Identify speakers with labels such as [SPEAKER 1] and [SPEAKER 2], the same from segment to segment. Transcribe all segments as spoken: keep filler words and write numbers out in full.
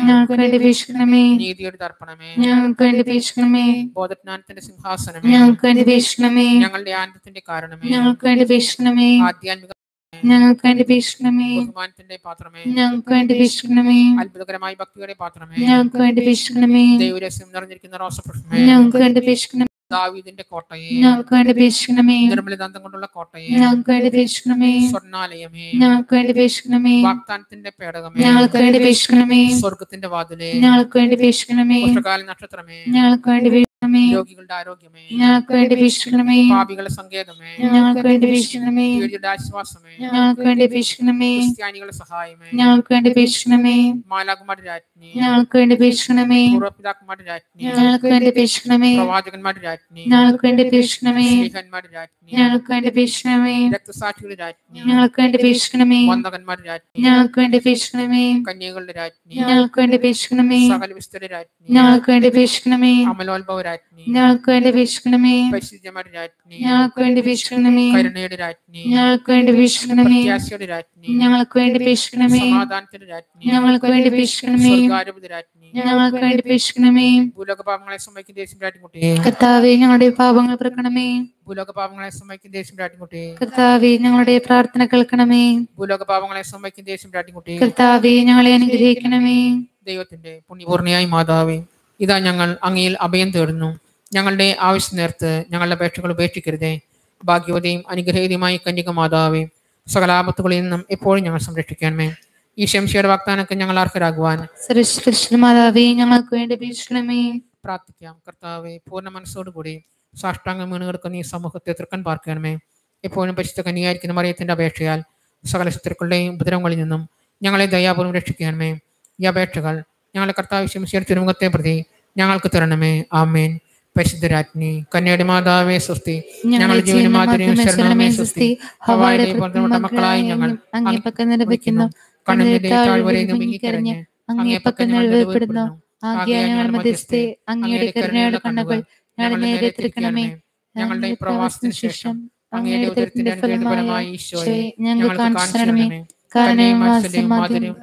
[SPEAKER 1] ഞങ്ങൾക്ക് വേണ്ടി അപേക്ഷിക്കണമേ.
[SPEAKER 2] നീതിയുടെ തർപ്പണമേ,
[SPEAKER 1] ഞങ്ങൾക്ക് വേണ്ടി അപേക്ഷിക്കണമേ.
[SPEAKER 2] ബോധജ്ഞാനത്തിന്റെ സിംഹാസനമേ,
[SPEAKER 1] ഞങ്ങൾക്ക് വേണ്ടി അപേക്ഷിക്കണമേ.
[SPEAKER 2] ഞങ്ങളുടെ ആനന്ദത്തിന്റെ കാരണമേ,
[SPEAKER 1] ഞങ്ങൾക്ക് വേണ്ടി അപേക്ഷിക്കണമേ.
[SPEAKER 2] ആധ്യാത്മിക
[SPEAKER 1] ഞങ്ങൾക്ക് വേണ്ടി അപേക്ഷിക്കണമേ.
[SPEAKER 2] ബഹുമാനത്തിന്റെ പാത്രമേ,
[SPEAKER 1] ഞങ്ങൾക്ക് വേണ്ടി അപേക്ഷിക്കണമേ.
[SPEAKER 2] അത്ഭുതകരമായ ഭക്തിയുടെ പാത്രമേ,
[SPEAKER 1] ഞങ്ങൾക്ക് വേണ്ടി അപേക്ഷിക്കണമേ.
[SPEAKER 2] ദൈവരഹസ്യം നിറഞ്ഞിരിക്കുന്ന റോസപുഷ്പമേ,
[SPEAKER 1] ഞങ്ങൾക്ക് വേണ്ടി അപേക്ഷിക്കണമേ.
[SPEAKER 2] ദാവീദിന്റെ കോട്ടയെ,
[SPEAKER 1] ഞങ്ങൾക്ക് വേണ്ടി അപേക്ഷിക്കണമേ.
[SPEAKER 2] നിർമ്മലദന്തം കൊണ്ടുള്ള കോട്ടയെ,
[SPEAKER 1] ഞങ്ങൾക്ക് വേണ്ടി അപേക്ഷിക്കണമേ.
[SPEAKER 2] സ്വർണ്ണാലയമേ,
[SPEAKER 1] ഞങ്ങൾക്ക് വേണ്ടി അപേക്ഷിക്കണമേ.
[SPEAKER 2] വാഗ്ദാനത്തിന്റെ പേടകമേ,
[SPEAKER 1] ഞങ്ങൾക്ക് വേണ്ടി അപേക്ഷിക്കണമേ.
[SPEAKER 2] സ്വർഗത്തിന്റെ വാതിലേ,
[SPEAKER 1] ഞങ്ങൾക്ക് വേണ്ടി അപേക്ഷിക്കണമേ.
[SPEAKER 2] ഉഷകാല നക്ഷത്രമേ,
[SPEAKER 1] ഞങ്ങൾക്ക് വേണ്ടി അപേക്ഷിക്കണമേ.
[SPEAKER 2] രോഗികളുടെ ആരോഗ്യമേ,
[SPEAKER 1] ഞങ്ങൾക്ക് വേണ്ടി അപേക്ഷിക്കണമേ.
[SPEAKER 2] പാപികളുടെ സങ്കേതമേ,
[SPEAKER 1] ഞങ്ങൾക്ക് വേണ്ടി അപേക്ഷിക്കണമേ.
[SPEAKER 2] പീഡിതരുടെ ആശ്വാസമേ,
[SPEAKER 1] ഞങ്ങൾക്ക് വേണ്ടി അപേക്ഷിക്കണമേ.
[SPEAKER 2] ക്രിസ്ത്യാനികളുടെ സഹായമേ,
[SPEAKER 1] ഞങ്ങൾക്ക് വേണ്ടി അപേക്ഷിക്കണമേ.
[SPEAKER 2] മാലാകുമാരുടെ രാജ്ഞി,
[SPEAKER 1] ഞങ്ങൾക്ക് വേണ്ടി അപേക്ഷിക്കണമേ.
[SPEAKER 2] പൂർവ്വപിതാക്കന്മാരുടെ രാജ്ഞി,
[SPEAKER 1] ഞങ്ങൾക്ക് വേണ്ടി അപേക്ഷിക്കണമേ.
[SPEAKER 2] പ്രവാചകന്മാരുടെ രാജ്ഞി,
[SPEAKER 1] ഞങ്ങൾക്ക് വേണ്ടി അപേക്ഷിക്കണമേ.
[SPEAKER 2] ശ്ലീഹന്മാരുടെ രാജ്ഞി,
[SPEAKER 1] ഞങ്ങൾക്ക് വേണ്ടി അപേക്ഷിക്കണമേ.
[SPEAKER 2] രക്തസാക്ഷികളുടെ രാജ്ഞി,
[SPEAKER 1] ഞങ്ങൾക്ക് വേണ്ടി അപേക്ഷിക്കണമേ.
[SPEAKER 2] വന്ദകന്മാരുടെ രാജ്ഞി,
[SPEAKER 1] ഞങ്ങൾക്ക് വേണ്ടി അപേക്ഷിക്കണമേ.
[SPEAKER 2] കന്യകളുടെ രാജ്ഞി,
[SPEAKER 1] ഞങ്ങൾക്ക് വേണ്ടി അപേക്ഷിക്കണമേ.
[SPEAKER 2] സകല വിസ്തരുടെ രാജ്ഞി,
[SPEAKER 1] ഞങ്ങൾക്ക് വേണ്ടി അപേക്ഷിക്കണമേ.
[SPEAKER 2] അമലോത്ഭവ രാജ്ഞി,
[SPEAKER 1] ഞങ്ങൾക്ക് വേണ്ടി അപേക്ഷിക്കണമേ.
[SPEAKER 2] പരിശുദ്ധന്മാരുടെ രാജ്ഞി,
[SPEAKER 1] ഞങ്ങൾക്ക് വേണ്ടി അപേക്ഷിക്കണമേ.
[SPEAKER 2] കരുണയുടെ രാജ്ഞി,
[SPEAKER 1] ഞങ്ങൾക്ക് വേണ്ടി അപേക്ഷിക്കണമേ.
[SPEAKER 2] പ്രത്യാശയുടെ രാജ്ഞി,
[SPEAKER 1] ഞങ്ങൾക്ക് വേണ്ടി അപേക്ഷിക്കണമേ.
[SPEAKER 2] സമാധാനത്തിന്റെ രാജ്ഞി,
[SPEAKER 1] ഞങ്ങൾക്ക് വേണ്ടി അപേക്ഷിക്കണമേ.
[SPEAKER 2] സ്വർഗാരൂപത രാജ്ഞി,
[SPEAKER 1] ഞങ്ങൾക്ക് വേണ്ടി അപേക്ഷിക്കണമേ.
[SPEAKER 2] ഭൂലോകപാപങ്ങളെ സമ്മതിക്കുന്ന ദേശം രാജ്ഞിക്കുട്ടിയെ,
[SPEAKER 1] കർത്താവേ ഞങ്ങളുടെ പാപങ്ങൾ പൊറുക്കണമേ.
[SPEAKER 2] ഭൂലോകപാപങ്ങളെ സമ്മതിക്കുന്ന ദേശം രാജ്ഞിക്കുട്ടിയെ,
[SPEAKER 1] കർത്താവേ ഞങ്ങളുടെ പ്രാർത്ഥന കേൾക്കണമേ.
[SPEAKER 2] ഭൂലോകപാപങ്ങളെ സമ്മതിക്കുന്ന ദേശം രാജ്ഞിക്കുട്ടിയെ,
[SPEAKER 1] കർത്താവേ ഞങ്ങളെ അനുഗ്രഹിക്കണമേ.
[SPEAKER 2] ദൈവത്തിന്റെ പുണ്യപൂർണ്ണയായി മാതാവേ, ഇതാ ഞങ്ങൾ അങ്ങയിൽ അഭയം തേടുന്നു. ഞങ്ങളുടെ ആവശ്യ നേരത്ത് ഞങ്ങളുടെ അപേക്ഷകൾ ഉപേക്ഷിക്കരുതേ. ഭാഗ്യവതിയും അനുഗ്രഹീതയുമായി കന്യക മാതാവേ, സകലാപത്തുകളിൽ നിന്നും എപ്പോഴും ഞങ്ങൾ സംരക്ഷിക്കണമേ. ഈ ശംശയുടെ വാഗ്ദാനക്ക് ഞങ്ങൾ അർഹരാകുവാൻ
[SPEAKER 1] സുരക്ഷിത മാതാവേ ഞങ്ങൾക്ക് വേണ്ടി അപേക്ഷിക്കണമേ.
[SPEAKER 2] പ്രാർത്ഥിക്കാം. കർത്താവെ, പൂർണ്ണ മനസ്സോടുകൂടി സാഷ്ടാംഗം വീണ് കിടക്കുന്ന ഈ സമൂഹത്തെ തൃക്കൻ പാർക്കണമേ. എപ്പോഴും പരിശുദ്ധ കന്യയായിരിക്കുന്ന മറിയത്തിന്റെ അപേക്ഷയാൽ സകല ശത്രുക്കളുടെയും ഉപദ്രവങ്ങളിൽ നിന്നും ഞങ്ങളെ ദയാപൂർവ്വം രക്ഷിക്കണമേ. ഈ അപേക്ഷകൾ ഞങ്ങളുടെ കർത്താവ് ശംശയുടെ തിരുമുഖത്തെ പ്രതി ഞങ്ങൾക്ക് തരണമേ. ആമേൻ. പരിശുദ്ധരാജ്ഞി കന്യയുടെ മാതാവേ സ്വസ്തി. ഞങ്ങൾ ജീവനും മാധുര്യവും ശരണമേ സ്വസ്തി. ഹവായുടെ പുത്രന്റെ മക്കളായി ഞങ്ങൾ അങ്ങേ പക്കൽ നിലവിളിക്കുന്നു. കണ്ണിന്റെ താഴ്വരയിൽ നിന്ന് വിങ്ങിക്കരഞ്ഞ് അങ്ങേ പക്കൽ നിലവിളിപ്പെടുന്നു. ആകയാൽ ഞങ്ങൾ മധ്യസ്ഥേ, അങ്ങയുടെ കരുണയുടെ കണ്ണുകൾ ഞങ്ങളുടെ നേരെ തിരിക്കണമേ. ഞങ്ങളുടെ പ്രവാസത്തിന് ശേഷം അങ്ങയുടെ ഉദരത്തിന്റെ അനുഗ്രഹഫലമായി ഈശോയെ ഞങ്ങൾക്ക് കാണിച്ചു തരണമേ. കരുണയും വാത്സല്യവും മാധുര്യവും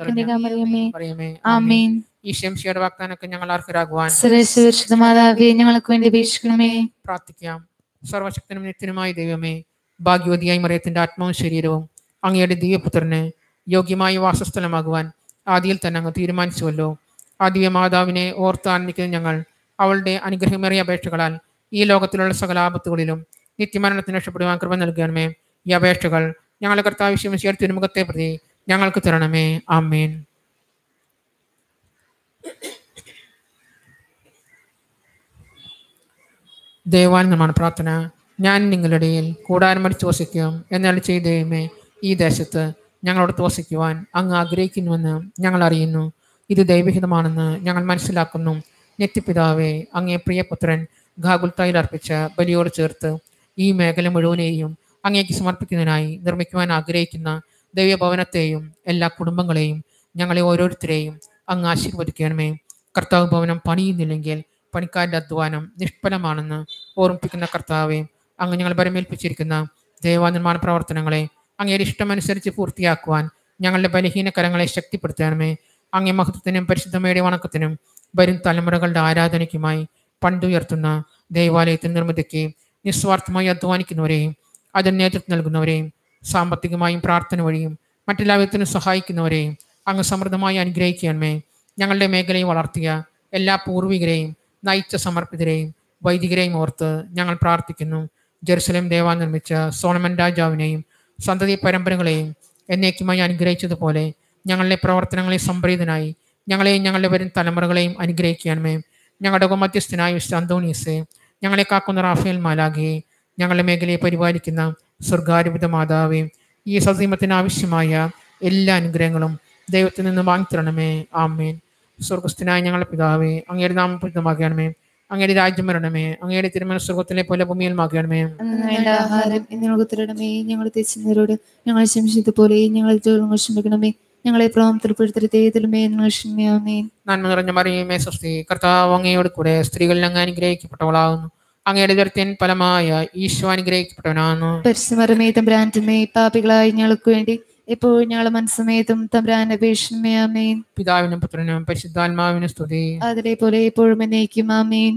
[SPEAKER 2] നിറഞ്ഞ
[SPEAKER 1] ആമേൻ.
[SPEAKER 2] ഈ ശംശയുടെ വാഗ്ദാനക്ക് ഞങ്ങൾ അർഹരാകുവാൻ
[SPEAKER 1] സുരക്ഷിത മാതാവേ ഞങ്ങൾക്ക് വേണ്ടി അപേക്ഷിക്കണമേ.
[SPEAKER 2] പ്രാർത്ഥിക്കാം. സർവശക്തനും നിത്യനുമായ ദൈവമേ, ഭാഗ്യവതിയായി മറിയത്തിന്റെ ആത്മാവും ശരീരവും അങ്ങയുടെ ദിവ്യപുത്രന് യോഗ്യമായ വാസസ്ഥലമാകുവാൻ ആദിയിൽ തന്നെ അങ്ങ് തീരുമാനിച്ചുവല്ലോ. ആ ദിവ്യ മാതാവിനെ ഓർത്ത് ആനന്ദിക്കുന്ന ഞങ്ങൾ അവളുടെ അനുഗ്രഹമേറിയ അപേക്ഷകളാൽ ഈ ലോകത്തിലുള്ള സകലാപത്തുകളിലും നിത്യമരണത്തിന് രക്ഷപ്പെടുവാൻ കൃപ നൽകണമേ. ഈ അപേക്ഷകൾ ഞങ്ങളുടെ കർത്താവ് ശംശയുടെ തിരുമുഖത്തെ പ്രതി ഞങ്ങൾക്ക് തരണമേ. ആമേൻ. ദൈവാനന്ദമാണ് പ്രാർത്ഥന. ഞാൻ നിങ്ങളുടെ ഇടയിൽ കൂടാരം അടിച്ച് വസിക്കും എന്നാൽ ചെയ്ത ദൈവമേ, ഈ ദേശത്ത് ഞങ്ങളോട് വസിക്കുവാൻ അങ്ങ് ആഗ്രഹിക്കുന്നുവെന്ന് ഞങ്ങൾ അറിയുന്നു. ഇത് ദൈവഹിതമാണെന്ന് ഞങ്ങൾ മനസ്സിലാക്കുന്നു. നിത്യപിതാവേ, അങ്ങേ പ്രിയപുത്രൻ ഗാഗുൽത്തായിൽ അർപ്പിച്ച ബലിയോട് ചേർത്ത് ഈ മേഖല മുഴുവനെയും അങ്ങേക്ക് സമർപ്പിക്കുന്നതിനായി നിർമ്മിക്കുവാൻ ആഗ്രഹിക്കുന്ന ദൈവഭവനത്തെയും എല്ലാ കുടുംബങ്ങളെയും ഞങ്ങളെ ഓരോരുത്തരെയും അങ്ങ് ആശീർവദിക്കണമേ. കർത്താവ് ഭവനം പണിയുന്നില്ലെങ്കിൽ പണിക്കാരുടെ അധ്വാനം നിഷ്ഫലമാണെന്ന് ഓർമ്മിപ്പിക്കുന്ന കർത്താവെ, അങ്ങ് ഞങ്ങൾ പരമേൽപ്പിച്ചിരിക്കുന്ന ദൈവനിർമ്മാണ പ്രവർത്തനങ്ങളെ അങ്ങയുടെ ഇഷ്ടമനുസരിച്ച് പൂർത്തിയാക്കുവാൻ ഞങ്ങളുടെ ബലഹീന കരങ്ങളെ ശക്തിപ്പെടുത്തണമേ. അങ്ങേ മഹത്വത്തിനും പരിശുദ്ധമയുടെ വണക്കത്തിനും വരും തലമുറകളുടെ ആരാധനയ്ക്കുമായി പണ്ടുയർത്തുന്ന ദൈവാലയത്തിൻ്റെ നിർമ്മിതിക്ക് നിസ്വാർത്ഥമായി അധ്വാനിക്കുന്നവരെയും അതിന് നേതൃത്വം നൽകുന്നവരെയും സാമ്പത്തികമായും പ്രാർത്ഥന വഴിയും മറ്റെല്ലാ വിധത്തിനും സഹായിക്കുന്നവരെയും അങ്ങ് സമൃദ്ധമായി അനുഗ്രഹിക്കണമേ. ഞങ്ങളുടെ മേഖലയെ വളർത്തിയ എല്ലാ പൂർവികരെയും നയിച്ച സമർപ്പിതരെയും വൈദികരെയും ഓർത്ത് ഞങ്ങൾ പ്രാർത്ഥിക്കുന്നു. ജെറുസലേം ദേവാ നിർമ്മിച്ച സോളമൻ രാജാവിനെയും സന്തതി പരമ്പരകളെയും എന്നേക്കുമായി അനുഗ്രഹിച്ചതുപോലെ ഞങ്ങളുടെ പ്രവർത്തനങ്ങളെ സംപ്രീതനായി ഞങ്ങളെയും ഞങ്ങളുടെ വരും തലമുറകളെയും അനുഗ്രഹിക്കണമേ. ഞങ്ങളുടെ മധ്യസ്ഥനായ വിശുദ്ധ അന്തോണീസെ, ഞങ്ങളെ കാക്കുന്ന റാഫേൽ മാലാഖയെ, ഞങ്ങളുടെ മേഖലയെ പരിപാലിക്കുന്ന സ്വർഗാരൂപിത മാതാവേ, ഈ സസീമത്തിന് ആവശ്യമായ എല്ലാ അനുഗ്രഹങ്ങളും ദൈവത്തിൽ നിന്ന് വാങ്ങിത്തരണമേ. ആമേൻ. സ്വർഗസ്ഥനായ ഞങ്ങളുടെ പിതാവേ, അങ്ങയുടെ നാമം പൂജിതമാകണമേ. അങ്ങയുടെ രാജ്യം വരണമേ. അങ്ങയുടെ തിരുമനസ്സ് സ്വർഗത്തിലെ പോലെ ഭൂമിയിലുമാകണമേ.
[SPEAKER 1] ആഹാരം എന്നോട് തരണമേ. ഞങ്ങൾ തെറ്റുന്നവരോട് ഞങ്ങൾ ക്ഷമിച്ചതുപോലെ ഞങ്ങൾ ക്ഷമിക്കണമേ. ഞങ്ങളെ പ്രവൃത്തിപ്പെടുത്തരുതേ,
[SPEAKER 2] നന്മ നിറഞ്ഞ മറിയമേ സ്വസ്തി. കർത്താവ് അങ്ങയോട് കൂടെ സ്ത്രീകളിൽ അങ്ങ് അനുഗ്രഹിക്കപ്പെട്ടവളാകുന്നു. അങ്ങയുടെ ദർത്യൻ ഫലമായ ഈശോ അനുഗ്രഹിക്കപ്പെട്ടവനാകുന്നു.
[SPEAKER 1] പരിശുദ്ധമറിയമേ തമ്പുരാന്റമ്മേ, പാപികളായ ഞങ്ങൾക്ക് വേണ്ടി ഇപ്പോഴും ഞങ്ങളുടെ മനസ്സമേതും തമ്പുരാന്റെ അപേക്ഷണമേ ആമേൻ.
[SPEAKER 2] പിതാവിനും പുത്രനും പരിശുദ്ധാത്മാവിനും സ്തുതി.
[SPEAKER 1] അതിലെ പോലെ എപ്പോഴും എന്നേക്കും ആമേൻ.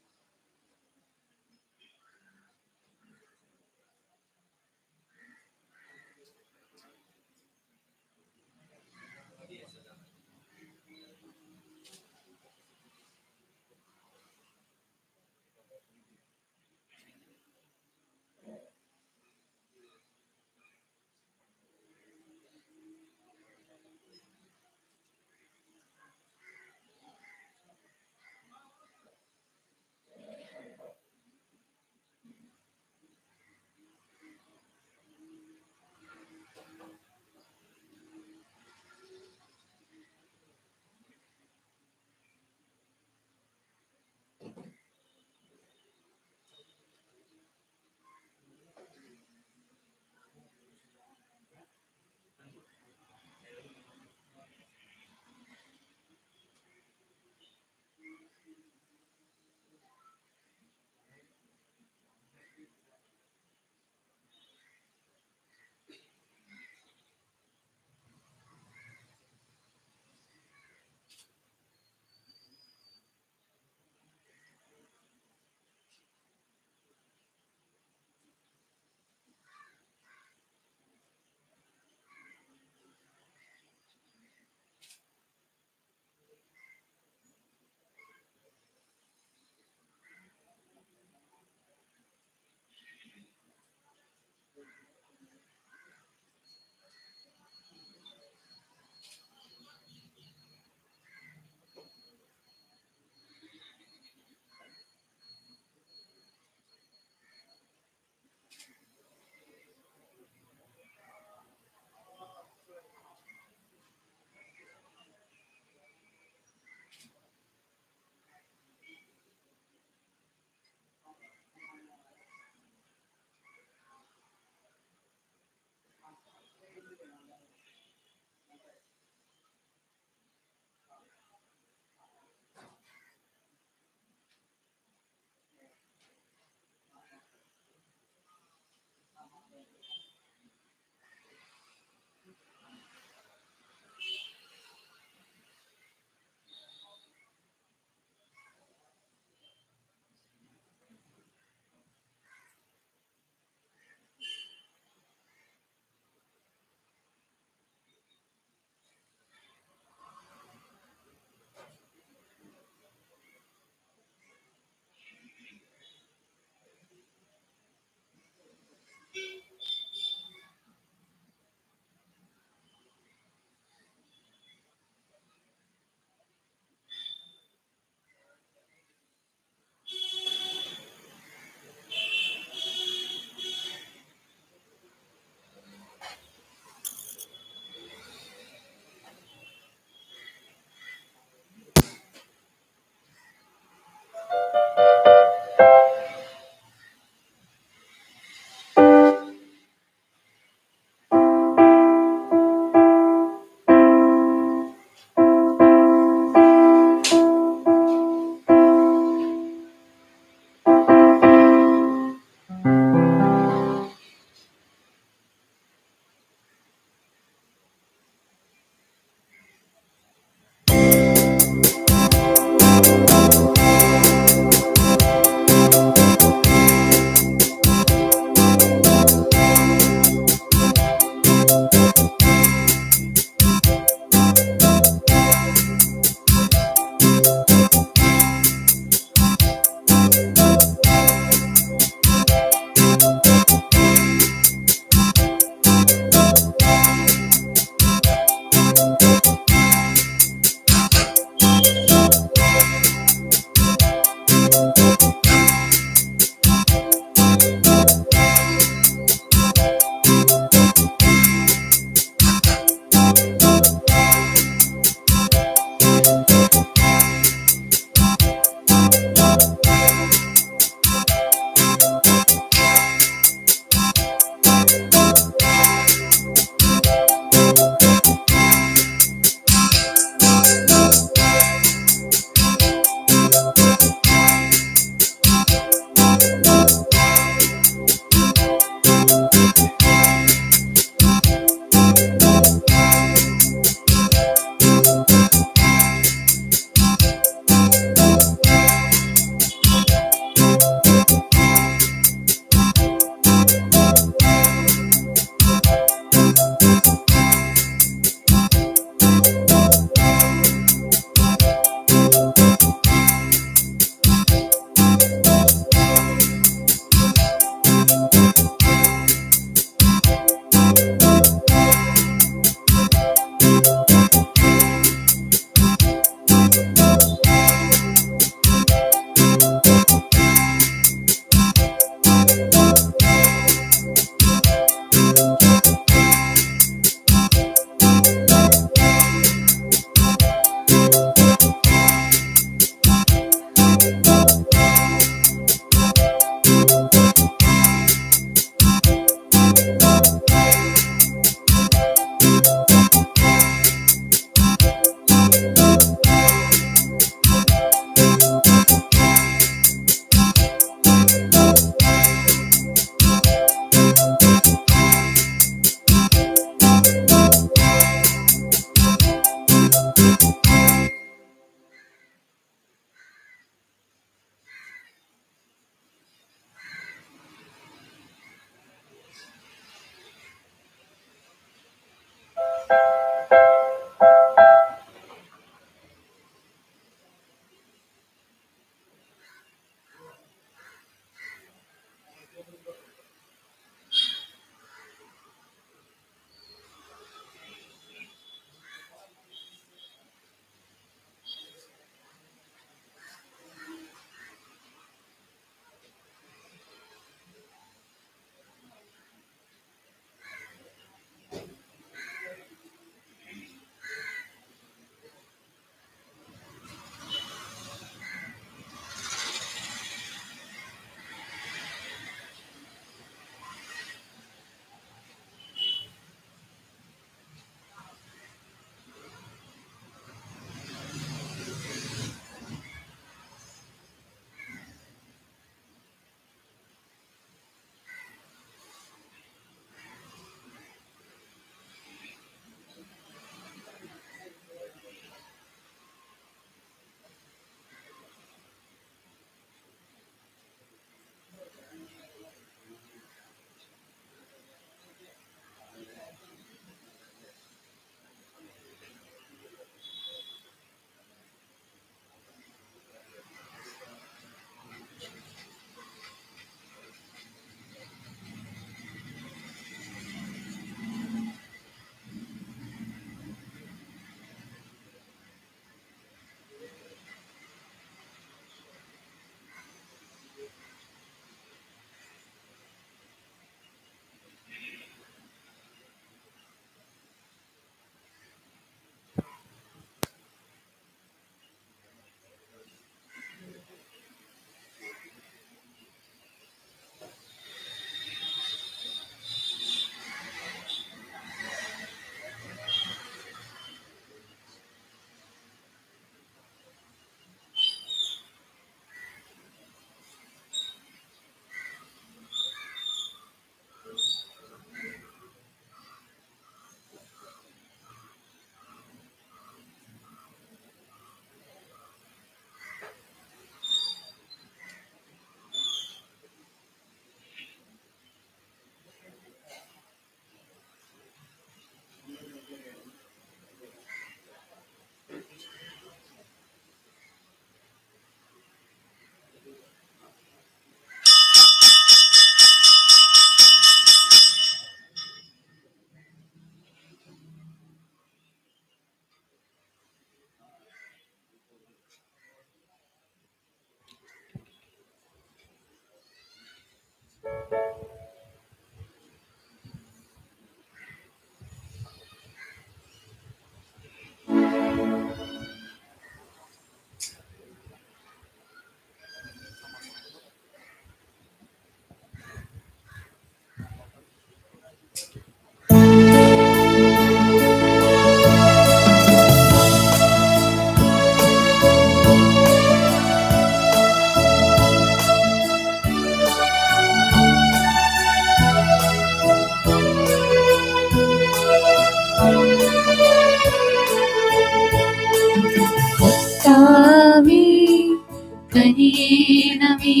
[SPEAKER 1] കനിയേണമേ.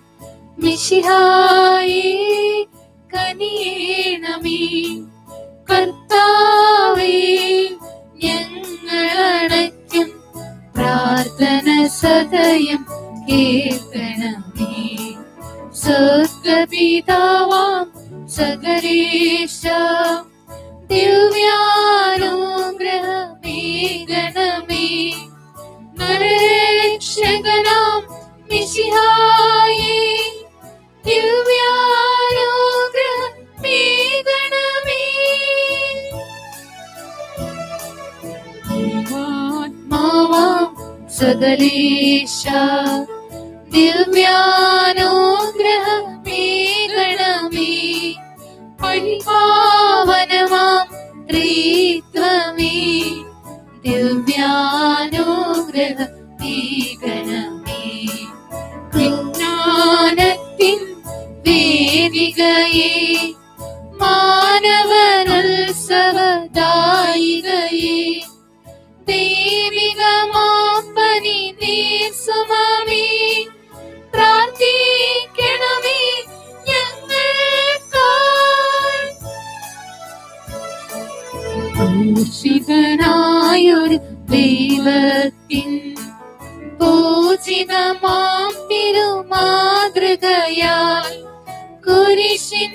[SPEAKER 1] മിശിഹായേ കനിയേണമേ. കർത്താവേ ഞങ്ങളണയ്ക്കും പ്രാർത്ഥന സദയം കേൾക്കണമേ. സ്വർഗപിതാവാം സകലേശ ദിവ്യാനുഗ്രഹമേകണമേ. നരരക്ഷകനാം മിശിഹായേ ദിവ്യാനുഗ്രഹമേകണമേ. ആത്മാവാം സകലേശ ദിവ്യാനുഗ്രഹമേകണമേ. പരിപാവനമാം ത്രിത്വമേ ദിവ്യാനുഗ്രഹമേകണമേ. വിജ്ഞാനത്തിൻ വേദികയേ മാനവനുത്സവദായികയേ ദൈവികമാപ്പനി നീർസുമമേ പ്രാർത്ഥിക്കണമേ ഞങ്ങൾക്കായി. ക്രൂശിതനായൊരു ദൈവത്തിൻ പൂജിതമാം തിരുമാതൃകയാൽ കുരിശിൻ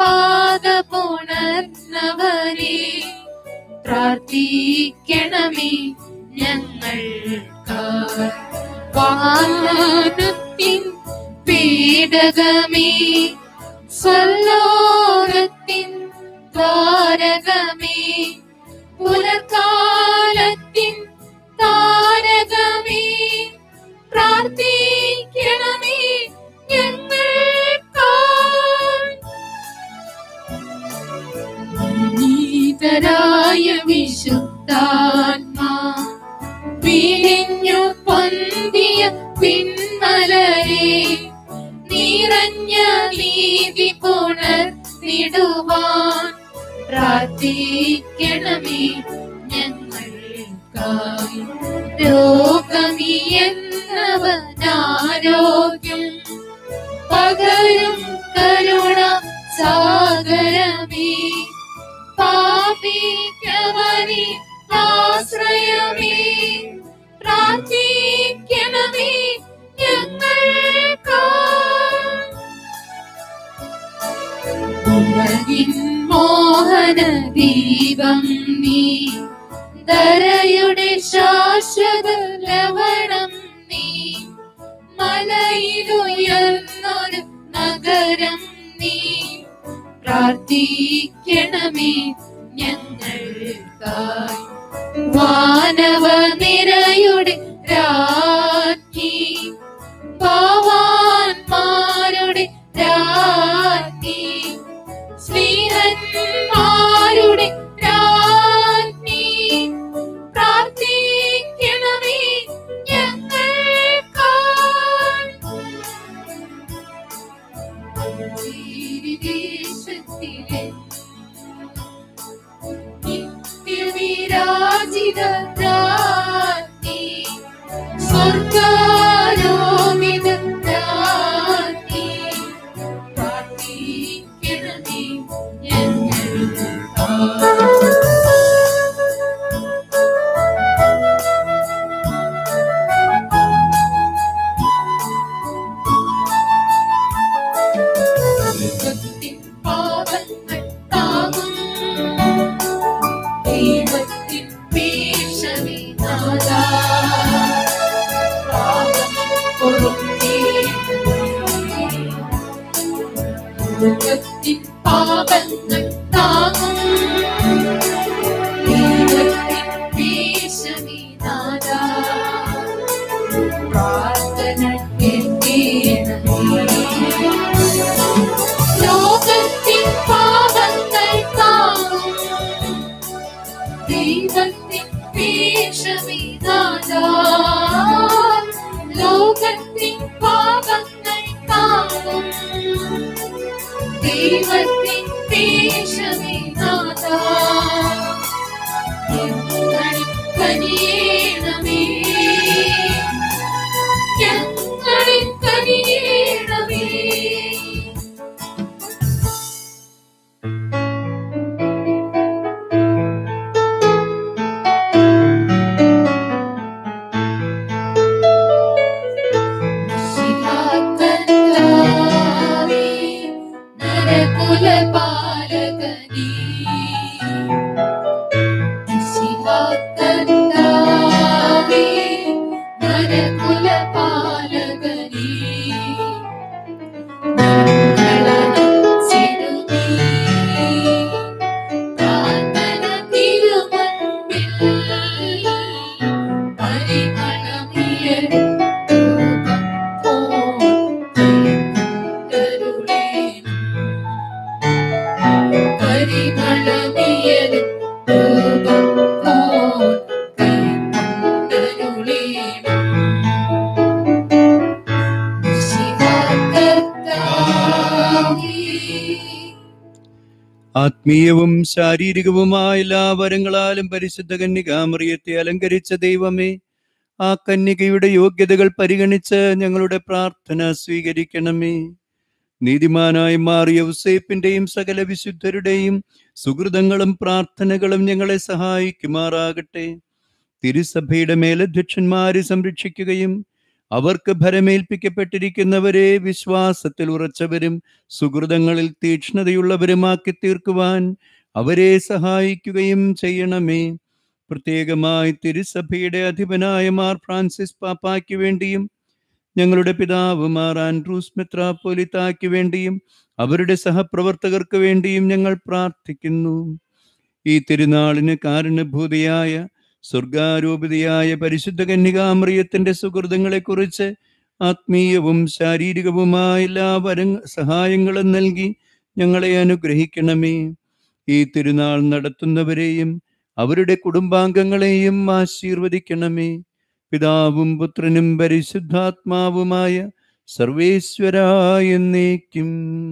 [SPEAKER 1] പാദപുണർന്നവരെ പ്രാർത്ഥിക്കണമേ ഞങ്ങൾക്കായി. വാനത്തിൻ പീഡകമേ സ്വലോകത്തിൻ ദ്വാരകമേ പുലർക്കാലത്തിൻ താരകമേ പ്രാർത്ഥിക്കണമേ ഞങ്ങൾക്കായി. നീതരായ വിശുദ്ധാത്മാ വിരിഞ്ഞു പൊന്തിയ പിൻമലരെ നിറഞ്ഞ നീതി പുണർന്നിടുവാൻ പ്രാർത്ഥിക്കണമേ ഞങ്ങൾക്കായി. രോഗമിയെന്നവനാരോഗ്യം പകരും കരുണ സാഗരമേ പാപിക്കവനെ ആശ്രയമേ പ്രാർത്ഥിക്കണമേ ഞങ്ങൾക്കായി. ഉലകിൻ മോഹന ദീപം നീ ധരയുടെ ശാശ്വത ലവണം നീ മലയിലുയർന്നൊരു നഗരം നീ പ്രാർത്ഥിക്കണമേ ഞങ്ങൾക്കായി. വാനവ നിരയുടെ രാജ്ഞി പാവാന്മാരുടെ രാജ്ഞി സ്നേഹന്മാരുടെ രാജ്ഞി പ്രാർത്ഥിക്കണമേ ഞങ്ങൾക്കായി. ദേശത്തിലെ നിത്യവിരാജിത രാജ്ഞി സ്വർഗാരോപിത രാജ്ഞി പ്രാർത്ഥിക്കണമേ ഞങ്ങൾക്കായി. പാപങ്ങൾ താങ്ങും ദൈവത്തിൻ പേശമേ നാഥാ പാപം പൊറുക്കേണമേ. ദൈവത്തിൻ പാപങ്ങൾ താങ്ങും ദൈവത്തിൻ പേശമേ നാഥാ പ്രാർത്ഥന കേൾക്കണമേ. ലോകത്തിൻ പാപങ്ങൾ താങ്ങും ദൈവത്തിൻ പേശമേ നാഥാ ലോകത്തിൻ പാപങ്ങൾ താങ്ങും ദൈവത്തിൻ പേശമേ നാഥാ ഞങ്ങളിൽ കനിയേണമേ ഞങ്ങൾ
[SPEAKER 3] ആത്മീയവും ശാരീരികവുമായ എല്ലാ വരങ്ങളാലും പരിശുദ്ധ കന്യകാമറിയത്തെ അലങ്കരിച്ച ദൈവമേ, ആ കന്യകയുടെ യോഗ്യതകൾ പരിഗണിച്ച് ഞങ്ങളുടെ പ്രാർത്ഥന സ്വീകരിക്കണമേ. നീതിമാനായി മാറിയ ഔസേപ്പിന്റെയും സകല വിശുദ്ധരുടെയും സുഹൃതങ്ങളും പ്രാർത്ഥനകളും ഞങ്ങളെ സഹായിക്കുമാറാകട്ടെ. തിരുസഭയുടെ മേലധ്യക്ഷന്മാരെ സംരക്ഷിക്കുകയും അവർക്ക് ഭരമേൽപ്പിക്കപ്പെട്ടിരിക്കുന്നവരെ വിശ്വാസത്തിൽ ഉറച്ചവരും സുഹൃതങ്ങളിൽ തീക്ഷ്ണതയുള്ളവരുമാക്കി തീർക്കുവാൻ അവരെ സഹായിക്കുകയും ചെയ്യണമേ. പ്രത്യേകമായി തിരുസഭയുടെ അധിപനായ മാർ ഫ്രാൻസിസ് പാപ്പായ്ക്ക് വേണ്ടിയും ഞങ്ങളുടെ പിതാവ് മാർ ആൻഡ്രൂസ് മെത്രാപ്പോലിത്തായ്ക്ക് വേണ്ടിയും അവരുടെ സഹപ്രവർത്തകർക്ക് വേണ്ടിയും ഞങ്ങൾ പ്രാർത്ഥിക്കുന്നു. ഈ തിരുനാളിന് കാരണഭൂതിയായ സ്വർഗാരോപിതയായ പരിശുദ്ധ കന്യകാമറിയത്തിന്റെ സുഹൃതങ്ങളെ കുറിച്ച് ആത്മീയവും ശാരീരികവുമായ എല്ലാ വര സഹായങ്ങളും നൽകി ഞങ്ങളെ അനുഗ്രഹിക്കണമേ. ഈ തിരുനാൾ നടത്തുന്നവരെയും അവരുടെ കുടുംബാംഗങ്ങളെയും ആശീർവദിക്കണമേ. പിതാവും പുത്രനും പരിശുദ്ധാത്മാവുമായ സർവേശ്വരായ എന്നേക്കും.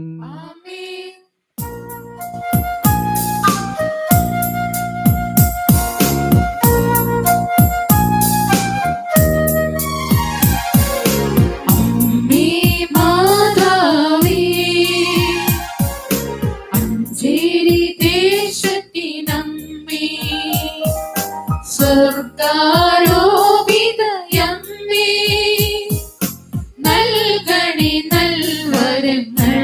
[SPEAKER 1] സ്വർഗാരോപിതയമ്മേ, നൽകണി നൽവരങ്ങൾ.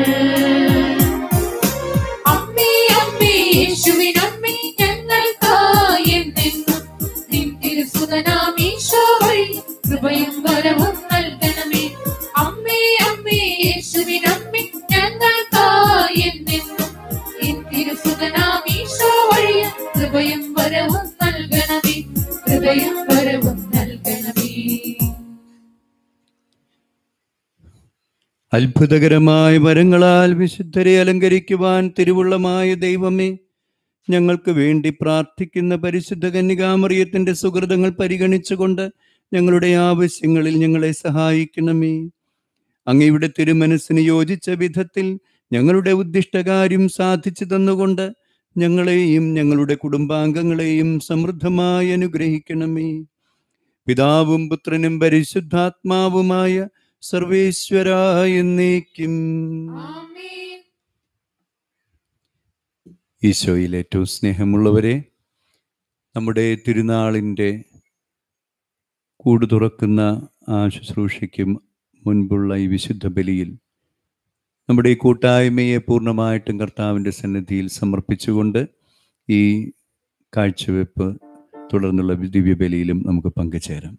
[SPEAKER 1] അമ്മേ അമ്മേ യേശുവിനമ്മേ, ഞങ്ങൾക്കായെന്നെന്നും നിൻ തിരുസുതനാം ഈശോ വഴി കൃപയും വരവും നൽകണമേ. അമ്മേ അമ്മേ യേശുവിനമ്മേ, ഞങ്ങൾക്കായെന്നെന്നും നിൻ തിരുസുതനാം ഈശോ വഴി കൃപയും വരവും നൽകണമേ. കൃപയും വരവും നൽകണമേ.
[SPEAKER 3] അത്ഭുതകരമായ വരങ്ങളാൽ വിശുദ്ധരെ അലങ്കരിക്കുവാൻ തിരുവുള്ളമായ ദൈവമേ, ഞങ്ങൾക്ക് വേണ്ടി പ്രാർത്ഥിക്കുന്ന പരിശുദ്ധ കന്യകാമറിയത്തിന്റെ സുഹൃതങ്ങൾ പരിഗണിച്ചുകൊണ്ട് ഞങ്ങളുടെ ആവശ്യങ്ങളിൽ ഞങ്ങളെ സഹായിക്കണമേ. അങ്ങയുടെ തിരുമനസ്സിന് യോജിച്ച വിധത്തിൽ ഞങ്ങളുടെ ഉദ്ദിഷ്ടകാര്യം സാധിച്ചു തന്നുകൊണ്ട് ഞങ്ങളെയും ഞങ്ങളുടെ കുടുംബാംഗങ്ങളെയും സമൃദ്ധമായി അനുഗ്രഹിക്കണമേ. പിതാവും പുത്രനും പരിശുദ്ധാത്മാവുമായ സർവേശ്വരായ എന്നേക്കും. ഈശോയിൽ ഏറ്റവും സ്നേഹമുള്ളവരെ, നമ്മുടെ തിരുനാളിൻ്റെ കൂട് തുറക്കുന്ന ആ ശുശ്രൂഷയ്ക്ക് മുൻപുള്ള ഈ വിശുദ്ധ ബലിയിൽ നമ്മുടെ ഈ കൂട്ടായ്മയെ പൂർണ്ണമായിട്ടും കർത്താവിൻ്റെ സന്നിധിയിൽ സമർപ്പിച്ചുകൊണ്ട് ഈ കാഴ്ചവെപ്പ് തുടർന്നുള്ള ദിവ്യബലിയിലും നമുക്ക് പങ്കുചേരാം.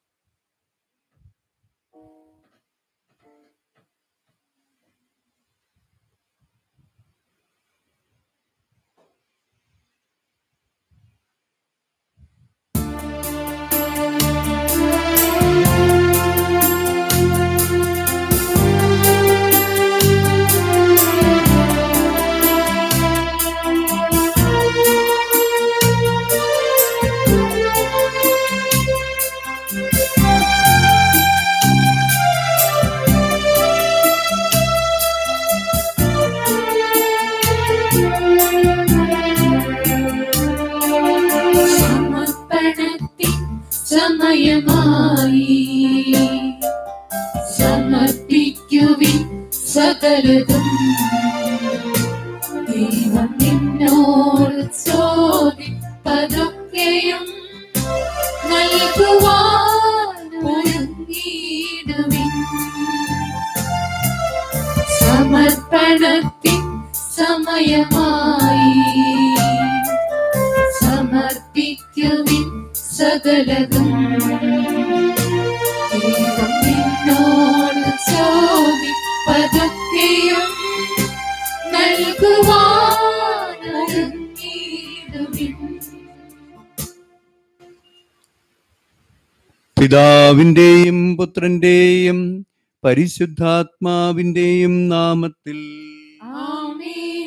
[SPEAKER 1] സമയമായി സമർപ്പിക്കുവിൻ സകലതും. ദൈവം നിന്നോട് ചോദിപ്പതൊക്കെയും നൽകുവാൻ ഒരുങ്ങിയിടുവിൻ. സമർപ്പണത്തിൻ സമയമായി സമർപ്പിക്കുവിൻ സകലതും. ദൈവം നിന്നോട് ചോദിപ്പതൊക്കെയും നൽകുവാൻ ഒരുങ്ങിയിടുവിൻ.
[SPEAKER 3] പിതാവിൻ്റെയും പുത്രൻ്റെയും പരിശുദ്ധാത്മാവിൻ്റെയും നാമത്തിൽ
[SPEAKER 1] ആമേൻ.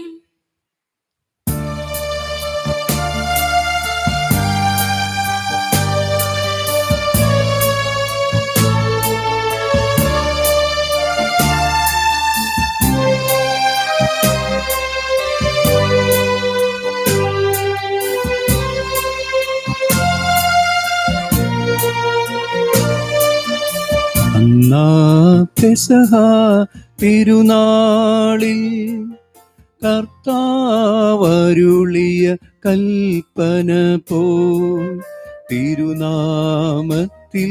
[SPEAKER 3] പെസഹ തിരുനാളിൽ കർത്താവരുളിയ കൽപ്പന പോ തിരുനാമത്തിൽ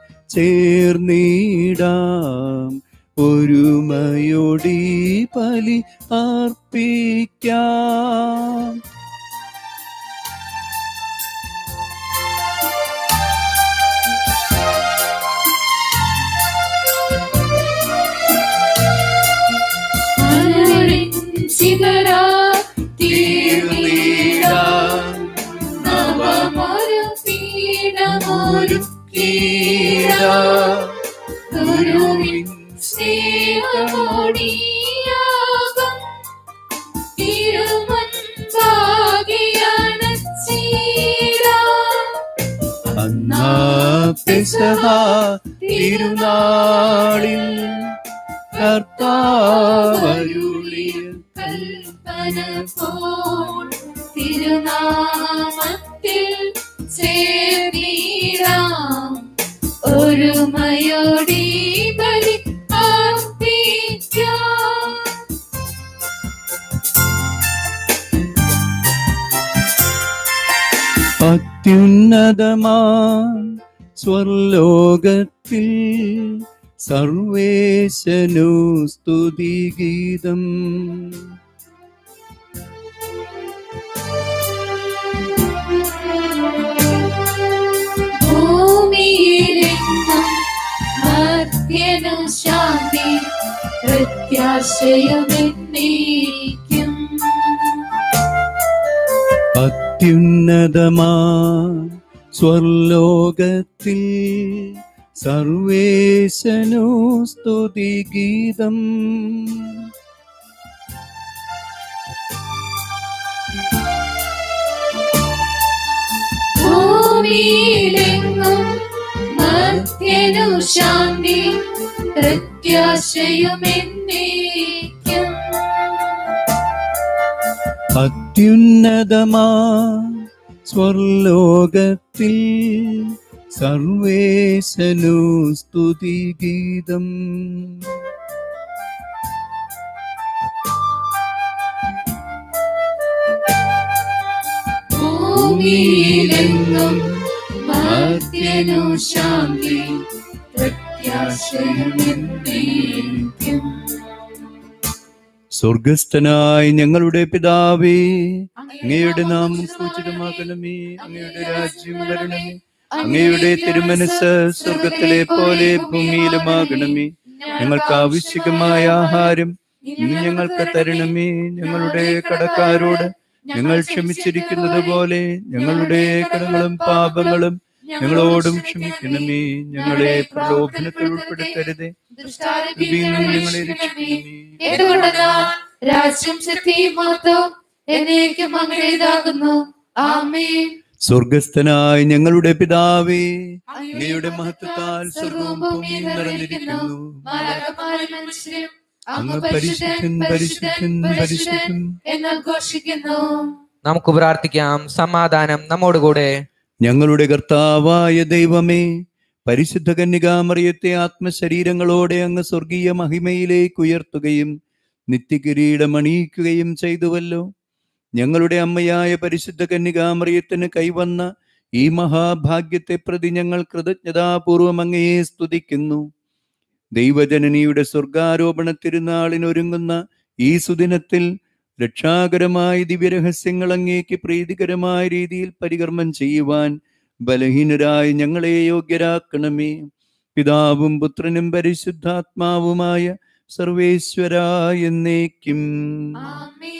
[SPEAKER 3] ചേർന്നിടാം ഒരുമയോടി ബലി അർപ്പിക്കാം.
[SPEAKER 1] ചിതരാ തീർന്നിടാം നവമൊരു പീഠമൊരുക്കിടാം ഗുരുവിൻ സ്നേഹമോടിയാകം തിരുമുൻപാകെയണച്ചിടാം.
[SPEAKER 3] അന്നാ പെസഹ തിരുനാളിൽ കർത്താവരുളിയ
[SPEAKER 1] കൽപ്പന പോൽ തിരുനാമത്തിൽ ചേർന്നിടാം ഒരുമയോടി ബലി അർപ്പിക്കാം.
[SPEAKER 3] അത്യുന്നതമാം സ്വർലോകത്തിൽ സർവേശനു സ്തുതിഗീതം.
[SPEAKER 1] ഭൂമിയിലെങ്ങും മർത്യനു ശാന്തി പ്രത്യാശയമെന്നേക്കും.
[SPEAKER 3] അത്യുന്നതമാം സ്വർലോകത്തിൽ സർവേശനു സ്തുതിഗീതം.
[SPEAKER 1] ഭൂമിയിലെങ്ങും മർത്യനു ശാന്തി പ്രത്യാശയമെന്നേക്കും.
[SPEAKER 3] അത്യുന്നതമാം സ്വർലോകത്തിൽ സർവേശനു സ്തുതിഗീതം.
[SPEAKER 1] ഭൂമിയിലെങ്ങും മർത്യനു ശാന്തി പ്രത്യാശയമെന്നേക്കും.
[SPEAKER 3] സ്വർഗസ്ഥനായ ഞങ്ങളുടെ പിതാവേ, അങ്ങയുടെ നാമം പൂജിതമാകണമേ, അങ്ങയുടെ രാജ്യം വരണമേ, അങ്ങയുടെ തിരുമനസ് സ്വർഗത്തിലെ പോലെ ഭൂമിയിലുമാകണമേ. ഞങ്ങൾക്ക് ആവശ്യമായ ആഹാരം ഇന്ന് ഞങ്ങൾക്ക് തരണമേ. ഞങ്ങളുടെ കടക്കാരോട് ഞങ്ങൾ ക്ഷമിച്ചിരിക്കുന്നത് പോലെ ഞങ്ങളുടെ കടങ്ങളും പാപങ്ങളും ഞങ്ങളോടും ക്ഷമിക്കണമേ. ഞങ്ങളെ പ്രലോഭനത്തിൽ ഉൾപ്പെടുത്തരുതേ, ഞങ്ങളെ രക്ഷിക്കണമേ.
[SPEAKER 1] രാജ്യം ശക്തിയും മഹത്വവും എന്നേക്കും അങ്ങയുടേതാകുന്നു. ആമേൻ.
[SPEAKER 3] സ്വർഗസ്ഥനായ ഞങ്ങളുടെ പിതാവേ, അങ്ങയുടെ മഹത്വത്താൽ സ്വർഗവും ഭൂമിയും നിറഞ്ഞിരിക്കുന്നു. അങ്ങ് പരിശുദ്ധൻ പരിശുദ്ധൻ പരിശുദ്ധൻ
[SPEAKER 1] എന്ന് ഘോഷിക്കുന്നു.
[SPEAKER 4] നമുക്ക് പ്രാർത്ഥിക്കാം. സമാധാനം നമ്മോടുകൂടെ.
[SPEAKER 3] ഞങ്ങളുടെ കർത്താവായ ദൈവമേ, പരിശുദ്ധ കന്യകാമറിയത്തെ ആത്മശരീരങ്ങളോടെ അങ്ങ് സ്വർഗീയ മഹിമയിലേക്ക് ഉയർത്തുകയും നിത്യകിരീടം അണിയിക്കുകയും ചെയ്തുവല്ലോ. ഞങ്ങളുടെ അമ്മയായ പരിശുദ്ധ കന്യകാമറിയത്തിന് കൈവന്ന ഈ മഹാഭാഗ്യത്തെ പ്രതി ഞങ്ങൾ കൃതജ്ഞതാപൂർവം അങ്ങയെ സ്തുതിക്കുന്നു. ദൈവജനനിയുടെ സ്വർഗാരോപണ തിരുനാളിനൊരുങ്ങുന്ന ഈ സുദിനത്തിൽ രക്ഷാകരമായ ദിവ്യരഹസ്യങ്ങൾ അങ്ങേക്ക് പ്രീതികരമായ രീതിയിൽ പരികർമ്മം ചെയ്യുവാൻ ബലഹീനരായ ഞങ്ങളെ യോഗ്യരാക്കണമേ. പിതാവും പുത്രനും പരിശുദ്ധാത്മാവുമായ സർവേശ്വരാ എന്നേക്കും.
[SPEAKER 1] ആമേൻ.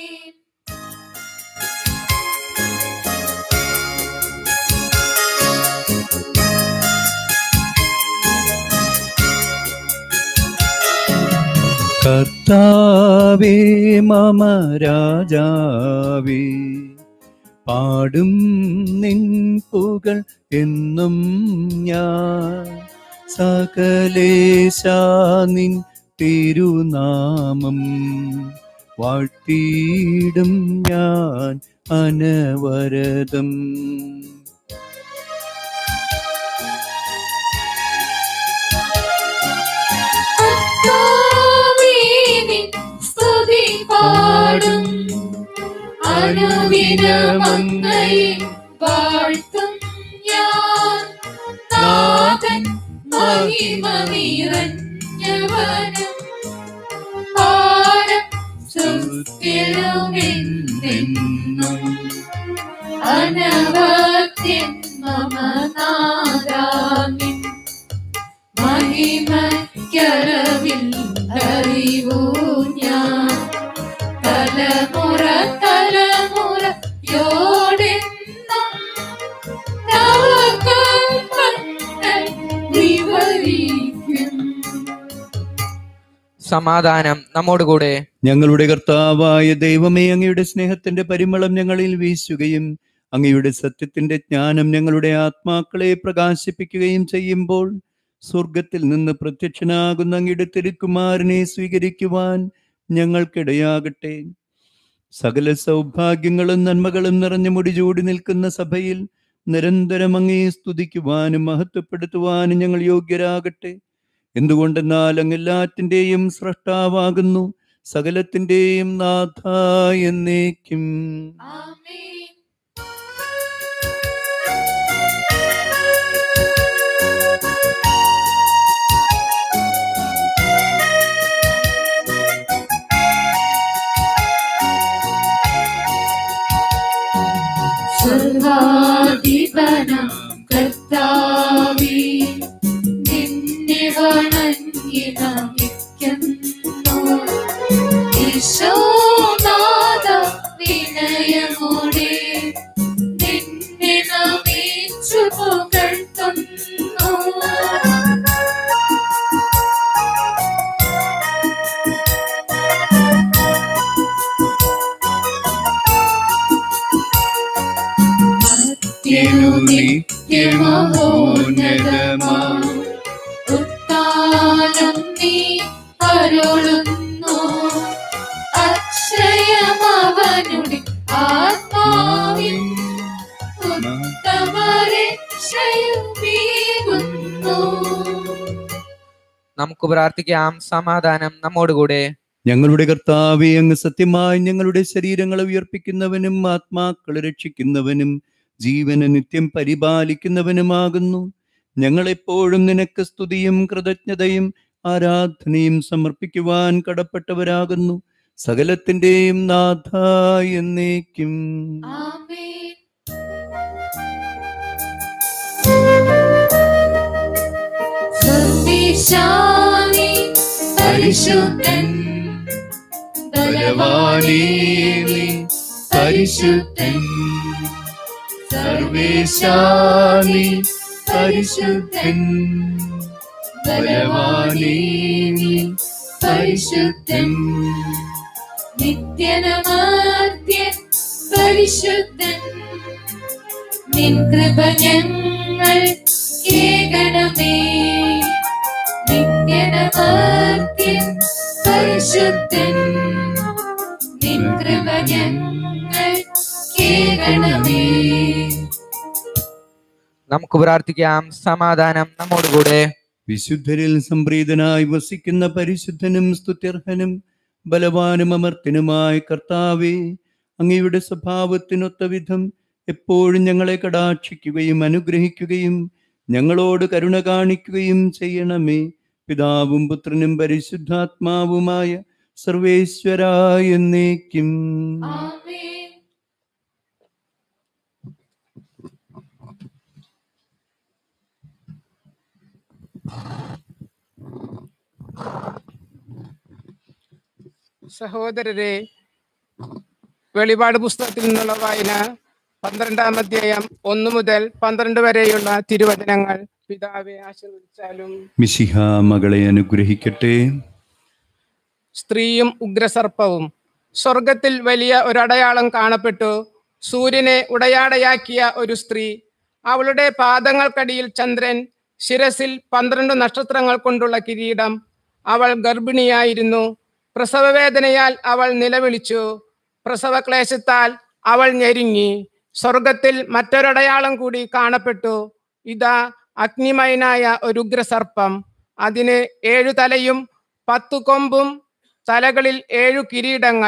[SPEAKER 3] കർത്താവേ മമ രാജാവേ, പാടും നിൻ പുകൾ എന്നും ഞാൻ. സകലേശാ നിൻ തിരുനാമം വാഴ്ത്തിയിടും ഞാൻ അനവരതം.
[SPEAKER 1] അനുദിനമങ്ങയെ വാഴ്ത്തും ഞാൻ. നാഥൻ മഹിമ നിറഞ്ഞവനും ഭാരം സുസ്ഥിരമെന്നെന്നും അനവധ്യൻ മമ നാദാമിൻ മഹിമയ്ക്കരവിൽ അറിവൂ ഞാൻ. തലമുറ തലമുറയോടെന്നും നവകൽപ്പങ്ങൾ വിവരിക്കും.
[SPEAKER 4] സമാധാനം നമ്മോടുകൂടെ.
[SPEAKER 3] ഞങ്ങളുടെ കർത്താവായ ദൈവമേ, അങ്ങയുടെ സ്നേഹത്തിന്റെ പരിമളം ഞങ്ങളിൽ വീശുകയും അങ്ങയുടെ സത്യത്തിന്റെ ജ്ഞാനം ഞങ്ങളുടെ ആത്മാക്കളെ പ്രകാശിപ്പിക്കുകയും ചെയ്യുമ്പോൾ സ്വർഗത്തിൽ നിന്ന് പ്രത്യക്ഷനാകുന്ന അങ്ങയുടെ തിരുക്കുമാരനെ സ്വീകരിക്കുവാൻ ഞങ്ങൾക്കിടയാകട്ടെ. സകല സൗഭാഗ്യങ്ങളും നന്മകളും നിറഞ്ഞു മുടിചൂടി നിൽക്കുന്ന സഭയിൽ നിരന്തരം അങ്ങയെ സ്തുതിക്കുവാനും മഹത്വപ്പെടുത്തുവാനും ഞങ്ങൾ യോഗ്യരാകട്ടെ. എന്തുകൊണ്ടെന്നാൽ അങ്ങ് എല്ലാറ്റിൻ്റെയും സ്രഷ്ടാവാകുന്നു, സകലത്തിൻ്റെയും നാഥ എന്നേക്കും.
[SPEAKER 1] സർവാധിപനാം കർത്താവേ, നിന്നെ വണങ്ങി നമിക്കുന്നു. ഈശോനാഥ വിനയമോടെ നിന്നെ നമിച്ചു പുകഴ്ത്തുന്നു. നിത്യമഹോന്നതമാം ഉത്താനം നീ അരുളുന്നു. അക്ഷയമവനുടെ ആത്മാവിൻ ഉത്തമരക്ഷയുമേകുന്നു.
[SPEAKER 4] നമുക്ക് പ്രാർത്ഥിക്കാം. സമാധാനം നമ്മോടുകൂടെ.
[SPEAKER 3] ഞങ്ങളുടെ കർത്താവേ, അങ്ങ് സത്യമായി ഞങ്ങളുടെ ശരീരങ്ങളെ ഉയർപ്പിക്കുന്നവനും ആത്മാക്കളെ രക്ഷിക്കുന്നവനും ജീവനെ നിത്യം പരിപാലിക്കുന്നവനുമാകുന്നു. ഞങ്ങളെപ്പോഴും നിനക്ക് സ്തുതിയും കൃതജ്ഞതയും ആരാധനയും സമർപ്പിക്കുവാൻ കടപ്പെട്ടവരാകുന്നു. സകലത്തിന്റെയും നാഥ എന്നേക്കും.
[SPEAKER 1] ആമേൻ. സർവേശ്വരനേ പരിശുദ്ധൻ, ബലവാനേ നീ പരിശുദ്ധൻ. സർവേശ്വരനേ പരിശുദ്ധൻ, ബലവാനേ നീ പരിശുദ്ധൻ. നിത്യനമർത്യൻ പരിശുദ്ധൻ, നിൻ കൃപ ഞങ്ങൾ കേൾക്കണമേ. നിത്യനമർത്യൻ പരിശുദ്ധൻ, നിൻ കൃപ ഞങ്ങൾ കേൾക്കണമേ.
[SPEAKER 4] നമുക്ക് പ്രാർത്ഥിക്കാം. സമാധാനം നമ്മോടുകൂടെ.
[SPEAKER 3] വിശുദ്ധരിൽ സംപ്രീതനായി വസിക്കുന്ന പരിശുദ്ധനും സ്തുത്യർഹനും ബലവാനും അമർത്തിനുമായ കർത്താവേ, അങ്ങയുടെ സ്വഭാവത്തിനൊത്ത വിധം എപ്പോഴും ഞങ്ങളെ കടാക്ഷിക്കുകയും അനുഗ്രഹിക്കുകയും ഞങ്ങളോട് കരുണ കാണിക്കുകയും ചെയ്യണമേ. പിതാവും പുത്രനും പരിശുദ്ധാത്മാവുമായ സർവേശ്വരായ എന്നേക്കും.
[SPEAKER 1] ആമേൻ.
[SPEAKER 5] സഹോദരരെ, വെളിപാട് പുസ്തകത്തിൽ നിന്നുള്ള വായന പന്ത്രണ്ടാം അധ്യായം ഒന്ന് മുതൽ പന്ത്രണ്ട് വരെയുള്ള തിരുവചനങ്ങൾ പിതാവെ ആശീർവദിച്ചാലും.
[SPEAKER 3] മിശിഹ മകളെ അനുഗ്രഹിക്കട്ടെ.
[SPEAKER 5] സ്ത്രീയും ഉഗ്രസർപ്പവും. സ്വർഗത്തിൽ വലിയ ഒരടയാളം കാണപ്പെട്ടു. സൂര്യനെ ഉടയാടയാക്കിയ ഒരു സ്ത്രീ, അവളുടെ പാദങ്ങൾക്കടിയിൽ ചന്ദ്രൻ, ശിരസിൽ പന്ത്രണ്ട് നക്ഷത്രങ്ങൾ കൊണ്ടുള്ള കിരീടം. അവൾ ഗർഭിണിയായിരുന്നു. പ്രസവവേദനയാൽ അവൾ നിലവിളിച്ചു. പ്രസവക്ലേശത്താൽ അവൾ ഞെരുങ്ങി. സ്വർഗത്തിൽ മറ്റൊരടയാളം കൂടി കാണപ്പെട്ടു. ഇതാ അഗ്നിമയനായ ഒരു ഉഗ്രസർപ്പം. അതിന് ഏഴു തലയും പത്തു കൊമ്പും, തലകളിൽ ഏഴു കിരീടങ്ങൾ.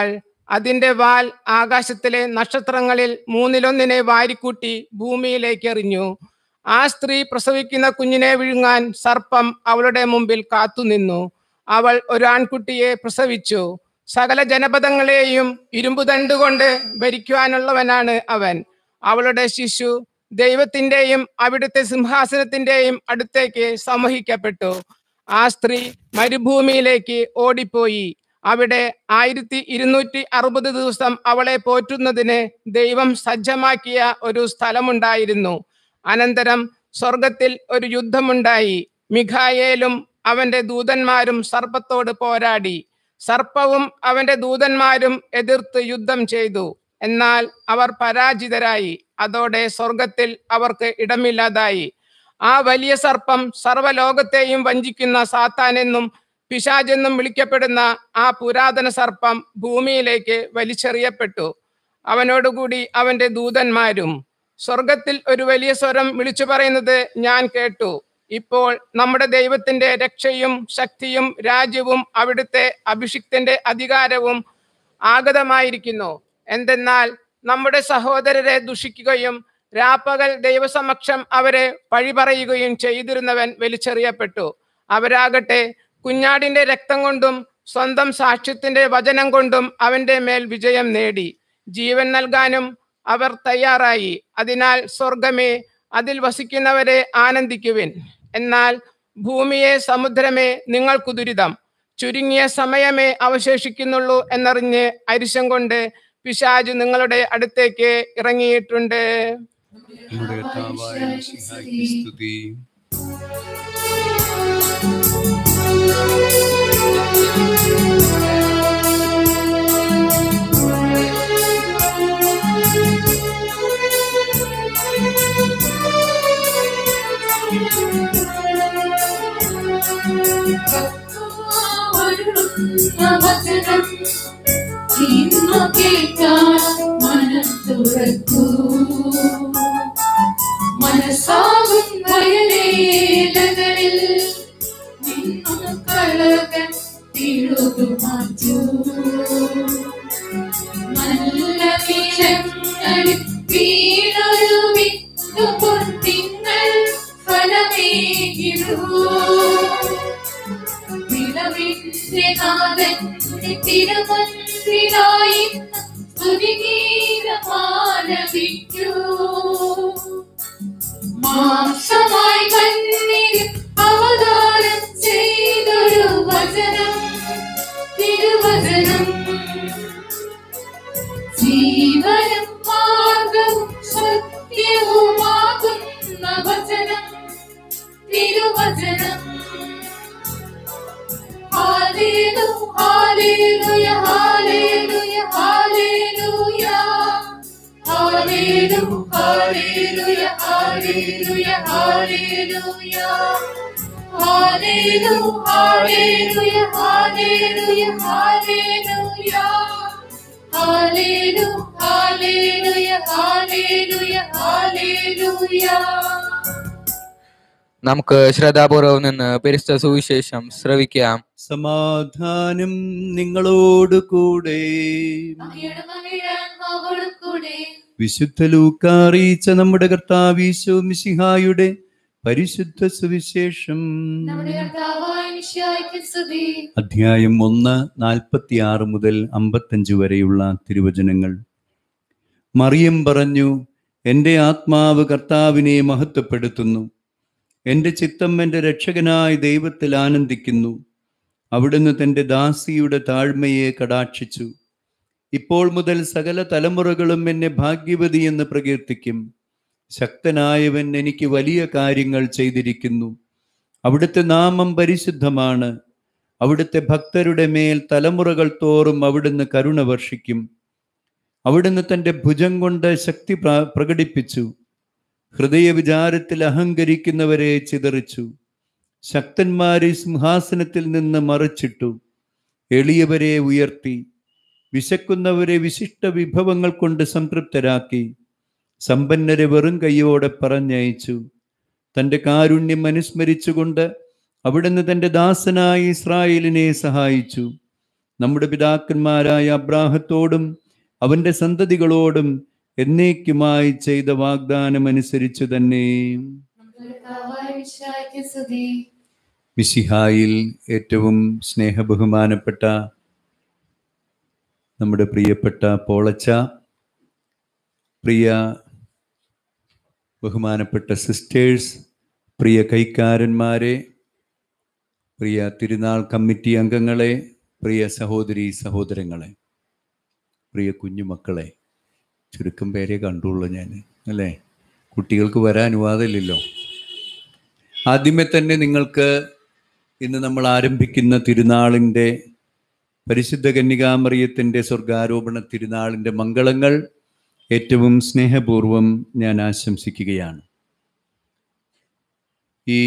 [SPEAKER 5] അതിന്റെ വാൽ ആകാശത്തിലെ നക്ഷത്രങ്ങളിൽ മൂന്നിലൊന്നിനെ വാരിക്കൂട്ടി ഭൂമിയിലേക്ക് എറിഞ്ഞു. ആ സ്ത്രീ പ്രസവിക്കുന്ന കുഞ്ഞിനെ വിഴുങ്ങാൻ സർപ്പം അവളുടെ മുമ്പിൽ കാത്തുനിന്നു. അവൾ ഒരു ആൺകുട്ടിയെ പ്രസവിച്ചു. സകല ജനപദങ്ങളെയും ഇരുമ്പുദണ്ട് കൊണ്ട് ഭരിക്കുവാനുള്ളവനാണ് അവൻ. അവളുടെ ശിശു ദൈവത്തിന്റെയും അവിടുത്തെ സിംഹാസനത്തിന്റെയും അടുത്തേക്ക് സമൂഹിക്കപ്പെട്ടു. ആ സ്ത്രീ മരുഭൂമിയിലേക്ക് ഓടിപ്പോയി. അവിടെ ആയിരത്തി ഇരുന്നൂറ്റി അറുപത് ദിവസം അവളെ പോറ്റുന്നതിന് ദൈവം സജ്ജമാക്കിയ ഒരു സ്ഥലമുണ്ടായിരുന്നു. അനന്തരം സ്വർഗത്തിൽ ഒരു യുദ്ധമുണ്ടായി. മിഖായേലും അവന്റെ ദൂതന്മാരും സർപ്പത്തോട് പോരാടി. സർപ്പവും അവന്റെ ദൂതന്മാരും എതിർത്ത് യുദ്ധം ചെയ്തു. എന്നാൽ അവർ പരാജിതരായി. അതോടെ സ്വർഗത്തിൽ അവർക്ക് ഇടമില്ലാതായി. ആ വലിയ സർപ്പം സർവ്വലോകത്തെയും വഞ്ചിക്കുന്ന സാത്താനെന്നും പിശാചെന്നും വിളിക്കപ്പെടുന്ന ആ പുരാതന സർപ്പം ഭൂമിയിലേക്ക് വലിച്ചെറിയപ്പെട്ടു, അവനോടുകൂടി അവന്റെ ദൂതന്മാരും. സ്വർഗത്തിൽ ഒരു വലിയ സ്വരം വിളിച്ചു പറയുന്നത് ഞാൻ കേട്ടു. ഇപ്പോൾ നമ്മുടെ ദൈവത്തിന്റെ രക്ഷയും ശക്തിയും രാജ്യവും അവിടുത്തെ അഭിഷിക്തന്റെ അധികാരവും ആഗതമായിരിക്കുന്നു. എന്തെന്നാൽ നമ്മുടെ സഹോദരരെ ദുഷിക്കുകയും രാപ്പകൽ ദൈവസമക്ഷം അവരെ പഴിപറയുകയും ചെയ്തിരുന്നവൻ വലിച്ചെറിയപ്പെട്ടു. അവരാകട്ടെ കുഞ്ഞാടിന്റെ രക്തം കൊണ്ടും സ്വന്തം സാക്ഷ്യത്തിന്റെ വചനം കൊണ്ടും അവന്റെ മേൽ വിജയം നേടി. ജീവൻ നൽകാനും അവർ തയ്യാറായി. അതിനാൽ സ്വർഗമേ, അതിൽ വസിക്കുന്നവരെ ആനന്ദിക്കുവിൻ. എന്നാൽ ഭൂമിയെ, സമുദ്രമേ, നിങ്ങൾക്കു ദുരിതം. ചുരുങ്ങിയ സമയമേ അവശേഷിക്കുന്നുള്ളൂ എന്നറിഞ്ഞ് അരിശം കൊണ്ട് പിശാച് നിങ്ങളുടെ അടുത്തേക്ക് ഇറങ്ങിയിട്ടുണ്ട്.
[SPEAKER 3] നമ്മുടെ കർത്താവായ മിശിഹായ്ക്ക് സ്തുതി.
[SPEAKER 1] വചനം ഇന്നു കേൾക്കാൻ മനം തുറക്കൂ. മനസ്സാകും വയലേലകളിൽ നിന്നും കളകൻ തിഴുതു മാറ്റൂ. നല്ല വീരങ്ങളിൽ വീണൊരു വിത്തു പൊന്തിങ്ങൾ ഫലമേകിടൂ. വിളവിന്റെ നാഥൻ തിരുമന്ദിരായി സ്തുതിഗീതമാലപിക്കൂ. മാംസമായി മണ്ണിൽ അവതാരം ചെയ്തൊരു വചനം, തിരുവചനം. ജീവനും മാർഗവും സത്യവുമാകുന്ന വചനം, തിരുവചനം. Hallelujah, hallelujah, hallelujah, hallelujah, hallelujah, hallelujah, hallelujah, hallelujah, hallelujah, hallelujah, hallelujah, hallelujah, hallelujah, hallelujah, hallelujah.
[SPEAKER 4] നമുക്ക് ശ്രദ്ധാപൂർവം നിന്ന് പരിശുദ്ധ സുവിശേഷം ശ്രവിക്കാം.
[SPEAKER 3] സമാധാനം നിങ്ങളോട് കൂടെ. വിശുദ്ധ ലൂക്കാ അറിയിച്ച നമ്മുടെ കർത്താവ് ഈശോ മിശിഹായുടെ പരിശുദ്ധ സുവിശേഷം. അധ്യായം ഒന്ന് നാൽപ്പത്തി ആറ് മുതൽ അമ്പത്തഞ്ച് വരെയുള്ള തിരുവചനങ്ങൾ. മറിയം പറഞ്ഞു, എൻ്റെ ആത്മാവ് കർത്താവിനെ മഹത്വപ്പെടുത്തുന്നു. എൻ്റെ ചിത്തം എൻ്റെ രക്ഷകനായ ദൈവത്തിൽ ആനന്ദിക്കുന്നു. അവിടുന്ന് തൻ്റെ ദാസിയുടെ താഴ്മയെ കടാക്ഷിച്ചു. ഇപ്പോൾ മുതൽ സകല തലമുറകളും എന്നെ ഭാഗ്യവതി എന്ന് പ്രകീർത്തിക്കും. ശക്തനായവൻ എനിക്ക് വലിയ കാര്യങ്ങൾ ചെയ്തിരിക്കുന്നു. അവിടുത്തെ നാമം പരിശുദ്ധമാണ്. അവിടുത്തെ ഭക്തരുടെ മേൽ തലമുറകൾ തോറും അവിടുന്ന് കരുണ വർഷിക്കും. അവിടുന്ന് തൻ്റെ ഭുജം കൊണ്ട് ശക്തി പ്രകടിപ്പിച്ചു. ഹൃദയവിചാരത്തിൽ അഹങ്കരിക്കുന്നവരെ ചിതറിച്ചു. ശക്തന്മാരെ സിംഹാസനത്തിൽ നിന്ന് മറിച്ചിട്ടു. എളിയവരെ ഉയർത്തി. വിശക്കുന്നവരെ വിശിഷ്ട വിഭവങ്ങൾ കൊണ്ട് സംതൃപ്തരാക്കി. സമ്പന്നരെ വെറും കൈയോടെ പറഞ്ഞയച്ചു. തൻ്റെ കാരുണ്യം അനുസ്മരിച്ചുകൊണ്ട് അവിടുന്ന് തൻ്റെ ദാസനായ ഇസ്രായേലിനെ സഹായിച്ചു. നമ്മുടെ പിതാക്കന്മാരായ അബ്രാഹത്തോടും അവന്റെ സന്തതികളോടും എന്നേക്കുമായി ചെയ്ത വാഗ്ദാനം അനുസരിച്ചു തന്നെ മിശിഹായിൽ ഏറ്റവും സ്നേഹബഹുമാനപ്പെട്ട നമ്മുടെ പ്രിയപ്പെട്ട പോളച്ച, പ്രിയ ബഹുമാനപ്പെട്ട സിസ്റ്റേഴ്സ്, പ്രിയ കൈക്കാരന്മാരെ, പ്രിയ തിരുനാൾ കമ്മിറ്റി അംഗങ്ങളെ, പ്രിയ സഹോദരി സഹോദരങ്ങളെ, പ്രിയ കുഞ്ഞുമക്കളെ, ചുരുക്കം പേരെ കണ്ടുള്ളൂ ഞാൻ, അല്ലേ? കുട്ടികൾക്ക് വരാൻ അനുവാദമില്ലല്ലോ. ആദ്യമേ തന്നെ നിങ്ങൾക്ക് ഇന്ന് നമ്മൾ ആരംഭിക്കുന്ന തിരുനാളിൻ്റെ, പരിശുദ്ധ കന്യകാമറിയത്തിൻ്റെ സ്വർഗാരോപണ തിരുനാളിൻ്റെ മംഗളങ്ങൾ ഏറ്റവും സ്നേഹപൂർവം ഞാൻ ആശംസിക്കുകയാണ്. ഈ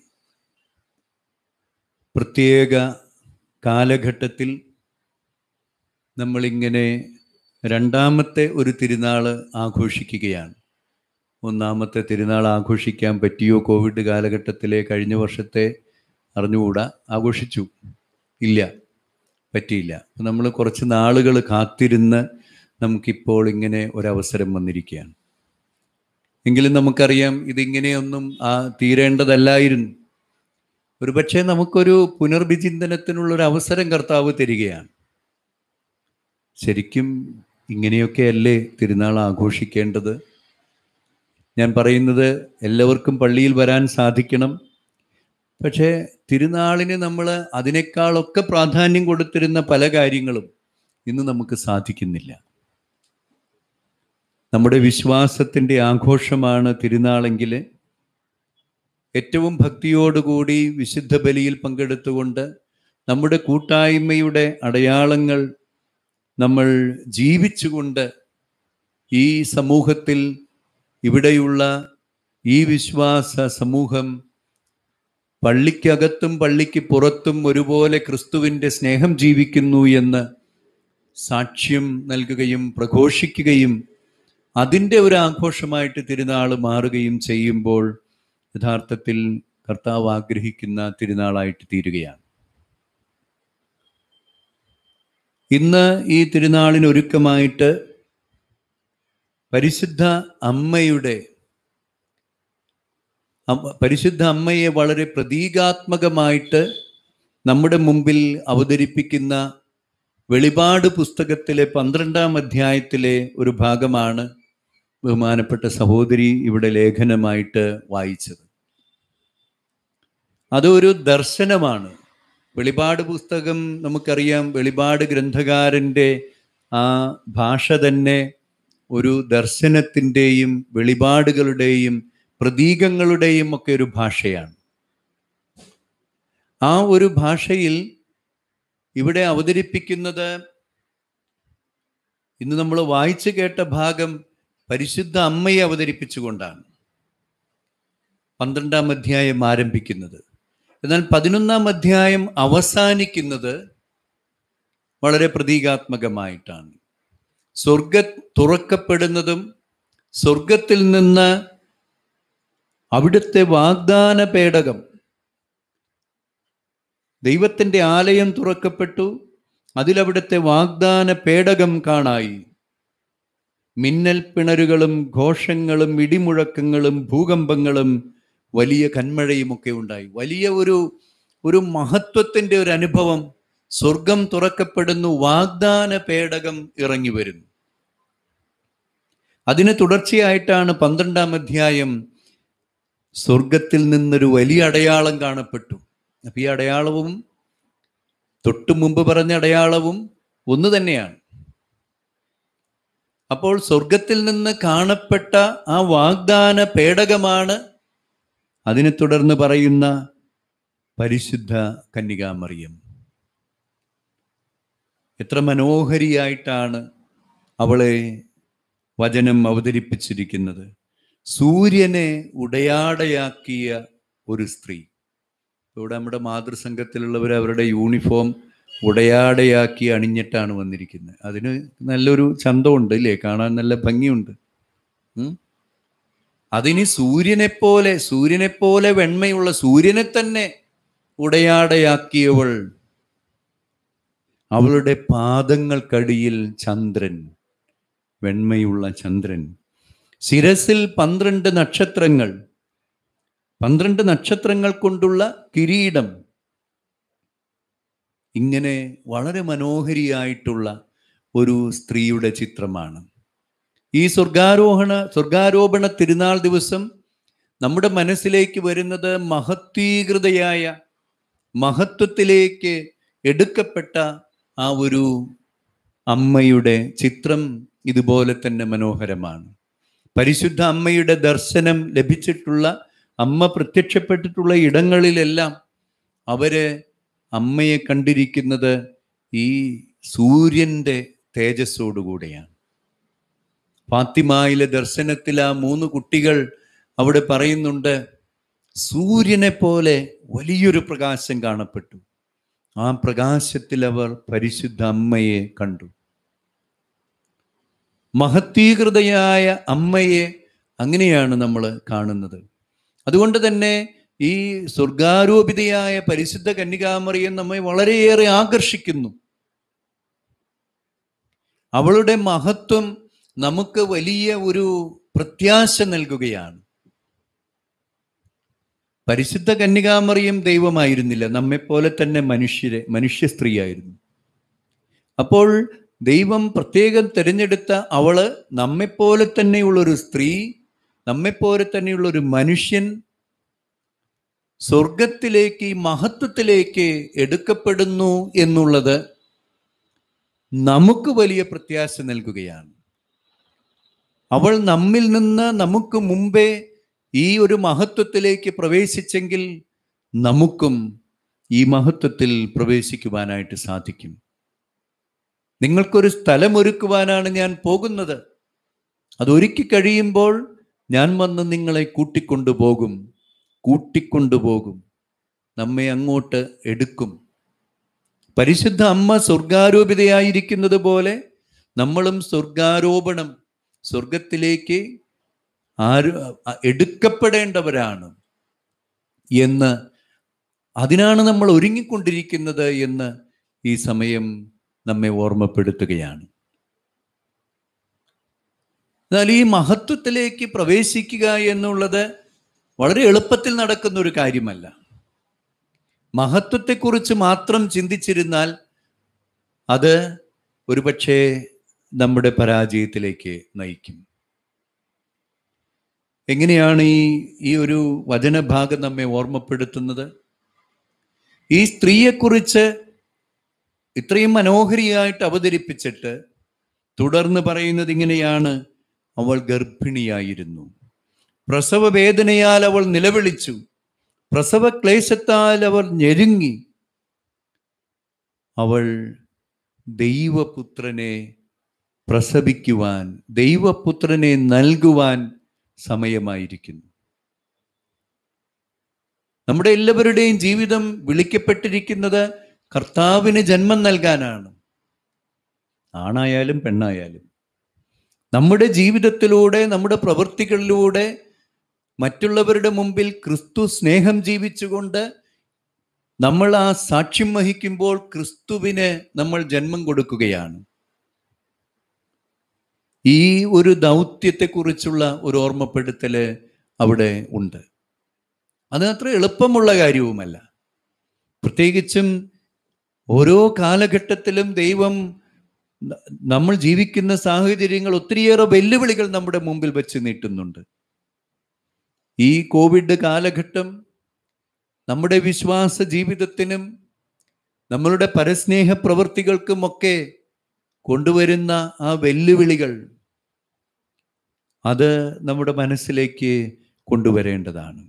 [SPEAKER 3] പ്രത്യേക കാലഘട്ടത്തിൽ നമ്മളിങ്ങനെ രണ്ടാമത്തെ ഒരു തിരുനാൾ ആഘോഷിക്കുകയാണ്. ഒന്നാമത്തെ തിരുനാൾ ആഘോഷിക്കാൻ പറ്റിയോ? കോവിഡ് കാലഘട്ടത്തിലെ കഴിഞ്ഞ വർഷത്തെ അറിഞ്ഞുകൂടാ. ആഘോഷിച്ചു? ഇല്ല, പറ്റിയില്ല. നമ്മൾ കുറച്ച് നാളുകൾ കാത്തിരുന്ന് നമുക്കിപ്പോൾ ഇങ്ങനെ ഒരവസരം വന്നിരിക്കുകയാണ്. എങ്കിലും നമുക്കറിയാം ഇതിങ്ങനെയൊന്നും ആ തീരേണ്ടതല്ലായിരുന്നു. ഒരുപക്ഷെ നമുക്കൊരു പുനർവിചിന്തനത്തിനുള്ളൊരു അവസരം കർത്താവ് തരികയാണ്. ശരിക്കും ഇങ്ങനെയൊക്കെയല്ലേ തിരുനാൾ ആഘോഷിക്കേണ്ടത്? ഞാൻ പറയുന്നത് എല്ലാവർക്കും പള്ളിയിൽ വരാൻ സാധിക്കണം. പക്ഷേ തിരുനാളിന് നമ്മൾ അതിനേക്കാളൊക്കെ പ്രാധാന്യം കൊടുത്തിരുന്ന പല കാര്യങ്ങളും ഇന്ന് നമുക്ക് സാധിക്കുന്നില്ല. നമ്മുടെ വിശ്വാസത്തിൻ്റെ ആഘോഷമാണ് തിരുനാളെങ്കിൽ ഏറ്റവും ഭക്തിയോടുകൂടി വിശുദ്ധ ബലിയിൽ പങ്കെടുത്തുകൊണ്ട് നമ്മുടെ കൂട്ടായ്മയുടെ അടയാളങ്ങൾ നമ്മൾ ജീവിച്ചുകൊണ്ട് ഈ സമൂഹത്തിൽ, ഇവിടെയുള്ള ഈ വിശ്വാസ സമൂഹം പള്ളിക്കകത്തും പള്ളിക്ക് പുറത്തും ഒരുപോലെ ക്രിസ്തുവിൻ്റെ സ്നേഹം ജീവിക്കുന്നു എന്ന് സാക്ഷ്യം നൽകുകയും പ്രഘോഷിക്കുകയും അതിൻ്റെ ഒരു ആഘോഷമായിട്ട് തിരുനാൾ മാറുകയും ചെയ്യുമ്പോൾ യഥാർത്ഥത്തിൽ കർത്താവ് ആഗ്രഹിക്കുന്ന തിരുനാളായിട്ട് തീരുകയാണ്. ഇന്ന് ഈ തിരുനാളിനൊരുക്കമായിട്ട് പരിശുദ്ധ അമ്മയുടെ പരിശുദ്ധ അമ്മയെ വളരെ പ്രതീകാത്മകമായിട്ട് നമ്മുടെ മുമ്പിൽ അവതരിപ്പിക്കുന്ന വെളിപാട് പുസ്തകത്തിലെ പന്ത്രണ്ടാം അധ്യായത്തിലെ ഒരു ഭാഗമാണ് ബഹുമാനപ്പെട്ട സഹോദരി ഇവിടെ ലേഖനമായിട്ട് വായിച്ചത്. അതൊരു ദർശനമാണ്. വെളിപാട് പുസ്തകം നമുക്കറിയാം, വെളിപാട് ഗ്രന്ഥകാരൻ്റെ ആ ഭാഷ തന്നെ ഒരു ദർശനത്തിൻ്റെയും വെളിപാടുകളുടെയും പ്രതീകങ്ങളുടെയും ഒക്കെ ഒരു ഭാഷയാണ്. ആ ഒരു ഭാഷയിൽ ഇവിടെ അവതരിപ്പിക്കുന്നത്, ഇന്ന് നമ്മൾ വായിച്ചു കേട്ട ഭാഗം പരിശുദ്ധ അമ്മയെ അവതരിപ്പിച്ചുകൊണ്ടാണ് പന്ത്രണ്ടാം അധ്യായം ആരംഭിക്കുന്നത്. എന്നാൽ പതിനൊന്നാം അധ്യായം അവസാനിക്കുന്നത് വളരെ പ്രതീകാത്മകമായിട്ടാണ്. സ്വർഗ തുറക്കപ്പെടുന്നതും സ്വർഗത്തിൽ നിന്ന് അവിടുത്തെ വാഗ്ദാന പേടകം, ദൈവത്തിൻ്റെ ആലയം തുറക്കപ്പെട്ടു, അതിലവിടുത്തെ വാഗ്ദാന പേടകം കാണായി. മിന്നൽ പിണരുകളും ഘോഷങ്ങളും ഇടിമുഴക്കങ്ങളും ഭൂകമ്പങ്ങളും വലിയ കന്മഴയുമൊക്കെ ഉണ്ടായി. വലിയ ഒരു ഒരു മഹത്വത്തിൻ്റെ ഒരു അനുഭവം. സ്വർഗം തുറക്കപ്പെടുന്നു, വാഗ്ദാന പേടകം ഇറങ്ങി വരുന്നു. അതിന് തുടർച്ചയായിട്ടാണ് പന്ത്രണ്ടാം അധ്യായം സ്വർഗത്തിൽ നിന്നൊരു വലിയ അടയാളം കാണപ്പെട്ടു. അപ്പൊ ഈ അടയാളവും തൊട്ടു മുമ്പ് പറഞ്ഞ അടയാളവും ഒന്ന് തന്നെയാണ്. അപ്പോൾ സ്വർഗത്തിൽ നിന്ന് കാണപ്പെട്ട ആ വാഗ്ദാന പേടകമാണ് അതിനെ തുടർന്ന് പറയുന്ന പരിശുദ്ധ കന്യകാമറിയം. എത്ര മനോഹരിയായിട്ടാണ് അവളെ വചനം അവതരിപ്പിച്ചിരിക്കുന്നത്. സൂര്യനെ ഉടയാടയാക്കിയ ഒരു സ്ത്രീ. ഇവിടെ നമ്മുടെ മാതൃസംഘത്തിലുള്ളവർ അവരുടെ യൂണിഫോം ഉടയാടയാക്കി അണിഞ്ഞിട്ടാണ് വന്നിരിക്കുന്നത്. അതിന് നല്ലൊരു ചന്തമുണ്ട് ഇല്ലേ, കാണാൻ നല്ല ഭംഗിയുണ്ട്. അതിന് സൂര്യനെപ്പോലെ സൂര്യനെപ്പോലെ വെണ്മയുള്ള, സൂര്യനെ തന്നെ ഉടയാടയാക്കിയവൾ, അവളുടെ പാദങ്ങൾക്കടിയിൽ ചന്ദ്രൻ, വെണ്മയുള്ള ചന്ദ്രൻ, ശിരസിൽ പന്ത്രണ്ട് നക്ഷത്രങ്ങൾ, പന്ത്രണ്ട് നക്ഷത്രങ്ങൾ കൊണ്ടുള്ള കിരീടം. ഇങ്ങനെ വളരെ മനോഹരിയായിട്ടുള്ള ഒരു സ്ത്രീയുടെ ചിത്രമാണ്. ഈ സ്വർഗാരോഹണ സ്വർഗാരോപണ തിരുനാൾ ദിവസം നമ്മുടെ മനസ്സിലേക്ക് വരുന്നത് മഹത്വീകൃതയായ, മഹത്വത്തിലേക്ക് എടുക്കപ്പെട്ട ആ ഒരു അമ്മയുടെ ചിത്രം ഇതുപോലെ തന്നെ മനോഹരമാണ്. പരിശുദ്ധ അമ്മയുടെ ദർശനം ലഭിച്ചിട്ടുള്ള, അമ്മ പ്രത്യക്ഷപ്പെട്ടിട്ടുള്ള ഇടങ്ങളിലെല്ലാം അവര് അമ്മയെ കണ്ടിരിക്കുന്നത് ഈ സൂര്യന്റെ തേജസ്സോടുകൂടെയാണ്. ഫാത്തിമയിലെ ദർശനത്തിൽ ആ മൂന്ന് കുട്ടികൾ അവിടെ പറയുന്നുണ്ട്, സൂര്യനെ പോലെ വലിയൊരു പ്രകാശം കാണപ്പെട്ടു. ആ പ്രകാശത്തിൽ അവർ പരിശുദ്ധ അമ്മയെ കണ്ടു. മഹത്വീകൃതയായ അമ്മയെ അങ്ങനെയാണ് നമ്മൾ കാണുന്നത്. അതുകൊണ്ട് തന്നെ ഈ സ്വർഗാരോപിതയായ പരിശുദ്ധ കന്യകാമറിയം നമ്മെ വളരെയേറെ ആകർഷിക്കുന്നു. അവളുടെ മഹത്വം നമുക്ക് വലിയ ഒരു പ്രത്യാശ നൽകുകയാണ്. പരിശുദ്ധ കന്യകാമറിയം ദൈവമായിരുന്നില്ല, നമ്മെപ്പോലെ തന്നെ മനുഷ്യരെ മനുഷ്യ സ്ത്രീയായിരുന്നു. അപ്പോൾ ദൈവം പ്രത്യേകം തിരഞ്ഞെടുത്ത അവള് നമ്മെപ്പോലെ തന്നെയുള്ളൊരു സ്ത്രീ, നമ്മെപ്പോലെ തന്നെയുള്ളൊരു മനുഷ്യൻ സ്വർഗത്തിലേക്ക്, മഹത്വത്തിലേക്ക് എടുക്കപ്പെടുന്നു എന്നുള്ളത് നമുക്ക് വലിയ പ്രത്യാശ നൽകുകയാണ്. അവൾ നമ്മിൽ നിന്ന് നമുക്ക് മുമ്പേ ഈ ഒരു മഹത്വത്തിലേക്ക് പ്രവേശിച്ചെങ്കിൽ നമുക്കും ഈ മഹത്വത്തിൽ പ്രവേശിക്കുവാനായിട്ട് സാധിക്കും. നിങ്ങൾക്കൊരു സ്ഥലമൊരുക്കുവാനാണ് ഞാൻ പോകുന്നത്, അതൊരുക്കി കഴിയുമ്പോൾ ഞാൻ വന്ന് നിങ്ങളെ കൂട്ടിക്കൊണ്ടുപോകും കൂട്ടിക്കൊണ്ടുപോകും നമ്മെ അങ്ങോട്ട് എടുക്കും. പരിശുദ്ധ അമ്മ സ്വർഗാരോപിതയായിരിക്കുന്നത് പോലെ നമ്മളും സ്വർഗാരോപണം, സ്വർഗത്തിലേക്ക് ആര് എടുക്കപ്പെടേണ്ടവരാണ് എന്ന്, അതിനാണ് നമ്മൾ ഒരുങ്ങിക്കൊണ്ടിരിക്കുന്നത് എന്ന് ഈ സമയം നമ്മെ ഓർമ്മപ്പെടുത്തുകയാണ്. എന്നാൽ ഈ മഹത്വത്തിലേക്ക് പ്രവേശിക്കുക എന്നുള്ളത് വളരെ എളുപ്പത്തിൽ നടക്കുന്ന ഒരു കാര്യമല്ല. മഹത്വത്തെക്കുറിച്ച് മാത്രം ചിന്തിച്ചിരുന്നാൽ അത് ഒരുപക്ഷെ നമ്മുടെ പരാജയത്തിലേക്ക് നയിക്കും. എങ്ങനെയാണ് ഈ ഈ ഒരു വചനഭാഗം നമ്മെ ഓർമ്മപ്പെടുത്തുന്നത്? ഈ സ്ത്രീയെക്കുറിച്ച് ഇത്രയും മനോഹരിയായിട്ട് അവതരിപ്പിച്ചിട്ട് തുടർന്ന് പറയുന്നത് ഇങ്ങനെയാണ്, അവൾ ഗർഭിണിയായിരുന്നു, പ്രസവ വേദനയാൽ അവൾ നിലവിളിച്ചു, പ്രസവ ക്ലേശത്താൽ അവർ ഞെരുങ്ങി, അവൾ ദൈവപുത്രനെ പ്രസവിക്കുവാൻ, ദൈവപുത്രനെ നൽകുവാൻ സമയമായിരിക്കുന്നു. നമ്മുടെ എല്ലാവരുടെയും ജീവിതം വിളിക്കപ്പെട്ടിരിക്കുന്നത് കർത്താവിന് ജന്മം നൽകാനാണ്. ആണായാലും പെണ്ണായാലും നമ്മുടെ ജീവിതത്തിലൂടെ, നമ്മുടെ പ്രവൃത്തികളിലൂടെ മറ്റുള്ളവരുടെ മുമ്പിൽ ക്രിസ്തു സ്നേഹം ജീവിച്ചുകൊണ്ട് നമ്മൾ ആ സാക്ഷ്യം വഹിക്കുമ്പോൾ ക്രിസ്തുവിന് നമ്മൾ ജന്മം കൊടുക്കുകയാണ്. ഈ ഒരു ദൗത്യത്തെക്കുറിച്ചുള്ള ഒരു ഓർമ്മപ്പെടുത്തല് അവിടെ ഉണ്ട്. അത് അത്ര എളുപ്പമുള്ള കാര്യവുമല്ല. പ്രത്യേകിച്ചും ഓരോ കാലഘട്ടത്തിലും ദൈവം നമ്മൾ ജീവിക്കുന്ന സാഹചര്യങ്ങൾ ഒത്തിരിയേറെ വെല്ലുവിളികൾ നമ്മുടെ മുമ്പിൽ വെച്ച് നീട്ടുന്നുണ്ട്. ഈ കോവിഡ് കാലഘട്ടം നമ്മുടെ വിശ്വാസ ജീവിതത്തിനും നമ്മളുടെ പരസ്നേഹ പ്രവൃത്തികൾക്കുമൊക്കെ കൊണ്ടുവരുന്ന ആ വെല്ലുവിളികൾ, അത് നമ്മുടെ മനസ്സിലേക്ക് കൊണ്ടുവരേണ്ടതാണ്.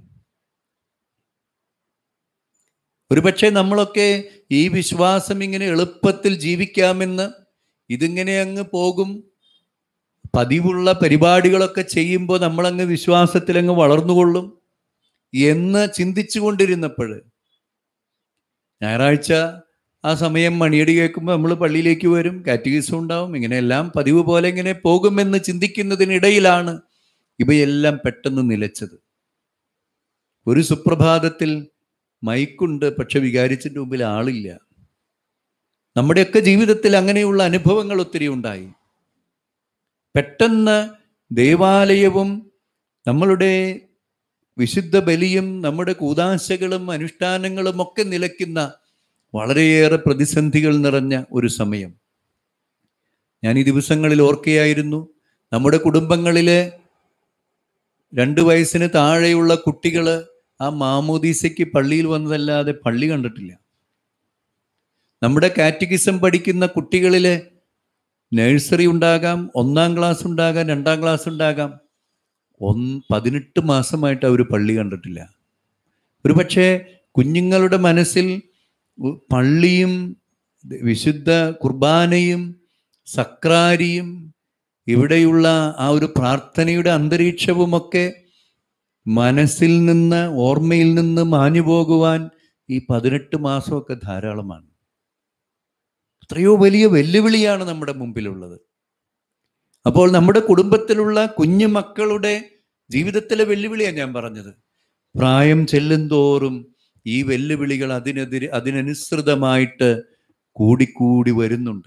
[SPEAKER 3] ഒരുപക്ഷെ നമ്മളൊക്കെ ഈ വിശ്വാസം ഇങ്ങനെ എളുപ്പത്തിൽ ജീവിക്കാമെന്ന്, ഇതിങ്ങനെ അങ്ങ് പോകും, പതിവുള്ള പരിപാടികളൊക്കെ ചെയ്യുമ്പോൾ നമ്മളങ്ങ് വിശ്വാസത്തിൽ അങ്ങ് വളർന്നുകൊള്ളും എന്ന് ചിന്തിച്ചു കൊണ്ടിരുന്നപ്പോൾ ഞായറാഴ്ച ആ സമയം മണിയടി കേൾക്കുമ്പോൾ നമ്മൾ പള്ളിയിലേക്ക് വരും, കാറ്റഗീസം ഉണ്ടാവും, ഇങ്ങനെയെല്ലാം പതിവ് പോലെ ഇങ്ങനെ പോകുമെന്ന് ചിന്തിക്കുന്നതിനിടയിലാണ് ഇവയെല്ലാം പെട്ടെന്ന് നിലച്ചത്. ഒരു സുപ്രഭാതത്തിൽ മൈക്കുണ്ട്, പക്ഷെ വികാരിച്ചിട്ട് മുമ്പിൽ ആളില്ല. നമ്മുടെയൊക്കെ ജീവിതത്തിൽ അങ്ങനെയുള്ള അനുഭവങ്ങൾ ഒത്തിരി ഉണ്ടായി. പെട്ടെന്ന് ദേവാലയവും നമ്മളുടെ വിശുദ്ധ ബലിയും നമ്മുടെ കൂദാശകളും അനുഷ്ഠാനങ്ങളും ഒക്കെ നിലയ്ക്കുന്ന വളരെയേറെ പ്രതിസന്ധികൾ നിറഞ്ഞ ഒരു സമയം. ഞാൻ ഈ ദിവസങ്ങളിൽ ഓർക്കുകയായിരുന്നു, നമ്മുടെ കുടുംബങ്ങളിലെ രണ്ട് വയസ്സിന് താഴെയുള്ള കുട്ടികൾ ആ മാമോദീസയ്ക്ക് പള്ളിയിൽ വന്നതല്ലാതെ പള്ളി കണ്ടിട്ടില്ല. നമ്മുടെ കാറ്റഗിസം പഠിക്കുന്ന കുട്ടികളിലെ നഴ്സറി ഉണ്ടാകാം, ഒന്നാം ക്ലാസ് ഉണ്ടാകാം, രണ്ടാം ക്ലാസ് ഉണ്ടാകാം, ഒന്ന് പതിനെട്ട് മാസമായിട്ട് അവർ പള്ളി കണ്ടിട്ടില്ല. ഒരു പക്ഷേ കുഞ്ഞുങ്ങളുടെ മനസ്സിൽ പള്ളിയും വിശുദ്ധ കുർബാനയും സക്രാരിയും ഇവിടെയുള്ള ആ ഒരു പ്രാർത്ഥനയുടെ അന്തരീക്ഷവുമൊക്കെ മനസ്സിൽ നിന്ന്, ഓർമ്മയിൽ നിന്ന് മാഞ്ഞു പോകുവാൻ ഈ പതിനെട്ട് മാസമൊക്കെ ധാരാളമാണ്. എത്രയോ വലിയ വെല്ലുവിളിയാണ് നമ്മുടെ മുമ്പിലുള്ളത്. അപ്പോൾ നമ്മുടെ കുടുംബത്തിലുള്ള കുഞ്ഞു മക്കളുടെ ജീവിതത്തിലെ വെല്ലുവിളിയാണ് ഞാൻ പറഞ്ഞത്. പ്രായം ചെല്ലുന്തോറും ഈ വെല്ലുവിളികൾ അതിനെതിരെ അതിനനുസൃതമായിട്ട് കൂടിക്കൂടി വരുന്നുണ്ട്.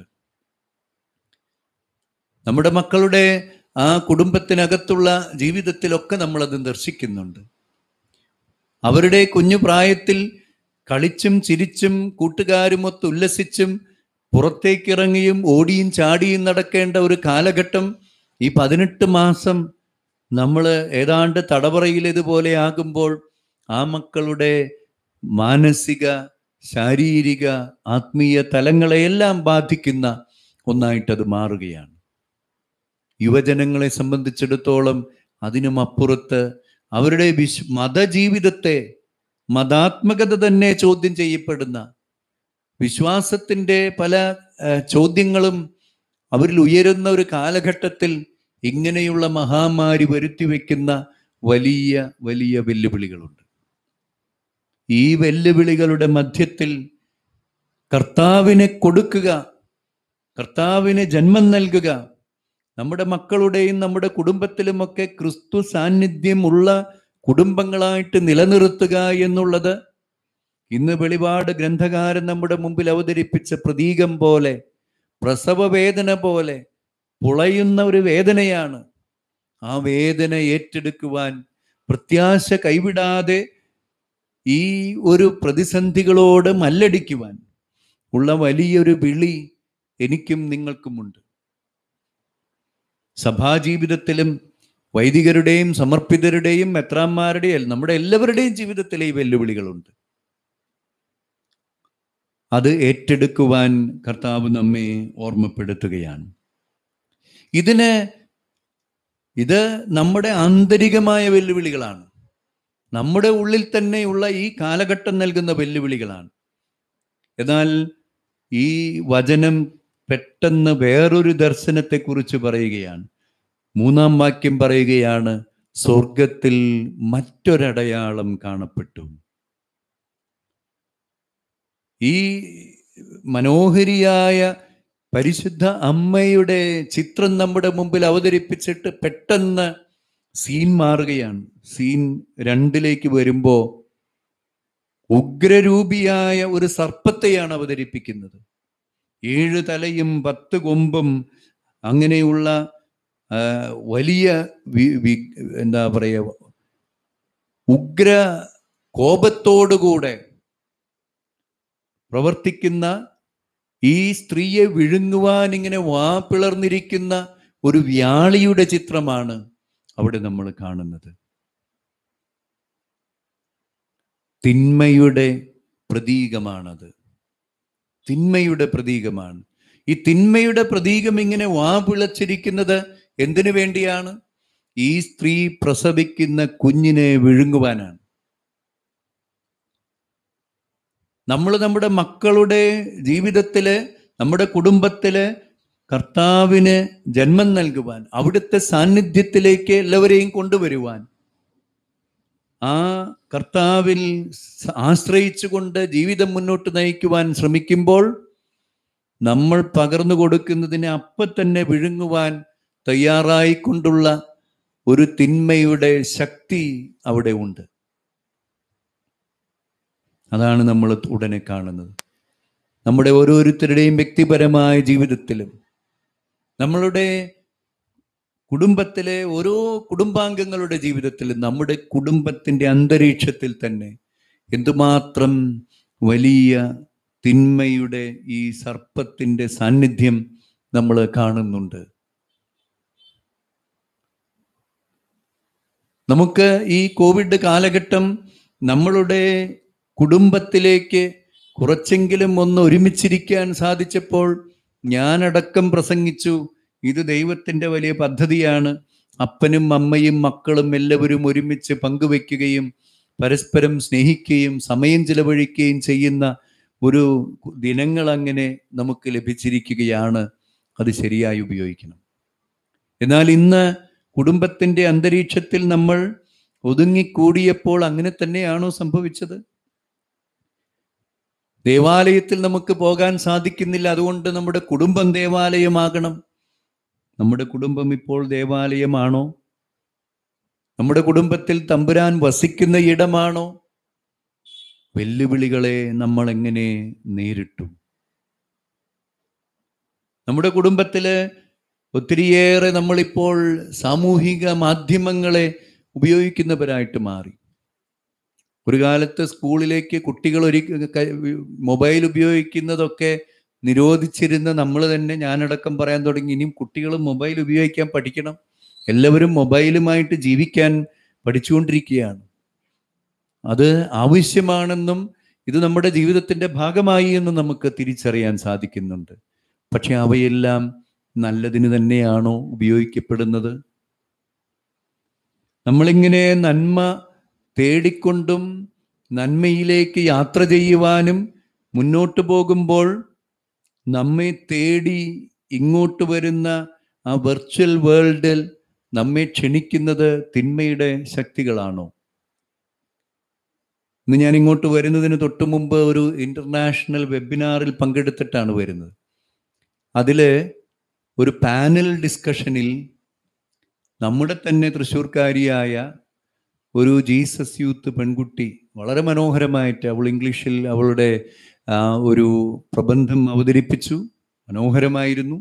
[SPEAKER 3] നമ്മുടെ മക്കളുടെ ആ കുടുംബത്തിനകത്തുള്ള ജീവിതത്തിലൊക്കെ നമ്മളത് ദർശിക്കുന്നുണ്ട്. അവരുടെ കുഞ്ഞു പ്രായത്തിൽ കളിച്ചും ചിരിച്ചും കൂട്ടുകാരുമൊത്ത് ഉല്ലസിച്ചും പുറത്തേക്കിറങ്ങിയും ഓടിയും ചാടിയും നടക്കേണ്ട ഒരു കാലഘട്ടം ഈ പതിനെട്ട് മാസം നമ്മൾ ഏതാണ്ട് തടവറയിലേതുപോലെ ആകുമ്പോൾ ആ മക്കളുടെ മാനസിക, ശാരീരിക, ആത്മീയ തലങ്ങളെയെല്ലാം ബാധിക്കുന്ന ഒന്നായിട്ടത് മാറുകയാണ്. യുവജനങ്ങളെ സംബന്ധിച്ചിടത്തോളം അതിനും അപ്പുറത്ത് അവരുടെ വിശ് മതജീവിതത്തെ, മതാത്മകത തന്നെ ചോദ്യം ചെയ്യപ്പെടുന്ന, വിശ്വാസത്തിൻ്റെ പല ചോദ്യങ്ങളും അവരിൽ ഉയരുന്ന ഒരു കാലഘട്ടത്തിൽ ഇങ്ങനെയുള്ള മഹാമാരി വരുത്തി വയ്ക്കുന്ന വലിയ വലിയ വെല്ലുവിളികളുണ്ട്. ഈ വെല്ലുവിളികളുടെ മധ്യത്തിൽ കർത്താവിനെ കൊടുക്കുക, കർത്താവിന് ജന്മം നൽകുക, നമ്മുടെ മക്കളുടെയും നമ്മുടെ കുടുംബത്തിലുമൊക്കെ ക്രിസ്തു സാന്നിധ്യമുള്ള കുടുംബങ്ങളായിട്ട് നിലനിർത്തുക എന്നുള്ളത് ഇന്ന് വെളിപാട് ഗ്രന്ഥകാരൻ നമ്മുടെ മുമ്പിൽ അവതരിപ്പിച്ച പ്രതീകം പോലെ, പ്രസവ വേദന പോലെ പുളയുന്ന ഒരു വേദനയാണ്. ആ വേദന ഏറ്റെടുക്കുവാൻ, പ്രത്യാശ കൈവിടാതെ ഈ ഒരു പ്രതിസന്ധികളോട് മല്ലടിക്കുവാൻ ഉള്ള വലിയൊരു വിളി എനിക്കും നിങ്ങൾക്കുമുണ്ട്. സഭാജീവിതത്തിലും വൈദികരുടെയും സമർപ്പിതരുടെയും മെത്രാന്മാരുടെയും നമ്മുടെ എല്ലാവരുടെയും ജീവിതത്തിൽ ഈ വെല്ലുവിളികളുണ്ട്. അത് ഏറ്റെടുക്കുവാൻ കർത്താവ് നമ്മെ ഓർമ്മപ്പെടുത്തുകയാണ്. ഇതിന് ഇത് നമ്മുടെ ആന്തരികമായ വെല്ലുവിളികളാണ്. നമ്മുടെ ഉള്ളിൽ തന്നെയുള്ള ഈ കാലഘട്ടം നൽകുന്ന വെല്ലുവിളികളാണ്. എന്നാൽ ഈ വചനം പെട്ടെന്ന് വേറൊരു ദർശനത്തെക്കുറിച്ച് പറയുകയാണ്. മൂന്നാം വാക്യം പറയുകയാണ്, സ്വർഗത്തിൽ മറ്റൊരടയാളം കാണപ്പെട്ടു. ഈ മനോഹരിയായ പരിശുദ്ധ അമ്മയുടെ ചിത്രം നമ്മുടെ മുമ്പിൽ അവതരിപ്പിച്ചിട്ട് പെട്ടെന്ന് സീൻ മാറുകയാണ്. സീൻ രണ്ടിലേക്ക് വരുമ്പോൾ ഉഗ്രരൂപിയായ ഒരു സർപ്പത്തെയാണ് അവതരിപ്പിക്കുന്നത്. ഏഴ് തലയും പത്ത് കൊമ്പും അങ്ങനെയുള്ള വലിയ എന്താ പറയുക, ഉഗ്ര കോപത്തോടുകൂടെ പ്രവർത്തിക്കുന്ന ഈ സ്ത്രീയെ വിഴുങ്ങുവാൻ ഇങ്ങനെ വാ പിളർന്നിരിക്കുന്ന ഒരു വ്യാളിയുടെ ചിത്രമാണ് അവിടെ നമ്മൾ കാണുന്നത്. തിന്മയുടെ പ്രതീകമാണത്. തിന്മയുടെ പ്രതീകമാണ്. ഈ തിന്മയുടെ പ്രതീകം ഇങ്ങനെ വാ പിളച്ചിരിക്കുന്നത് എന്തിനു വേണ്ടിയാണ്? ഈ സ്ത്രീ പ്രസവിക്കുന്ന കുഞ്ഞിനെ വിഴുങ്ങുവാനാണ്. നമ്മൾ നമ്മുടെ മക്കളുടെ ജീവിതത്തില്, നമ്മുടെ കുടുംബത്തില് കർത്താവിന് ജന്മം നൽകുവാൻ, അവിടുത്തെ സാന്നിധ്യത്തിലേക്ക് എല്ലാവരെയും കൊണ്ടുവരുവാൻ, ആ കർത്താവിൽ ആശ്രയിച്ചുകൊണ്ട് ജീവിതം മുന്നോട്ട് നയിക്കുവാൻ ശ്രമിക്കുമ്പോൾ നമ്മൾ പകർന്നു കൊടുക്കുന്നതിനെ അപ്പം തന്നെ വിഴുങ്ങുവാൻ തയ്യാറായിക്കൊണ്ടുള്ള ഒരു തിന്മയുടെ ശക്തി അവിടെ ഉണ്ട്. അതാണ് നമ്മൾ ഉടനെ കാണുന്നത്. നമ്മുടെ ഓരോരുത്തരുടെയും വ്യക്തിപരമായ ജീവിതത്തിലും നമ്മളുടെ കുടുംബത്തിലെ ഓരോ കുടുംബാംഗങ്ങളുടെ ജീവിതത്തിലും നമ്മുടെ കുടുംബത്തിൻ്റെ അന്തരീക്ഷത്തിൽ തന്നെ എന്തുമാത്രം വലിയ തിന്മയുടെ ഈ സർപ്പത്തിൻ്റെ സാന്നിധ്യം നമ്മൾ കാണുന്നുണ്ട്. നമുക്ക് ഈ കോവിഡ് കാലഘട്ടം നമ്മളുടെ കുടുംബത്തിലേക്ക് കുറച്ചെങ്കിലും ഒന്ന് ഒരുമിച്ചിരിക്കാൻ സാധിച്ചപ്പോൾ ഞാനടക്കം പ്രസംഗിച്ചു, ഇത് ദൈവത്തിൻ്റെ വലിയ പദ്ധതിയാണ്. അപ്പനും അമ്മയും മക്കളും എല്ലാവരും ഒരുമിച്ച് പങ്കുവെക്കുകയും പരസ്പരം സ്നേഹിക്കുകയും സമയം ചിലവഴിക്കുകയും ചെയ്യുന്ന ഒരു ദിനങ്ങൾ അങ്ങനെ നമുക്ക് ലഭിച്ചിരിക്കുകയാണ്. അത് ശരിയായി ഉപയോഗിക്കണം. എന്നാൽ ഇന്ന് കുടുംബത്തിൻ്റെ അന്തരീക്ഷത്തിൽ നമ്മൾ ഒതുങ്ങിക്കൂടിയപ്പോൾ അങ്ങനെ തന്നെയാണോ സംഭവിച്ചത്? ദേവാലയത്തിൽ നമുക്ക് പോകാൻ സാധിക്കുന്നില്ല, അതുകൊണ്ട് നമ്മുടെ കുടുംബം ദേവാലയമാകണം. നമ്മുടെ കുടുംബം ഇപ്പോൾ ദേവാലയമാണോ? നമ്മുടെ കുടുംബത്തിൽ തമ്പുരാൻ വസിക്കുന്ന ഇടമാണോ? വെല്ലുവിളികളെ നമ്മൾ എങ്ങനെ നേരിട്ടു? നമ്മുടെ കുടുംബത്തില് ഒത്തിരിയേറെ നമ്മളിപ്പോൾ സാമൂഹിക മാധ്യമങ്ങളെ ഉപയോഗിക്കുന്നവരായിട്ട് മാറി. ഒരു കാലത്ത് സ്കൂളിലേക്ക് കുട്ടികൾ ഒരു മൊബൈൽ ഉപയോഗിക്കുന്നതൊക്കെ നിരോധിച്ചിരുന്ന നമ്മൾ തന്നെ, ഞാനടക്കം പറയാൻ തുടങ്ങി, ഇനിയും കുട്ടികൾ മൊബൈൽ ഉപയോഗിക്കാൻ പഠിക്കണം. എല്ലാവരും മൊബൈലുമായിട്ട് ജീവിക്കാൻ പഠിച്ചുകൊണ്ടിരിക്കുകയാണ്. അത് ആവശ്യമാണെന്നും ഇത് നമ്മുടെ ജീവിതത്തിൻ്റെ ഭാഗമായി എന്നും നമുക്ക് തിരിച്ചറിയാൻ സാധിക്കുന്നുണ്ട്. പക്ഷെ അവയെല്ലാം നല്ലതിന് തന്നെയാണോ ഉപയോഗിക്കപ്പെടുന്നത്? നമ്മളിങ്ങനെ നന്മ തേടിക്കൊണ്ടും നന്മയിലേക്ക് യാത്ര ചെയ്യുവാനും മുന്നോട്ട് പോകുമ്പോൾ നമ്മെ തേടി ഇങ്ങോട്ട് വരുന്ന ആ വെർച്വൽ വേൾഡിൽ നമ്മെ ക്ഷണിക്കുന്നത് തിന്മയുടെ ശക്തികളാണോ? ഇന്ന് ഞാൻ ഇങ്ങോട്ട് വരുന്നതിന് തൊട്ട് മുമ്പ് ഒരു ഇന്റർനാഷണൽ വെബിനാറിൽ പങ്കെടുത്തിട്ടാണ് വരുന്നത്. അതിൽ ഒരു പാനൽ ഡിസ്കഷനിൽ നമ്മുടെ തന്നെ തൃശ്ശൂർക്കാരിയായ ഒരു ജീസസ് യൂത്ത് പെൺകുട്ടി വളരെ മനോഹരമായിട്ട് അവൾ ഇംഗ്ലീഷിൽ അവളുടെ ഒരു പ്രബന്ധം അവതരിപ്പിച്ചു. മനോഹരമായിരുന്നു.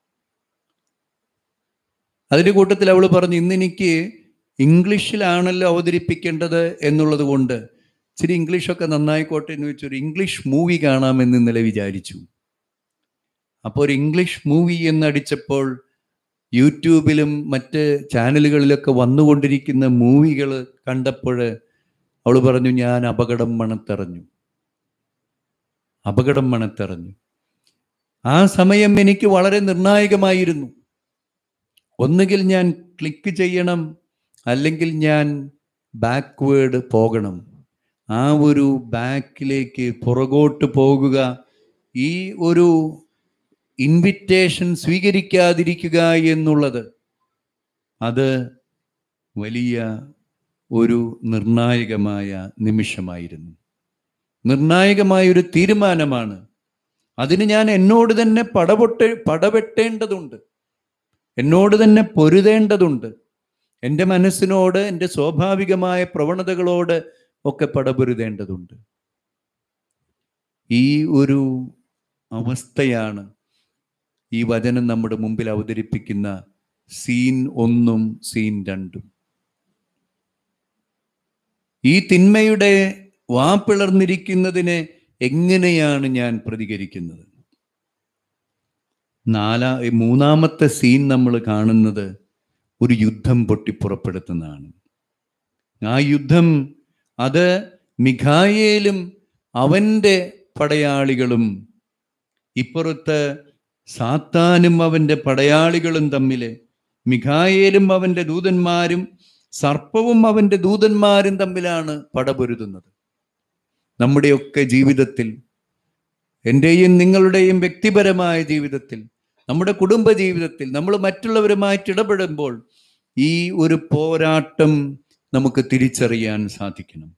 [SPEAKER 3] അതിൻ്റെ കൂട്ടത്തിൽ അവൾ പറഞ്ഞു, ഇന്നെനിക്ക് ഇംഗ്ലീഷിലാണല്ലോ അവതരിപ്പിക്കേണ്ടത് എന്നുള്ളത് കൊണ്ട് ഇച്ചിരി ഇംഗ്ലീഷൊക്കെ നന്നായിക്കോട്ടെ എന്ന് വെച്ചൊരു ഇംഗ്ലീഷ് മൂവി കാണാമെന്ന് ഇന്നലെ വിചാരിച്ചു. അപ്പോൾ ഒരു ഇംഗ്ലീഷ് മൂവി എന്നടിച്ചപ്പോൾ യൂട്യൂബിലും മറ്റ് ചാനലുകളിലൊക്കെ വന്നുകൊണ്ടിരിക്കുന്ന മൂവികൾ കണ്ടപ്പോൾ അവൾ പറഞ്ഞു, ഞാൻ അപകടം മണത്തെറിഞ്ഞു, അപകടം മണത്തെറിഞ്ഞു. ആ സമയം എനിക്ക് വളരെ നിർണായകമായിരുന്നു. ഒന്നുകിൽ ഞാൻ ക്ലിക്ക് ചെയ്യണം, അല്ലെങ്കിൽ ഞാൻ ബാക്ക്വേഡ് പോകണം. ആ ഒരു ബാക്കിലേക്ക് പുറകോട്ട് പോകുക, ഈ ഒരു ഇൻവിറ്റേഷൻ സ്വീകരിക്കാതിരിക്കുക എന്നുള്ളത് അത് വലിയ ഒരു നിർണായകമായ നിമിഷമായിരുന്നു. നിർണായകമായൊരു തീരുമാനമാണ്. അതിന് ഞാൻ എന്നോട് തന്നെ പടപൊട്ടെ പടവെട്ടേണ്ടതുണ്ട്, എന്നോട് തന്നെ പൊരുതേണ്ടതുണ്ട്. എൻ്റെ മനസ്സിനോട്, എൻ്റെ സ്വാഭാവികമായ പ്രവണതകളോട് ഒക്കെ പടപൊരുതേണ്ടതുണ്ട്. ഈ ഒരു അവസ്ഥയാണ് ഈ വചനം നമ്മുടെ മുമ്പിൽ അവതരിപ്പിക്കുന്ന സീൻ ഒന്നും സീൻ രണ്ടും. ഈ തിന്മയുടെ വാപ്പിളർന്നിരിക്കുന്നതിനെ എങ്ങനെയാണ് ഞാൻ പ്രതികരിക്കുന്നത്? നാലാ മൂന്നാമത്തെ സീൻ നമ്മൾ കാണുന്നത് ഒരു യുദ്ധം പൊട്ടിപ്പുറപ്പെടുത്തുന്നതാണ്. ആ യുദ്ധം അത് മിഖായേലും അവൻ്റെ പടയാളികളും ഇപ്പുറത്ത് സാത്താനും അവൻ്റെ പടയാളികളും തമ്മിൽ, മിഖായേലും അവൻ്റെ ദൂതന്മാരും സർപ്പവും അവൻ്റെ ദൂതന്മാരും തമ്മിലാണ് പടപൊരുതുന്നത്. നമ്മുടെയൊക്കെ ജീവിതത്തിൽ, എൻ്റെയും നിങ്ങളുടെയും വ്യക്തിപരമായ ജീവിതത്തിൽ, നമ്മുടെ കുടുംബ ജീവിതത്തിൽ നമ്മൾ മറ്റുള്ളവരുമായിട്ട് ഇടപെടുമ്പോൾ ഈ ഒരു പോരാട്ടം നമുക്ക് തിരിച്ചറിയാൻ സാധിക്കണം.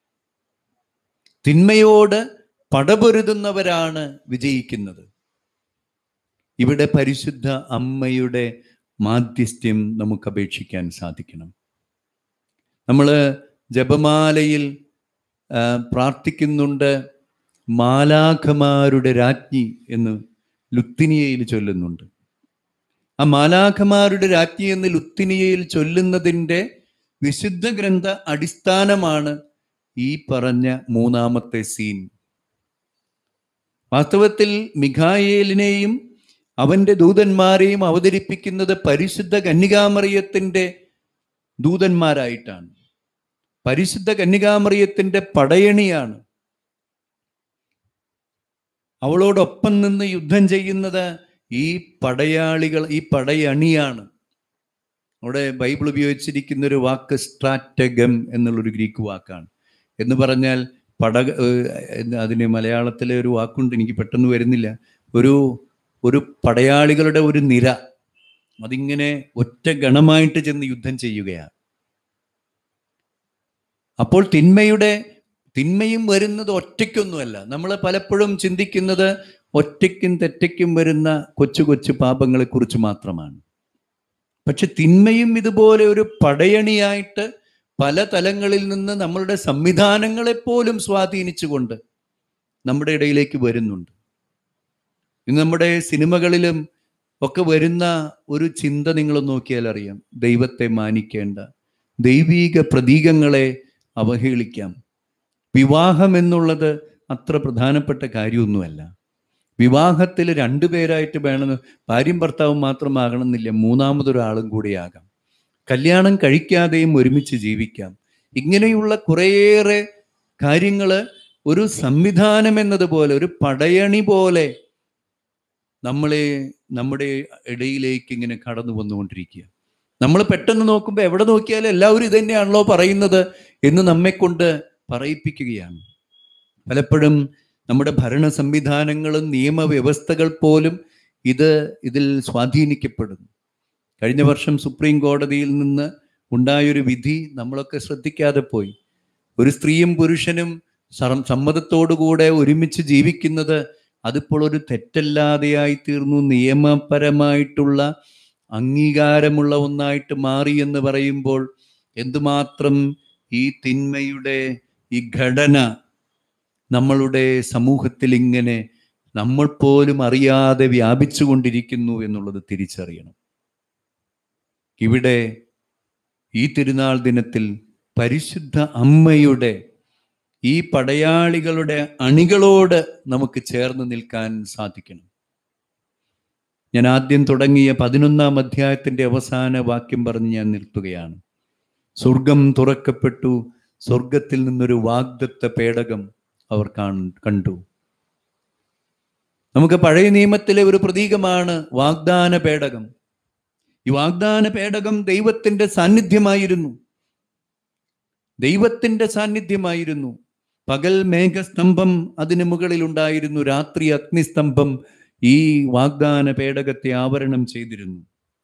[SPEAKER 3] തിന്മയോട് പടപൊരുതുന്നവരാണ് വിജയിക്കുന്നത്. ഇവിടെ പരിശുദ്ധ അമ്മയുടെ മാധ്യസ്ഥ്യം നമുക്ക് അപേക്ഷിക്കാൻ സാധിക്കണം. നമ്മൾ ജപമാലയിൽ പ്രാർത്ഥിക്കുന്നുണ്ട്, മാലാഖമാരുടെ രാജ്ഞി എന്ന് ലുത്തിനിയയിൽ ചൊല്ലുന്നുണ്ട്. ആ മാലാഖമാരുടെ രാജ്ഞി എന്ന് ലുത്തിനിയയിൽ ചൊല്ലുന്നതിൻ്റെ വിശുദ്ധ ഗ്രന്ഥ അടിസ്ഥാനമാണ് ഈ പറഞ്ഞ മൂന്നാമത്തെ സീൻ. വാസ്തവത്തിൽ മിഖായേലിനെയും അവൻ്റെ ദൂതന്മാരെയും അവതരിപ്പിക്കുന്നത് പരിശുദ്ധ കന്യകാമറിയത്തിൻ്റെ ദൂതന്മാരായിട്ടാണ്. പരിശുദ്ധ കന്യകാമറിയത്തിൻ്റെ പടയണിയാണ്. അവളോടൊപ്പം നിന്ന് യുദ്ധം ചെയ്യുന്നത് ഈ പടയാളികൾ, ഈ പടയണിയാണ്. അവിടെ ബൈബിൾ ഉപയോഗിച്ചിരിക്കുന്ന ഒരു വാക്ക് സ്ട്രാറ്റഗം എന്നുള്ളൊരു ഗ്രീക്ക് വാക്കാണ്. എന്ന് പറഞ്ഞാൽ പട, അതിന് മലയാളത്തിലെ ഒരു വാക്കുണ്ട്, എനിക്ക് പെട്ടെന്ന് വരുന്നില്ല. ഒരു ഒരു പടയാളികളുടെ ഒരു നിര, അതിങ്ങനെ ഒറ്റ ഗണമായിട്ട് ചെന്ന് യുദ്ധം ചെയ്യുകയാണ്. അപ്പോൾ തിന്മയുടെ തിന്മയും വരുന്നത് ഒറ്റയ്ക്കൊന്നുമല്ല. നമ്മൾ പലപ്പോഴും ചിന്തിക്കുന്നത് ഒറ്റയ്ക്കും തെറ്റയ്ക്കും വരുന്ന കൊച്ചു കൊച്ചു പാപങ്ങളെ കുറിച്ച് മാത്രമാണ്. പക്ഷെ തിന്മയും ഇതുപോലെ ഒരു പടയണിയായിട്ട് പല തലങ്ങളിൽ നിന്ന് നമ്മളുടെ സംവിധാനങ്ങളെപ്പോലും സ്വാധീനിച്ചുകൊണ്ട് നമ്മുടെ ഇടയിലേക്ക് വരുന്നുണ്ട്. ഇന്ന് നമ്മുടെ സിനിമകളിലും ഒക്കെ വരുന്ന ഒരു ചിന്ത നിങ്ങൾ നോക്കിയാൽ അറിയാം. ദൈവത്തെ മാനിക്കേണ്ട, ദൈവീക പ്രതീകങ്ങളെ അവഹേളിക്കാം. വിവാഹം എന്നുള്ളത് അത്ര പ്രധാനപ്പെട്ട കാര്യമൊന്നുമല്ല. വിവാഹത്തിൽ രണ്ടുപേരായിട്ട് വേണമെന്ന്, ഭാര്യയും ഭർത്താവും മാത്രമാകണമെന്നില്ല, മൂന്നാമതൊരാളും കൂടിയാകാം. കല്യാണം കഴിക്കാതെയും ഒരുമിച്ച് ജീവിക്കാം. ഇങ്ങനെയുള്ള കുറേയേറെ കാര്യങ്ങൾ ഒരു സംവിധാനം എന്നതുപോലെ, ഒരു പടയണി പോലെ നമ്മളെ നമ്മുടെ ഇടയിലേക്ക് ഇങ്ങനെ കടന്നു വന്നുകൊണ്ടിരിക്കുക. നമ്മൾ പെട്ടെന്ന് നോക്കുമ്പോൾ എവിടെ നോക്കിയാലും എല്ലാവരും ഇത് തന്നെയാണല്ലോ പറയുന്നത് എന്ന് നമ്മെ കൊണ്ട് പറയിപ്പിക്കുകയാണ്. പലപ്പോഴും നമ്മുടെ ഭരണ സംവിധാനങ്ങളും നിയമവ്യവസ്ഥകൾ പോലും ഇത് ഇതിൽ സ്വാധീനിക്കപ്പെടുന്നു. കഴിഞ്ഞ വർഷം സുപ്രീം കോടതിയിൽ നിന്ന് ഉണ്ടായൊരു വിധി നമ്മളൊക്കെ ശ്രദ്ധിക്കാതെ പോയി. ഒരു സ്ത്രീയും പുരുഷനും സമ്മതത്തോടുകൂടെ ഒരുമിച്ച് ജീവിക്കുന്നത് അതിപ്പോൾ ഒരു തെറ്റല്ലാതെയായി തീർന്നു, നിയമപരമായിട്ടുള്ള അംഗീകാരമുള്ള ഒന്നായിട്ട് മാറി എന്ന് പറയുമ്പോൾ എന്തുമാത്രം ഈ തിന്മയുടെ ഈ ഘടന നമ്മളുടെ സമൂഹത്തിൽ ഇങ്ങനെ നമ്മൾ പോലും അറിയാതെ വ്യാപിച്ചു കൊണ്ടിരിക്കുന്നു എന്നുള്ളത് തിരിച്ചറിയണം. ഇവിടെ ഈ തിരുനാൾ ദിനത്തിൽ പരിശുദ്ധ അമ്മയുടെ ഈ പടയാളികളുടെ അണികളോട് നമുക്ക് ചേർന്ന് നിൽക്കാൻ സാധിക്കണം. ഞാൻ ആദ്യം തുടങ്ങിയ പതിനൊന്നാം അധ്യായത്തിൻ്റെ അവസാന വാക്യം പറഞ്ഞ് ഞാൻ നിർത്തുകയാണ്. സ്വർഗം തുറക്കപ്പെട്ടു, സ്വർഗത്തിൽ നിന്നൊരു വാഗ്ദത്ത പേടകം അവർ കണ്ടു. നമുക്ക് പഴയ നിയമത്തിലെ ഒരു പ്രതീകമാണ് വാഗ്ദാന പേടകം. ഈ വാഗ്ദാന പേടകം ദൈവത്തിൻ്റെ സാന്നിധ്യമായിരുന്നു. ദൈവത്തിൻ്റെ സാന്നിധ്യമായിരുന്നു. പകൽ മേഘസ്തംഭം അതിന് മുകളിൽ ഉണ്ടായിരുന്നു, രാത്രി അഗ്നിസ്തംഭം ഈ വാഗ്ദാന പേടകത്തെ ആവരണം ചെയ്തിരുന്നു.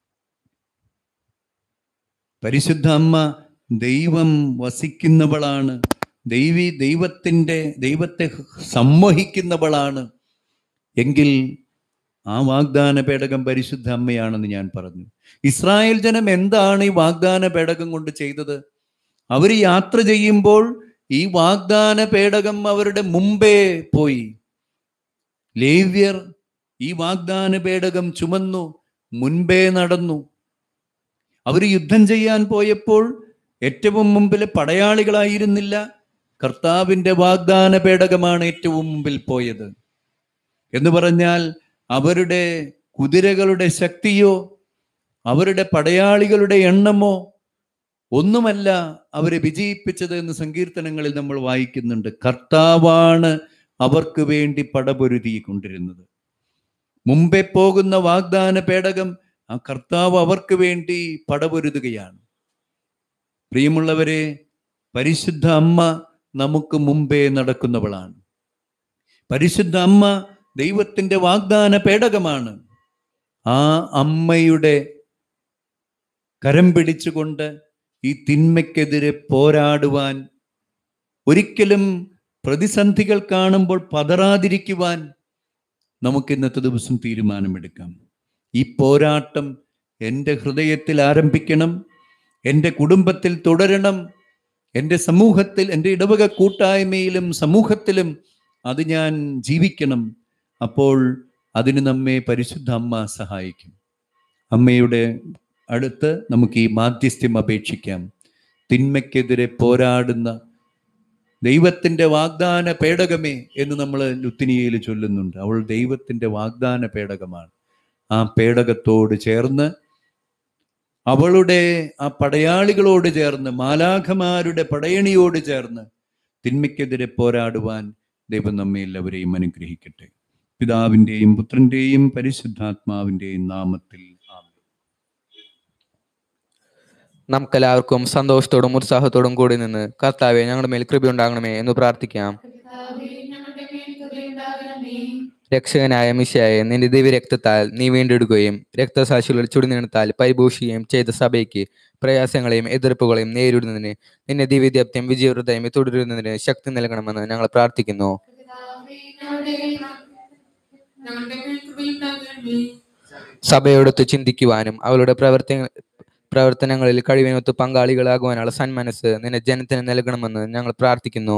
[SPEAKER 3] പരിശുദ്ധ അമ്മ ദൈവം വസിക്കുന്നവളാണ്, ദൈവി ദൈവത്തിൻ്റെ ദൈവത്തെ സംവഹിക്കുന്നവളാണ്. എങ്കിൽ ആ വാഗ്ദാന പേടകം പരിശുദ്ധ അമ്മയാണെന്ന് ഞാൻ പറഞ്ഞു. ഇസ്രായേൽ ജനം എന്താണ് ഈ വാഗ്ദാന പേടകം കൊണ്ട് ചെയ്തത്? അവർ യാത്ര ചെയ്യുമ്പോൾ ഈ വാഗ്ദാന പേടകം അവരുടെ മുമ്പേ പോയി. ലേവ്യർ ഈ വാഗ്ദാന പേടകം ചുമന്നു മുൻപേ നടന്നു. അവർ യുദ്ധം ചെയ്യാൻ പോയപ്പോൾ ഏറ്റവും മുമ്പിൽ പടയാളികളായിരുന്നില്ല, കർത്താവിൻ്റെ വാഗ്ദാന പേടകമാണ് ഏറ്റവും മുമ്പിൽ പോയത്. എന്ന് പറഞ്ഞാൽ അവരുടെ കുതിരകളുടെ ശക്തിയോ അവരുടെ പടയാളികളുടെ എണ്ണമോ ഒന്നുമല്ല അവരെ വിജയിപ്പിച്ചത് എന്ന് സങ്കീർത്തനങ്ങളിൽ നമ്മൾ വായിക്കുന്നുണ്ട്. കർത്താവാണ് അവർക്ക് വേണ്ടി പടപൊരുതി കൊണ്ടിരുന്നത്. മുമ്പേ പോകുന്ന വാഗ്ദാന പേടകം ആ കർത്താവ് അവർക്ക് വേണ്ടി പടപൊരുതുകയാണ്. പ്രിയമുള്ളവരെ, പരിശുദ്ധ അമ്മ നമുക്ക് മുമ്പേ നടക്കുന്നവളാണ്. പരിശുദ്ധ അമ്മ ദൈവത്തിൻ്റെ വാഗ്ദാന പേടകമാണ്. ആ അമ്മയുടെ കരം പിടിച്ചുകൊണ്ട് ഈ തിന്മയ്ക്കെതിരെ പോരാടുവാൻ, ഒരിക്കലും പ്രതിസന്ധികൾ കാണുമ്പോൾ പതറാതിരിക്കുവാൻ നമുക്ക് ഇന്നത്തെ ദിവസം തീരുമാനമെടുക്കാം. ഈ പോരാട്ടം എൻ്റെ ഹൃദയത്തിൽ ആരംഭിക്കണം, എൻ്റെ കുടുംബത്തിൽ തുടരണം, എൻ്റെ സമൂഹത്തിൽ, എൻ്റെ ഇടവക കൂട്ടായ്മയിലും സമൂഹത്തിലും അത് ഞാൻ ജീവിക്കണം. അപ്പോൾ അതിന് നമ്മെ പരിശുദ്ധ അമ്മ സഹായിക്കും. അമ്മയുടെ അടുത്ത് നമുക്ക് ഈ മാധ്യസ്ഥ്യം അപേക്ഷിക്കാം. തിന്മയ്ക്കെതിരെ പോരാടുന്ന ദൈവത്തിൻ്റെ വാഗ്ദാന പേടകമേ എന്ന് നമ്മൾ ലുത്തിനിയയിൽ ചൊല്ലുന്നുണ്ട്. അവൾ ദൈവത്തിൻ്റെ വാഗ്ദാന പേടകമാണ്. ആ പേടകത്തോട് ചേർന്ന്, അവളുടെ ആ പടയാളികളോട് ചേർന്ന്, മാലാഖമാരുടെ പടയണിയോട് ചേർന്ന് തിന്മയ്ക്കെതിരെ പോരാടുവാൻ ദൈവം നമ്മെ എല്ലാവരെയും അനുഗ്രഹിക്കട്ടെ. പിതാവിൻ്റെയും പുത്രൻ്റെയും പരിശുദ്ധാത്മാവിൻ്റെയും നാമത്തിൽ ആമേൻ.
[SPEAKER 4] നമുക്കെല്ലാവർക്കും സന്തോഷത്തോടും ഉത്സാഹത്തോടും കൂടി നിന്ന് കർത്താവെ ഞങ്ങളുടെ മേൽ കൃപയുണ്ടാകണമേ എന്ന് പ്രാർത്ഥിക്കാം. രക്ഷകനായ മിശിഹായെ, നിന്റെ ദിവ്യരക്തത്താൽ നീ വീണ്ടെടുക്കുകയും രക്തസാക്ഷികളുടെ ചുടുനീണത്താൽ പരിപോഷിക്കുകയും ചെയ്ത സഭയ്ക്ക് പ്രയാസങ്ങളെയും എതിർപ്പുകളെയും നേരിടുന്നതിന് നിന്റെ ദിവ്യദീപ്തിയും വിജയവൃതയും തുടരുന്നതിന് ശക്തി നൽകണമെന്ന് ഞങ്ങൾ പ്രാർത്ഥിക്കുന്നു. സഭയോടൊത്ത് ചിന്തിക്കുവാനും അവളുടെ പ്രവർത്തി പ്രവർത്തനങ്ങളിൽ കഴിവിനൊത്ത് പങ്കാളികളാകുവാനുള്ള സന്മനസ് നിന്റെ ജനത്തിന് നൽകണമെന്ന് ഞങ്ങൾ പ്രാർത്ഥിക്കുന്നു.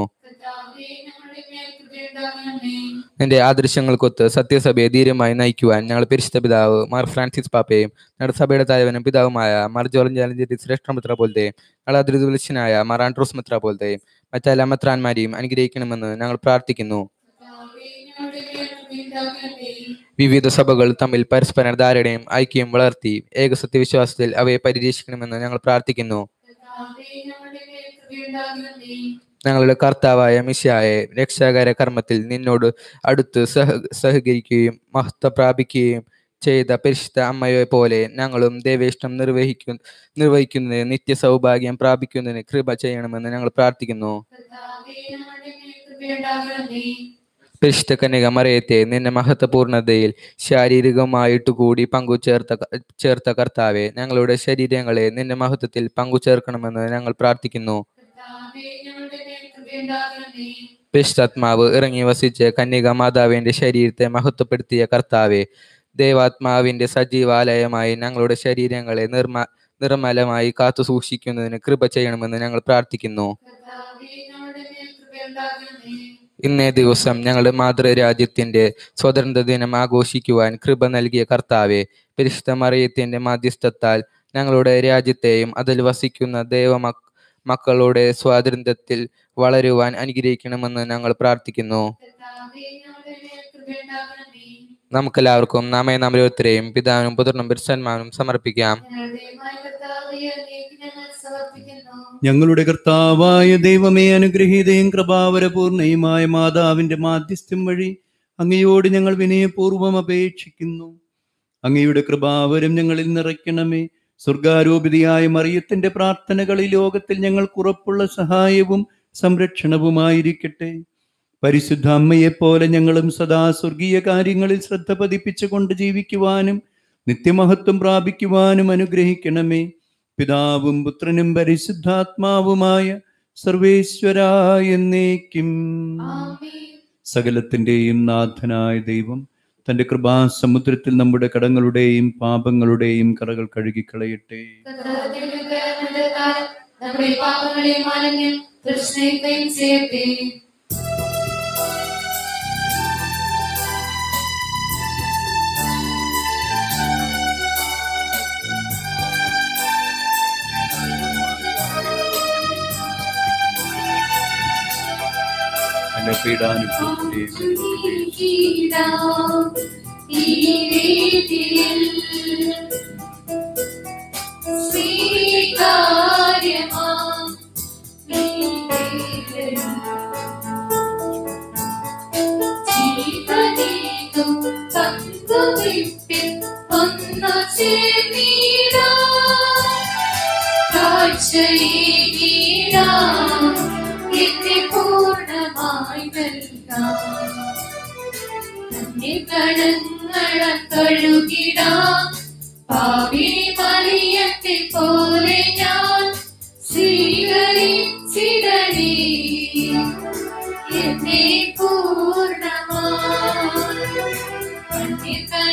[SPEAKER 4] നിന്റെ ആദർശങ്ങൾക്കൊത്ത് സത്യസഭയെ ധീരമായി നയിക്കുവാൻ ഞങ്ങൾ പരിശുദ്ധ പിതാവ് മാർ ഫ്രാൻസിസ് പാപ്പയും ഞങ്ങളുടെ സഭയുടെ തലവനും പിതാവുമായ മാർ ജോർജ് ജാലഞ്ചേരി ശ്രേഷ്ഠ മിത്ര പോലത്തെയും ഞങ്ങളുടെ അതിർവലിഷ്യനായ മാർ ആൻഡ്രോസ് മിത്ര പോലത്തെയും മറ്റെല്ലാ മെത്രാന്മാരെയും അനുഗ്രഹിക്കണമെന്ന് ഞങ്ങൾ പ്രാർത്ഥിക്കുന്നു. വിവിധ സഭകൾ തമ്മിൽ പരസ്പര ധാരണയും ഐക്യവും വളർത്തി ഏകസത്യവിശ്വാസത്തിൽ അവയെ പരിരക്ഷിക്കണമെന്ന് ഞങ്ങൾ പ്രാർത്ഥിക്കുന്നു. ഞങ്ങളുടെ കർത്താവായ മിശിഹായെ, രക്ഷാകര കർമ്മത്തിൽ നിന്നോട് അടുത്ത് സഹ സഹകരിക്കുകയും മഹത്വം പ്രാപിക്കുകയും ചെയ്ത പരിശുദ്ധ അമ്മയെ പോലെ ഞങ്ങളും ദേവേഷ്ടം നിർവഹിക്കു നിർവഹിക്കുന്നതിന് നിത്യ സൗഭാഗ്യം പ്രാപിക്കുന്നതിന് കൃപ ചെയ്യണമെന്ന് ഞങ്ങൾ പ്രാർത്ഥിക്കുന്നു. പരിശുദ്ധ കന്യക മറിയത്തെ, നിന്റെ മഹത്വപൂർണതയിൽ ശാരീരികമായിട്ട് കൂടി പങ്കു ചേർത്ത ചേർത്ത കർത്താവെ, ഞങ്ങളുടെ ശരീരങ്ങളെ നിന്റെ മഹത്വത്തിൽ പങ്കു ചേർക്കണമെന്ന് ഞങ്ങൾ പ്രാർത്ഥിക്കുന്നു. പരിശുദ്ധാത്മാവ് ഇറങ്ങി വസിച്ച് കന്യക മാതാവിന്റെ ശരീരത്തെ മഹത്വപ്പെടുത്തിയ കർത്താവെ, ദേവാത്മാവിന്റെ സജീവാലയമായി ഞങ്ങളുടെ ശരീരങ്ങളെ നിർമ്മ നിർമ്മലമായി കാത്തു സൂക്ഷിക്കുന്നതിന് കൃപ ചെയ്യണമെന്ന് ഞങ്ങൾ പ്രാർത്ഥിക്കുന്നു. ഇന്നേ ദിവസം ഞങ്ങളുടെ മാതൃരാജ്യത്തിന്റെ സ്വാതന്ത്ര്യ ദിനം ആഘോഷിക്കുവാൻ കൃപ നൽകിയ കർത്താവെ, പരിശുദ്ധ മറിയത്തിന്റെ മാധ്യസ്ഥത്താൽ ഞങ്ങളുടെ രാജ്യത്തെയും അതിൽ വസിക്കുന്ന ദൈവ മക്കളുടെ സ്വാതന്ത്ര്യത്തിൽ വളരുവാൻ അനുഗ്രഹിക്കണമെന്ന് ഞങ്ങൾ പ്രാർത്ഥിക്കുന്നു. നമുക്കെല്ലാവർക്കും നാമേ നാം ഓരോരുത്തരെയും പിതാവിനും പുത്രനും പരിശുദ്ധാത്മാവിനും സമർപ്പിക്കാം.
[SPEAKER 3] ഞങ്ങളുടെ കർത്താവായ ദൈവമേ, അനുഗ്രഹീതയും കൃപാവരപൂർണയുമായ മാതാവിന്റെ മാധ്യസ്ഥ്യം വഴി അങ്ങയോട് ഞങ്ങൾ വിനയപൂർവ്വം അപേക്ഷിക്കുന്നു. അങ്ങയുടെ കൃപാവരം ഞങ്ങളിൽ നിറയ്ക്കണമേ. സ്വർഗാരോപിതയായ മറിയത്തിന്റെ പ്രാർത്ഥനകൾ ഈ ലോകത്തിൽ ഞങ്ങൾക്ക് ഉറപ്പുള്ള സഹായവും സംരക്ഷണവുമായിരിക്കട്ടെ. പരിശുദ്ധ അമ്മയെപ്പോലെ ഞങ്ങളും സദാ സ്വർഗീയ കാര്യങ്ങളിൽ ശ്രദ്ധ പതിപ്പിച്ചുകൊണ്ട് ജീവിക്കുവാനും നിത്യമഹത്വം പ്രാപിക്കുവാനും അനുഗ്രഹിക്കണമേ. പിതാവും പുത്രനും പരിശുദ്ധാത്മാവുമായ സർവേശ്വരാ എന്നേക്കും. സകലത്തിന്റെയും നാഥനായ ദൈവം തന്റെ കൃപാസമുദ്രത്തിൽ നമ്മുടെ കടങ്ങളുടെയും പാപങ്ങളുടെയും കറകൾ കഴുകിക്കളയട്ടെ.
[SPEAKER 1] പോലെ ഞാൻ സ്വീകരിച്ചിടണേ എന്നെ പൂർണ്ണമായി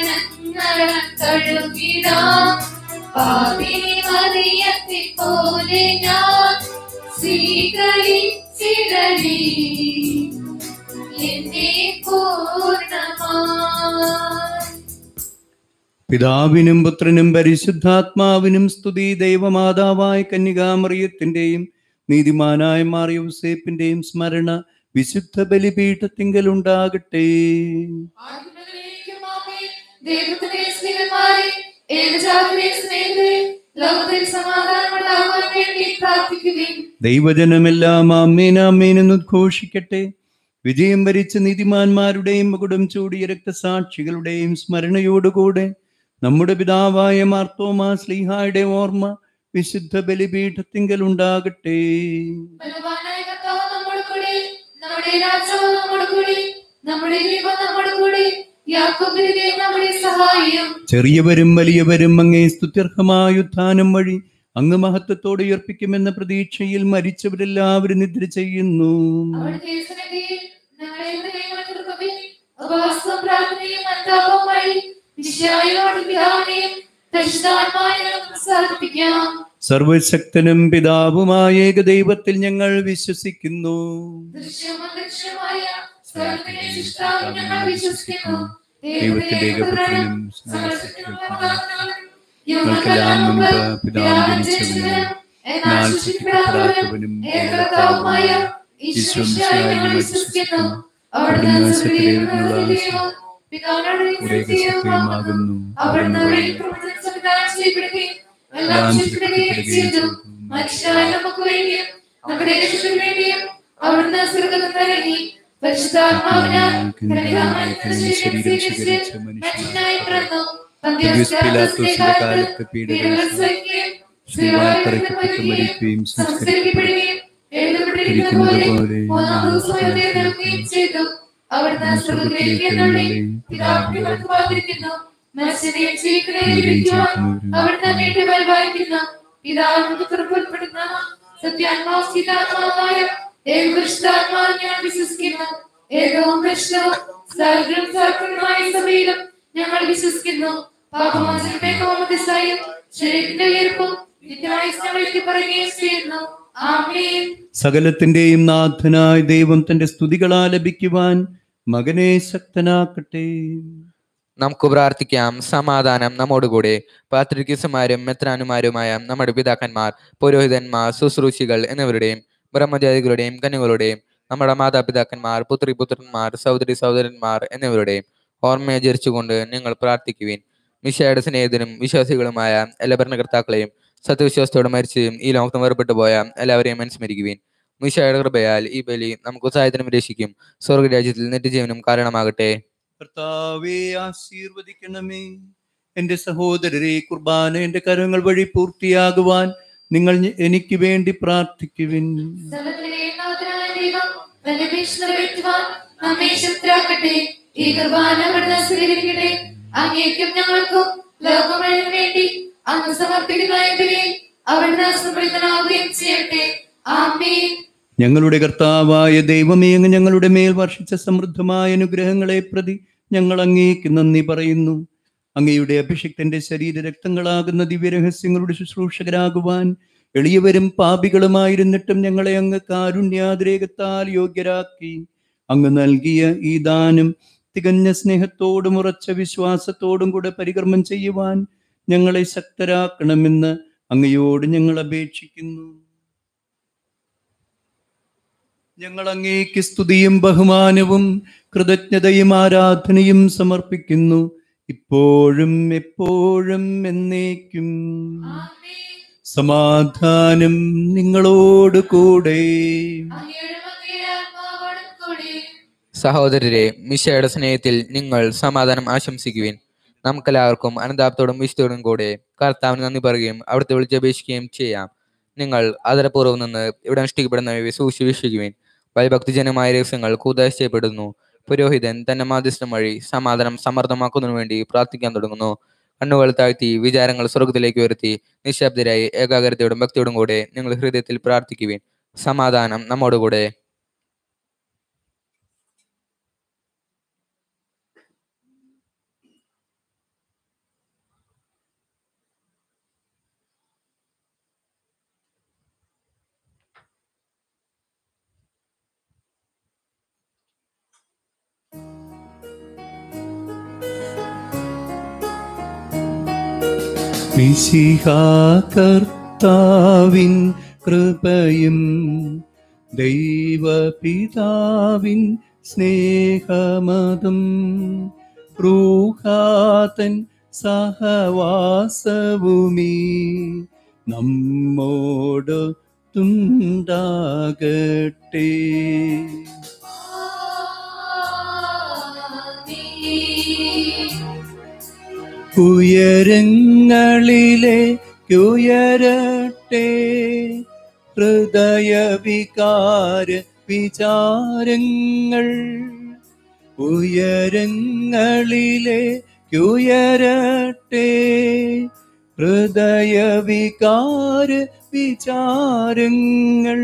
[SPEAKER 1] കഴുകിടാം. പാപി മറിയത്തെ പോലെ ഞാൻ സ്വീകരിച്ചിടണേ എന്നെ പൂർണ്ണമായി.
[SPEAKER 3] പിതാവിനും പുത്രനും പരിശുദ്ധാത്മാവിനും സ്തുതി. ദൈവമാതാവായ കന്യകാമറിയത്തിന്റെയും നീതിമാനായ മാർ യോസേപ്പിന്റെയും സ്മരണ വിശുദ്ധ ബലിപീഠത്തിങ്കൽ ഉണ്ടാകട്ടെ.
[SPEAKER 1] ദൈവത്തിന്റെ സ്നേഹന്മാരെ, ഏകജാതരെ സ്നേഹിതരെ, ലോകത്തിൽ സമാധാനമുണ്ടാകാൻ വേണ്ടി പ്രാർത്ഥിക്കുകയും
[SPEAKER 3] ദൈവജനമെല്ലാം ആമേൻ ആമേൻ എന്ന് ഉദ്ഘോഷിക്കട്ടെ. വിജയം വരിച്ച നീതിമാന്മാരുടെയും മകുടം ചൂടിയ രക്തസാക്ഷികളുടെയും സ്മരണയോടുകൂടെ നമ്മുടെ പിതാവായ മാർത്തോമാ ശ്ലീഹായുടെ ഓർമ്മ വിശുദ്ധ ബലിപീഠത്തിങ്കൽ ഉണ്ടാകട്ടെ.
[SPEAKER 1] ബലവാനായ കർത്താവ് നമ്മോട് കൂടെ, നമ്മുടെ രാജാവ് നമ്മോട് കൂടെ, നമ്മുടെ ദൈവം നമ്മോട് കൂടെ, യാക്കോബിന്റെ ദൈവം നമ്മുടെ സഹായം.
[SPEAKER 3] ചെറിയവരും വലിയവരും അങ്ങേ സ്തുത്യർഹമായ ഉത്ഥാനം വഴി അങ്ങ് മഹത്വത്തോടെ ഉയർപ്പിക്കുമെന്ന പ്രതീക്ഷയിൽ മരിച്ചവരെല്ലാവരും നിദ്ര ചെയ്യുന്നു.
[SPEAKER 1] അവിടുത്തെ സന്നിധിയിൽ ഞങ്ങളെ ഹൃദയങ്ങൾ തുറക്കുകയും ഉപവാസവും പ്രാർത്ഥനയും അനുതാപവും വഴി വിശുദ്ധാത്മാവിനോട് പിതാവിനെയും പരിശുദ്ധാത്മാവിനെയും പ്രസാദിപ്പിക്കാം.
[SPEAKER 3] സർവശക്തനും പിതാവുമായ ഏകദൈവത്തിൽ ഞങ്ങൾ വിശ്വസിക്കുന്നു.
[SPEAKER 1] ദൃശ്യവും അദൃശ്യവുമായ സർവ്വത്തിന്റെയും സൃഷ്ടാവിൽ ഞങ്ങൾ വിശ്വസിക്കുന്നു.
[SPEAKER 3] ദൈവത്തിന്റെ ഏകപുത്രനും
[SPEAKER 1] ഞങ്ങൾക്കെല്ലാം മുമ്പ് പിതാവ് ജനിച്ചവനും എന്നാൽ സൃഷ്ടിക്കപ്പെടാത്തവനും ഏകകർത്താവുമായ ഈശോമിശിഹായിൽ ഞങ്ങൾ വിശ്വസിക്കുന്നു. അവിടുന്ന് സ്വർഗ്ഗത്തിലുള്ള ദൈവവും പിതാവിനോട് സത്യവുമാകുന്നു. അവിടുന്ന് വഴി പ്രപഞ്ചം സംവിധാനം ചെയ്യപ്പെടുകയും എല്ലാം സൃഷ്ടിക്കുകയും ചെയ്തു. മനുഷ്യരായ നമുക്ക് വേണ്ടിയും നമ്മുടെ രക്ഷയ്ക്ക് വേണ്ടിയും അവിടുന്ന് സ്വർഗ്ഗത്തിൽ ഇറങ്ങി പരിശുദ്ധാത്മാവിനാൽ കന്യകാമറിയത്തിൽ ശരീരം സ്വീകരിച്ച് മനുഷ്യനായി പിറന്നു. പന്തിയോസ് പിലാത്തോസിന്റെ കാലത്ത് പീഡകൾ സഹിക്കുകയും സ്ത്രീകളാൽ തറയ്ക്കപ്പെട്ട് മരിക്കുകയും സംസ്കരിക്കപ്പെടുകയും എഴുതപ്പെട്ടിരിക്കുന്നത് പോലെ മൂന്നാം ദിവസം ഉയർത്തെഴുന്നേൽക്കുകയും ചെയ്തു. അവിടുന്ന് സ്വർഗ്ഗത്തിലേക്ക് എഴുന്നള്ളി പിതാവിന്റെ വലത്തുഭാഗത്തിരിക്കുന്നു. മനുഷ്യരെയും ജീവിക്കുന്നവരെയും വിധിക്കുവാൻ അവിടുന്ന് വീണ്ടും പരിപാലിക്കുന്നു. പിതാവിനോട് പുറപ്പെടുന്ന സത്യാത്മാവ് സീതാത്മാവായ ഏകപരിശുദ്ധാത്മാവിൽ ഞാൻ വിശ്വസിക്കുന്നു. ഏകവും പരിശുദ്ധവും സർവ്വവും സർവ്വമായ സഭയിലും ഞങ്ങൾ വിശ്വസിക്കുന്നു. പാപമോചനവും ശരീരത്തിന്റെ ഉയർപ്പും നിത്യായുസ്സും പറയുകയും ചെയ്യുന്നു. ആമേൻ.
[SPEAKER 3] സകലത്തിന്റെയും നാഥനായ ദൈവം തന്റെ സ്തുതികൾ ആലപിക്കുവാൻ മകനെ ശക്തനാക്കട്ടെ.
[SPEAKER 4] നമുക്ക് പ്രാർത്ഥിക്കാം. സമാധാനം നമ്മോടുകൂടെ. പാത്രികീസുമാരും മെത്രാനുമാരുമായ നമ്മുടെ പിതാക്കന്മാർ, പുരോഹിതന്മാർ, ശുശ്രൂഷികൾ എന്നിവരുടെയും ബ്രഹ്മചാരികളുടെയും കന്യകളുടെയും നമ്മുടെ മാതാപിതാക്കന്മാർ, പുത്രി പുത്രന്മാർ, സഹോദരി സഹോദരന്മാർ എന്നിവരുടെയും ഓർമ്മയെ ജരിച്ചുകൊണ്ട് നിങ്ങൾ പ്രാർത്ഥിക്കുവിൻ. മിശിഹായുടെ സ്നേഹിതനും വിശ്വാസികളുമായ എല്ലാ ഭരണകർത്താക്കളെയും സത്യവിശ്വാസത്തോടെ മരിച്ചും ഈ ലോകത്ത് വേർപെട്ടു പോയ എല്ലാവരെയും അനുസ്മരിക്കുവിൻ. മിശിഹായുടെ കൃപയാൽ ഈ ബലി നമുക്ക് സഹായത്തിനും രക്ഷിക്കും സ്വർഗരാജ്യത്തിൽ നിത്യജീവനും കാരണമാകട്ടെ.
[SPEAKER 3] കർത്താവേ, ആശീർവദിക്കണമേ. എന്റെ സഹോദരരെ, കുർബാന എന്റെ കരങ്ങൾ വഴി പൂർത്തിയാകുവാൻ നിങ്ങൾ എനിക്ക് വേണ്ടി പ്രാർത്ഥിക്കുവിൻ.
[SPEAKER 1] ഈ കുർബാന അവിടുന്ന് സ്വീകരിക്കട്ടെ. അങ്ങേക്കും ഞങ്ങൾക്കും ലോകം മുഴുവനും വേണ്ടി അങ്ങ് സമർപ്പിക്കുന്ന ബലിയിൽ അവിടുന്ന് സംപ്രീതനാവുകയും ചെയ്യട്ടെ. ആമേൻ.
[SPEAKER 3] ഞങ്ങളുടെ കർത്താവായ ദൈവമേ, അങ്ങ് ഞങ്ങളുടെ മേൽ വർഷിച്ച സമൃദ്ധമായ അനുഗ്രഹങ്ങളെ പ്രതി ഞങ്ങൾ അങ്ങേക്ക് നന്ദി പറയുന്നു. അങ്ങയുടെ അഭിഷിക്തന്റെ ശരീര രക്തങ്ങളാകുന്ന ദിവ്യരഹസ്യങ്ങളുടെ ശുശ്രൂഷകരാകുവാൻ എളിയവരും പാപികളുമായിരുന്നിട്ടും ഞങ്ങളെ അങ്ങ് കാരുണ്യാതിരേകത്താൽ യോഗ്യരാക്കി. അങ്ങ് നൽകിയ ഈ ദാനം തികഞ്ഞ സ്നേഹത്തോടും ഉറച്ച വിശ്വാസത്തോടും കൂടെ പരികർമ്മം ചെയ്യുവാൻ ഞങ്ങളെ ശക്തരാക്കണമെന്ന് അങ്ങയോട് ഞങ്ങൾ അപേക്ഷിക്കുന്നു. ഞങ്ങൾ അങ്ങേക്ക് സ്തുതിയും ബഹുമാനവും കൃതജ്ഞതയും ആരാധനയും സമർപ്പിക്കുന്നു, ഇപ്പോഴും എപ്പോഴും എന്നേക്കും. സമാധാനം നിങ്ങളോട് കൂടെ.
[SPEAKER 4] സഹോദരരെ, മിശിഹായുടെ സ്നേഹത്തിൽ നിങ്ങൾ സമാധാനം ആശംസിക്കുവിൻ. നമുക്കെല്ലാവർക്കും അനന്താപത്തോടും വിശുദ്ധോടും കൂടെ കർത്താവിന് നന്ദി പറയുകയും അവിടുത്തെ വിളിച്ചപേക്ഷിക്കുകയും ചെയ്യാം. നിങ്ങൾ ആദരപൂർവ്വം നിന്ന് ഇവിടെ അനുഷ്ഠിക്കപ്പെടുന്നവയെ സൂക്ഷിക്കുവിൻ. ഭയഭക്തിജനമായ രഹസ്യങ്ങൾ കൂതാശ ചെയ്യപ്പെടുന്നു. പുരോഹിതൻ തന്റെ മാധ്യസ്ഥം വഴി സമാധാനം സമർത്ഥമാക്കുന്നതിനു വേണ്ടി പ്രാർത്ഥിക്കാൻ തുടങ്ങുന്നു. കണ്ണുകൾ താഴ്ത്തി വിചാരങ്ങൾ സ്വർഗത്തിലേക്ക് ഉയർത്തി നിശബ്ദരായി ഏകാഗ്രതയോടും ഭക്തിയോടും കൂടെ നിങ്ങൾ ഹൃദയത്തിൽ പ്രാർത്ഥിക്കുവിൻ. സമാധാനം നമ്മോടുകൂടെ.
[SPEAKER 3] മിശിഹാ കർത്താവിൻ കൃപയും ദൈവപിതാവിൻ സ്നേഹമതും റൂഹാതൻ സഹവാസവുമീ നമ്മോട് തുണ്ടാകട്ടെ. ഉയരങ്ങളിലേക്കുയരട്ടെ ഹൃദയവികാര വിചാരങ്ങൾ, ഉയരങ്ങളിലേക്കുയരട്ടെ ഹൃദയവികാര വിചാരങ്ങൾ.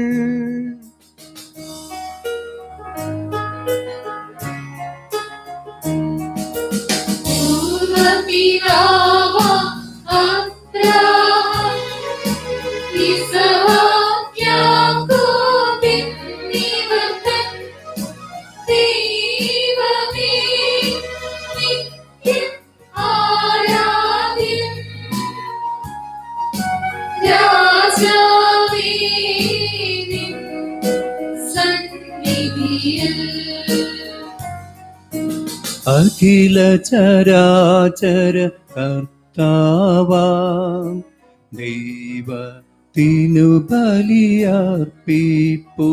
[SPEAKER 3] അഖില ചരാചര കർത്താവാം ദൈവത്തിനു ബലിയർപ്പിപ്പൂ.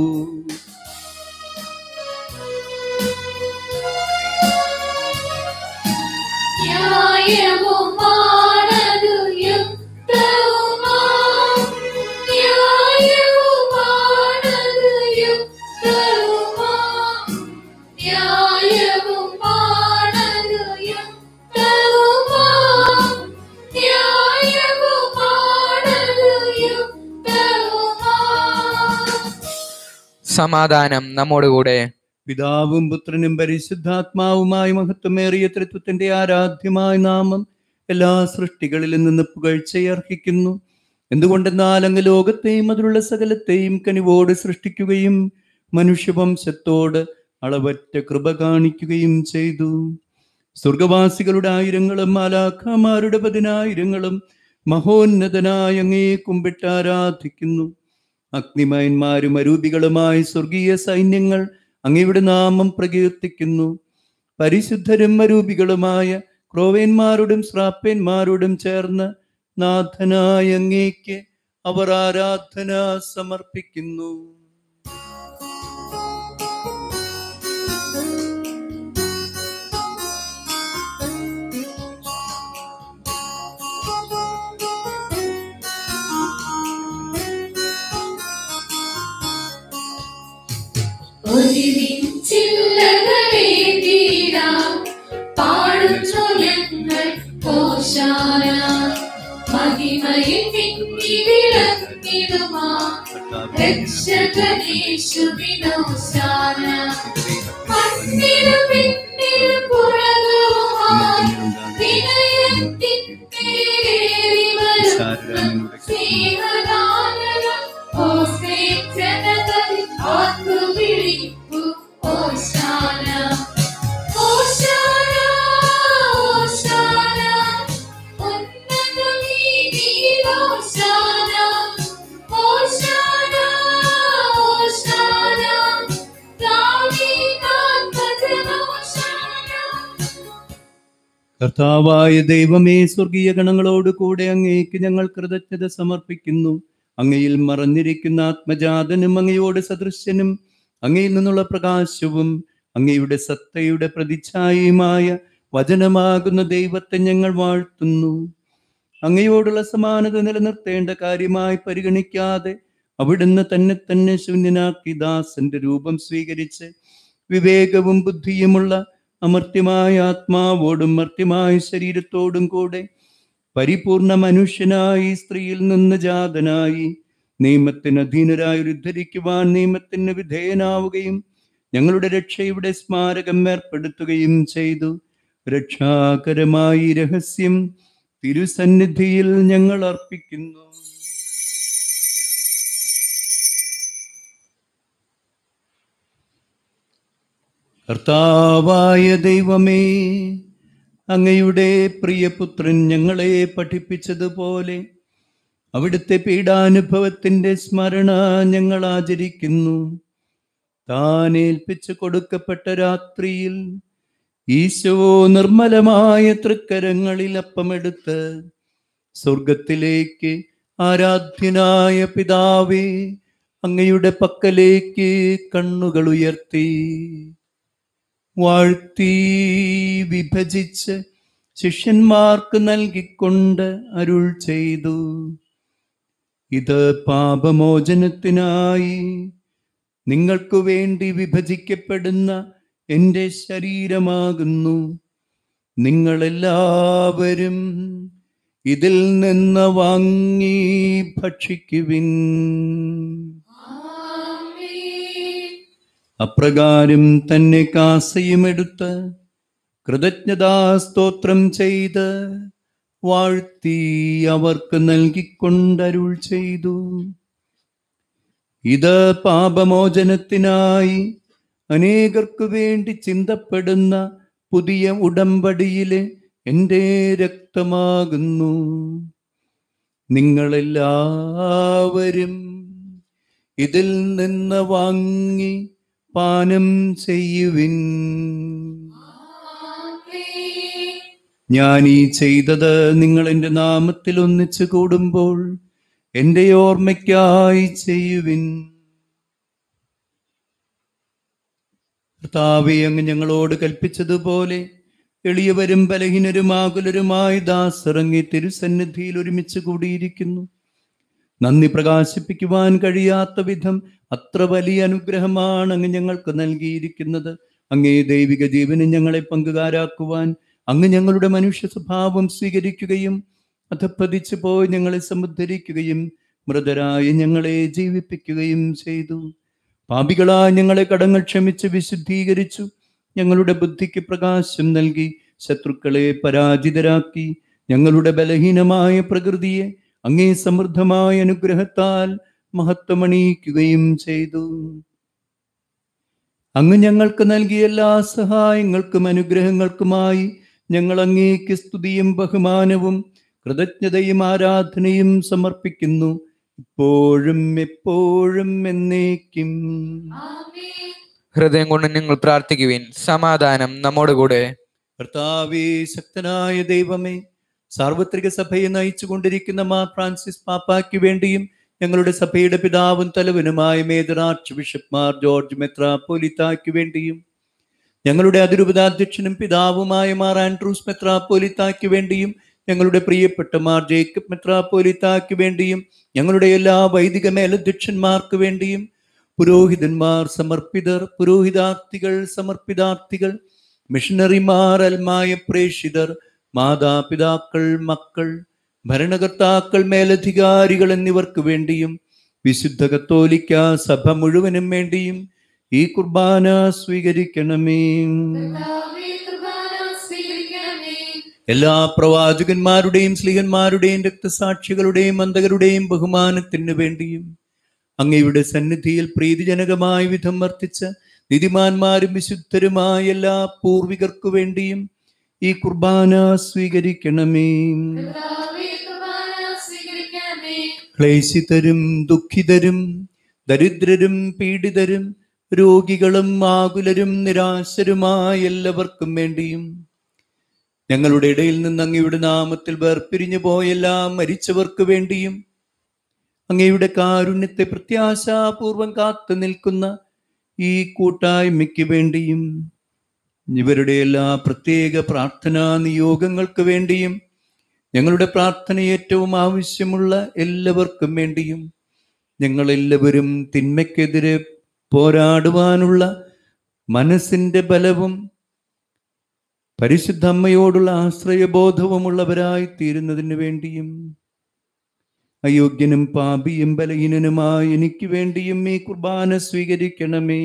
[SPEAKER 4] സമാധാനം നമ്മോടുകൂടെ.
[SPEAKER 3] പിതാവും പുത്രനും പരിശുദ്ധാത്മാവുമായ മഹത്വമേറിയ ത്രിത്വത്തിന്റെ ആരാധ്യമായ നാമം എല്ലാ സൃഷ്ടികളിലും നിന്ന് പുകഴ്ചയർഹിക്കുന്നു. എന്തുകൊണ്ടെന്നാൽ അങ്ങ് ലോകത്തെയും അതിലുള്ള സകലത്തെയും കനിവോട് സൃഷ്ടിക്കുകയും മനുഷ്യവംശത്തോട് അളവറ്റ കൃപ കാണിക്കുകയും ചെയ്തു. സ്വർഗവാസികളുടെ ആയിരങ്ങളും മാലാഖമാരുടെ പതിനായിരങ്ങളും മഹോന്നതനായ അങ്ങേ കുമ്പിട്ട് ആരാധിക്കുന്നു. അഗ്നിമയന്മാരും അരൂപികളുമായ സ്വർഗീയ സൈന്യങ്ങൾ അങ്ങയുടെ നാമം പ്രകീർത്തിക്കുന്നു. പരിശുദ്ധരും അരൂപികളുമായ ക്രോവേന്മാരോടും ശ്രാപ്പേന്മാരോടും ചേർന്ന് നാഥനായ അങ്ങേക്ക് അവർ ആരാധന സമർപ്പിക്കുന്നു.
[SPEAKER 1] പാടുന്നു ഞങ്ങൾ ഹോശാന, മഹിമയിൽ തിങ്ങി വിളങ്ങിടുമാ രക്ഷകനേശുവിനു ഹോശാന. മണ്ണിലും പിന്നിലും പുറകുമായി വിനയത്തിൻ പേരേറി വരുന്ന സ്നേഹഗാനം ഹോസേൻ ജനതയിൽ ആർത്തുവിളിപ്പു ഹോശാന. ഹോശാന ഹോശാന ഉന്നതമീതിയിൽ ഹോശാന. ഹോശാന ഹോശാന ദാവീദാൻ വചന ഹോശാന.
[SPEAKER 3] കർത്താവായ ദൈവമേ, സ്വർഗീയ ഗണങ്ങളോട് കൂടെ അങ്ങേക്ക് ഞങ്ങൾ കൃതജ്ഞത സമർപ്പിക്കുന്നു. അങ്ങയിൽ മറഞ്ഞിരിക്കുന്ന ആത്മജാതനും അങ്ങയോട് സദൃശ്യനും അങ്ങയിൽ നിന്നുള്ള പ്രകാശവും അങ്ങയുടെ സത്തയുടെ പ്രതിച്ഛായയുമായ വചനമാകുന്ന ദൈവത്തെ ഞങ്ങൾ വാഴ്ത്തുന്നു. അങ്ങയോടുള്ള സമാനത നിലനിർത്തേണ്ട കാര്യമായി പരിഗണിക്കാതെ അവിടുന്ന് തന്നെ തന്നെ ശൂന്യനാക്കി ദാസന്റെ രൂപം സ്വീകരിച്ച് വിവേകവും ബുദ്ധിയുമുള്ള അമർത്യമായ ആത്മാവോടും മർത്യമായ ശരീരത്തോടും കൂടെ പരിപൂർണ മനുഷ്യനായി സ്ത്രീയിൽ നിന്ന് ജാതനായി നിയമത്തിന് അധീനരായി ഉദ്ധരിക്കുവാൻ നിയമത്തിന് വിധേയനാവുകയും ഞങ്ങളുടെ രക്ഷയുടെ സ്മാരകം ഏർപ്പെടുത്തുകയും ചെയ്തു. രക്ഷാകരമായി രഹസ്യം തിരുസന്നിധിയിൽ ഞങ്ങൾ അർപ്പിക്കുന്നു. കർത്താവായ ദൈവമേ, അങ്ങയുടെ പ്രിയപുത്രൻ ഞങ്ങളെ പഠിപ്പിച്ചതുപോലെ അവിടുത്തെ പീഡാനുഭവത്തിന്റെ സ്മരണ ഞങ്ങൾ ആചരിക്കുന്നു. താൻ ഏൽപ്പിച്ചു കൊടുക്കപ്പെട്ട രാത്രിയിൽ ഈശോ നിർമ്മലമായ തൃക്കരങ്ങളിൽ അപ്പമെടുത്ത് സ്വർഗത്തിലേക്ക് ആരാധ്യനായ പിതാവേ അങ്ങയുടെ പക്കലേക്ക് കണ്ണുകൾ ഉയർത്തി വാഴ്ത്തി വിഭജിച്ച് ശിഷ്യന്മാർക്ക് നൽകിക്കൊണ്ട് അരുൾ ചെയ്തു, ഇത് പാപമോചനത്തിനായി നിങ്ങൾക്കു വേണ്ടി വിഭജിക്കപ്പെടുന്ന എൻ്റെ ശരീരമാകുന്നു. നിങ്ങളെല്ലാവരും ഇതിൽ നിന്ന് വാങ്ങി ഭക്ഷിക്കുവിൻ. അപ്രകാരം തന്നെ കാസയും എടുത്ത് കൃതജ്ഞതാസ്തോത്രം ചെയ്ത് വാഴ്ത്തി അവർക്ക് നൽകിക്കൊണ്ടരുൾ ചെയ്തു, ഇത് പാപമോചനത്തിനായി അനേകർക്കു വേണ്ടി ചിന്തപ്പെടുന്ന പുതിയ ഉടമ്പടിയിലെ എൻ്റെ രക്തമാകുന്നു. നിങ്ങളെല്ലാവരും ഇതിൽ നിന്ന് വാങ്ങി പാനം ചെയ്യുവിൻ. ഞാൻ ഈ ചെയ്തത് നിങ്ങൾ എൻ്റെ നാമത്തിൽ ഒന്നിച്ചു കൂടുമ്പോൾ എൻ്റെ ഓർമ്മയ്ക്കായി ചെയ്യുവിൻ. കർത്താവേ, അങ്ങ് ഞങ്ങളോട് കൽപ്പിച്ചതുപോലെ എളിയവരും ബലഹീനരും ആകുലരുമായി ദാസറങ്ങി തിരുസന്നിധിയിൽ ഒരുമിച്ച് കൂടിയിരിക്കുന്നു. നന്ദി പ്രകാശിപ്പിക്കുവാൻ കഴിയാത്ത വിധം അത്ര വലിയ അനുഗ്രഹമാണ് അങ്ങ് ഞങ്ങൾക്ക് നൽകിയിരിക്കുന്നത്. അങ്ങേ ദൈവിക ജീവന് ഞങ്ങളെ പങ്കുകാരാക്കുവാൻ അങ്ങ് ഞങ്ങളുടെ മനുഷ്യ സ്വഭാവം സ്വീകരിക്കുകയും അധപ്പതിച്ചു പോയി ഞങ്ങളെ സമുദ്ധരിക്കുകയും മൃതരായ ഞങ്ങളെ ജീവിപ്പിക്കുകയും ചെയ്തു. പാപികളായ ഞങ്ങളെ കടങ്ങൾ ക്ഷമിച്ച് വിശുദ്ധീകരിച്ചു. ഞങ്ങളുടെ ബുദ്ധിക്ക് പ്രകാശം നൽകി ശത്രുക്കളെ പരാജിതരാക്കി. ഞങ്ങളുടെ ബലഹീനമായ പ്രകൃതിയെ അങ്ങേ സമൃദ്ധമായ അനുഗ്രഹത്താൽ മഹത്വമണിയിക്കുകയും ചെയ്തു. അങ്ങ് ഞങ്ങൾക്ക് നൽകിയ എല്ലാ സഹായങ്ങൾക്കും അനുഗ്രഹങ്ങൾക്കുമായി ഞങ്ങൾ അങ്ങേക്ക് സ്തുതിയും ബഹുമാനവും കൃതജ്ഞതയും ആരാധനയും സമർപ്പിക്കുന്നു, ഇപ്പോഴും എപ്പോഴും എന്നേക്കും.
[SPEAKER 4] ഹൃദയം കൊണ്ട് നിങ്ങൾ പ്രാർത്ഥിക്കുവിൻ. സമാധാനം നമ്മോട് കൂടെ.
[SPEAKER 3] കർത്താവേ, ശക്തനായ ദൈവമേ, സാർവത്രിക സഭയെ നയിച്ചു കൊണ്ടിരിക്കുന്ന മാർ ഫ്രാൻസിസ് പാപ്പായ്ക്ക് വേണ്ടിയും ഞങ്ങളുടെ സഭയുടെ പിതാവും തലവനുമായ major archbishop Mar George മെത്രാപ്പോലിത്തായ്ക്ക് വേണ്ടിയും ഞങ്ങളുടെ അതിരൂപതാധ്യക്ഷനും പിതാവുമായ മാർ ആൻഡ്രൂസ് മെത്രാപ്പോലിത്തായ്ക്ക് വേണ്ടിയും ഞങ്ങളുടെ പ്രിയപ്പെട്ട മാർ ജേക്കബ് മെത്രാപ്പോലിത്തായ്ക്ക് വേണ്ടിയും ഞങ്ങളുടെ എല്ലാ വൈദിക മേലധ്യക്ഷന്മാർക്ക് വേണ്ടിയും പുരോഹിതന്മാർ സമർപ്പിതർ, പുരോഹിതാർത്ഥികൾ സമർപ്പിതാർത്ഥികൾ, മിഷണറിമാർ, അൽമായ പ്രേഷിതർ, മാതാപിതാക്കൾ, മക്കൾ, ഭരണകർത്താക്കൾ, മേലധികാരികൾ എന്നിവർക്ക് വേണ്ടിയും വിശുദ്ധ കത്തോലിക്ക സഭ മുഴുവനും വേണ്ടിയും ഈ കുർബാന സ്വീകരിക്കണമേ. എല്ലാ പ്രവാചകന്മാരുടെയും സ്ലീഹന്മാരുടെയും രക്തസാക്ഷികളുടെയും അന്തകരുടെയും ബഹുമാനത്തിന് വേണ്ടിയും അങ്ങയുടെ സന്നിധിയിൽ പ്രീതിജനകമായ വിധം വർത്തിച്ച നീതിമാന്മാരും വിശുദ്ധരുമായ എല്ലാ പൂർവികർക്കു വേണ്ടിയും ഈ കുർബാന സ്വീകരിക്കണമേ. ക്ലേശിതരും ദുഃഖിതരും ദരിദ്രരും പീഡിതരും രോഗികളും ആകുലരും നിരാശരുമായ എല്ലാവർക്കും വേണ്ടിയും ഞങ്ങളുടെ ഇടയിൽ നിന്ന് അങ്ങയുടെ നാമത്തിൽ വേർപിരിഞ്ഞു പോയെല്ലാ മരിച്ചവർക്ക് വേണ്ടിയും അങ്ങയുടെ കാരുണ്യത്തെ പ്രത്യാശാപൂർവം കാത്തു നിൽക്കുന്ന ഈ കൂട്ടായ്മയ്ക്ക് വേണ്ടിയും ഇവരുടെ എല്ലാ പ്രത്യേക പ്രാർത്ഥനാ നിയോഗങ്ങൾക്ക് വേണ്ടിയും ഞങ്ങളുടെ പ്രാർത്ഥന ഏറ്റവും ആവശ്യമുള്ള എല്ലാവർക്കും വേണ്ടിയും ഞങ്ങളെല്ലാവരും തിന്മയ്ക്കെതിരെ പോരാടുവാനുള്ള മനസ്സിന്റെ ബലവും പരിശുദ്ധ അമ്മയോടുള്ള ആശ്രയബോധവുമുള്ളവരായി തീരുന്നതിന് വേണ്ടിയും അയോഗ്യനും പാപിയും ബലഹീനനുമായ എനിക്ക് വേണ്ടിയും ഈ കുർബാന സ്വീകരിക്കണമേ.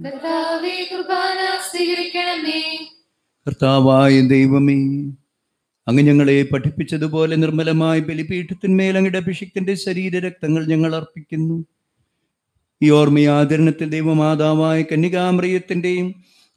[SPEAKER 3] കർത്താവായ ദൈവമേ, അങ്ങ് ഞങ്ങളെ പഠിപ്പിച്ചതുപോലെ നിർമ്മലമായ ബലിപീഠത്തിന്മേൽ അങ്ങയുടെ അഭിഷിക്തന്റെ ശരീരരക്തങ്ങൾ ഞങ്ങൾ അർപ്പിക്കുന്നു. ഈ ഓർമ്മയാചരണത്തിൽ ദൈവമാതാവായ കന്യകാമറിയത്തിന്റെയും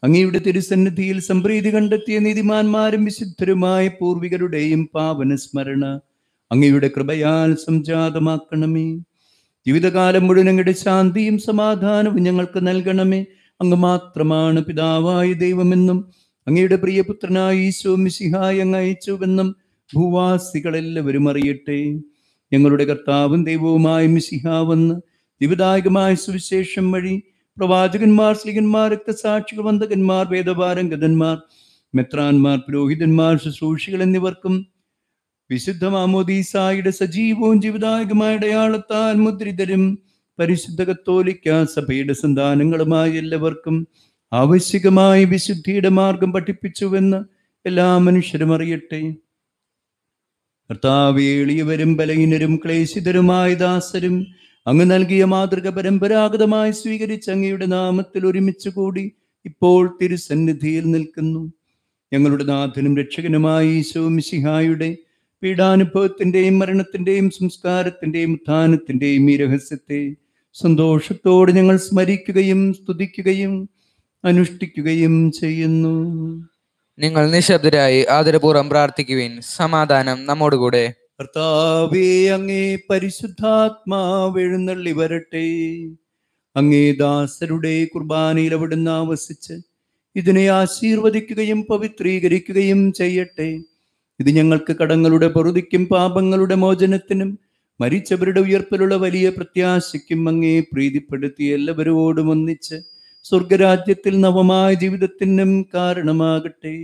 [SPEAKER 3] അങ്ങയുടെ തിരുസന്നിധിയിൽ സംപ്രീതി കണ്ടെത്തിയ നീതിമാന്മാരും വിശുദ്ധരുമായ പൂർവികരുടെയും പാവന സ്മരണ അങ്ങയുടെ കൃപയാൽ സംജാതമാക്കണമേ. ജീവിതകാലം മുഴുവൻ അങ്ങയുടെ ശാന്തിയും സമാധാനവും ഞങ്ങൾക്ക് നൽകണമേ. അങ്ങ് മാത്രമാണ് പിതാവായ ദൈവമെന്നും അങ്ങയുടെ പ്രിയപുത്രനായ ഈശോ മിശിഹായെ അങ്ങ് അയച്ചുവെന്നും ഭൂവാസികളെല്ലാവരും അറിയട്ടെ. ഞങ്ങളുടെ കർത്താവും ദൈവവുമായ മിശിഹാ വന്ന് ജീവിതായകമായ സുവിശേഷം വഴി പ്രവാചകന്മാർ, സ്ലീഹന്മാർ, രക്തസാക്ഷികൾ, വന്ദകന്മാർ, വേദപാരംഗതന്മാർ, മെത്രാന്മാർ, പുരോഹിതന്മാർ, ശുശ്രൂഷികൾ എന്നിവർക്കും വിശുദ്ധ മാമോദീസായുടെ സജീവവും ജീവിതായകമായ അടയാളത്താൽ മുദ്രിതരും പരിശുദ്ധ കത്തോലിക്ക സഭയുടെ സന്താനങ്ങളുമായ എല്ലാവർക്കും ആവശ്യകമായ വിശുദ്ധിയുടെ മാർഗം പഠിപ്പിച്ചുവെന്ന് എല്ലാ മനുഷ്യരും അറിയട്ടെ. കർത്താവേ, എളിയവരും ബലഹീനരും ക്ലേശിതരുമായ ദാസരും അങ്ങ് നൽകിയ മാതൃക പരമ്പരാഗതമായി സ്വീകരിച്ച് അങ്ങയുടെ നാമത്തിൽ ഒരുമിച്ച് കൂടി ഇപ്പോൾ തിരുസന്നിധിയിൽ നിൽക്കുന്നു. ഞങ്ങളുടെ നാഥനും രക്ഷകനുമായ ഈശോ മിശിഹായുടെ പീഡാനുഭവത്തിന്റെയും മരണത്തിന്റെയും സംസ്കാരത്തിന്റെയും ഉത്ഥാനത്തിന്റെയും ഈ രഹസ്യത്തെ സന്തോഷത്തോടെ ഞങ്ങൾ സ്മരിക്കുകയും സ്തുതിക്കുകയും അനുഷ്ഠിക്കുകയും ചെയ്യുന്നു.
[SPEAKER 4] നിങ്ങൾ നിശബ്ദരായി ആദരപൂർവ്വം പ്രാർത്ഥിക്കുവിൻ. സമാധാനം നമ്മോടുകൂടെ.
[SPEAKER 3] കർത്താവേ, അങ്ങേ പരിശുദ്ധാത്മാവ് എഴുന്നള്ളി വരട്ടെ. അങ്ങേ ദാസരുടെ കുർബാനയിൽ അവിടുന്ന് ആവസിച്ച് ഇതിനെ ആശീർവദിക്കുകയും പവിത്രീകരിക്കുകയും ചെയ്യട്ടെ. ഇത് ഞങ്ങൾക്ക് കടങ്ങളുടെ പൊറുതിക്കും പാപങ്ങളുടെ മോചനത്തിനും മരിച്ചവരുടെ ഉയർപ്പിലുള്ള വലിയ പ്രത്യാശയ്ക്കും അങ്ങേ പ്രീതിപ്പെടുത്തി എല്ലാവരോടും ഒന്നിച്ച് സ്വർഗരാജ്യത്തിൽ നവമായ ജീവിതത്തിനും കാരണമാകട്ടെ.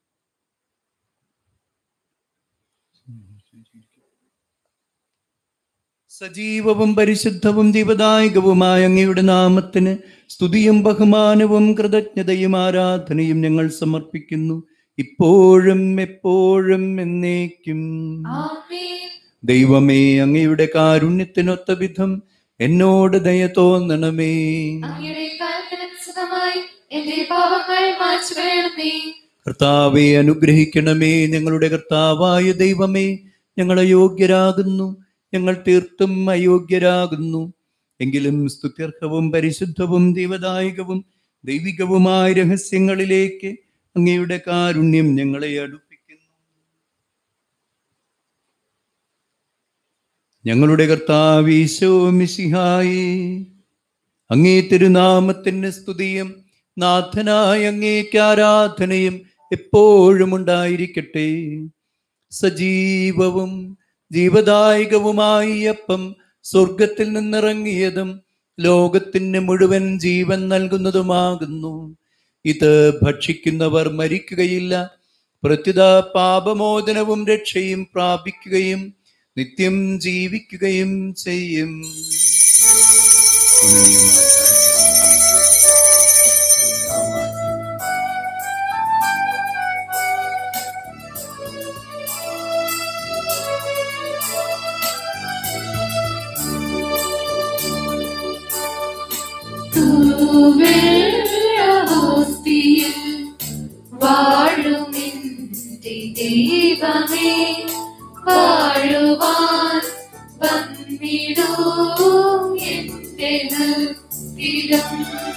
[SPEAKER 3] സജീവവും പരിശുദ്ധവും ജീവദായകവുമായ അങ്ങയുടെ നാമത്തിന് സ്തുതിയും ബഹുമാനവും കൃതജ്ഞതയും ആരാധനയും ഞങ്ങൾ സമർപ്പിക്കുന്നു, ഇപ്പോഴും എപ്പോഴും എന്നേക്കും. ദൈവമേ, അങ്ങയുടെ കാരുണ്യത്തിനൊത്ത വിധം എന്നോട് ദയ തോന്നണമേ. കർത്താവെ, അനുഗ്രഹിക്കണമേ. ഞങ്ങളുടെ കർത്താവായ ദൈവമേ, ഞങ്ങൾ അയോഗ്യരാകുന്നു, ഞങ്ങൾ തീർത്തും അയോഗ്യരാകുന്നു. എങ്കിലും സ്തുത്യർഹവും പരിശുദ്ധവും ദൈവദായകവും ദൈവികവുമായ രഹസ്യങ്ങളിലേക്ക് അങ്ങയുടെ കാരുണ്യം ഞങ്ങളെ അടുപ്പിക്കുന്നു. ഞങ്ങളുടെ കർത്താവ് ഈശോ മിശിഹായേ, അങ്ങേ തിരുനാമത്തിന് സ്തുതിയും നാഥനായ അങ്ങേക്ക് ആരാധനയും എപ്പോഴും ഉണ്ടായിരിക്കട്ടെ. സജീവവും ജീവദായകവുമായി അപ്പം സ്വർഗത്തിൽ നിന്നിറങ്ങിയതും ലോകത്തിന് മുഴുവൻ ജീവൻ നൽകുന്നതുമാകുന്നു. ഇത് ഭക്ഷിക്കുന്നവർ മരിക്കുകയില്ല, പ്രത്യുത പാപമോചനവും രക്ഷയും പ്രാപിക്കുകയും നിത്യം ജീവിക്കുകയും ചെയ്യും.
[SPEAKER 1] വാഴുമിന്റെ ദൈവമേ, വാഴുവാൻ വന്നിടൂ എന്റെ ഹൃദയം.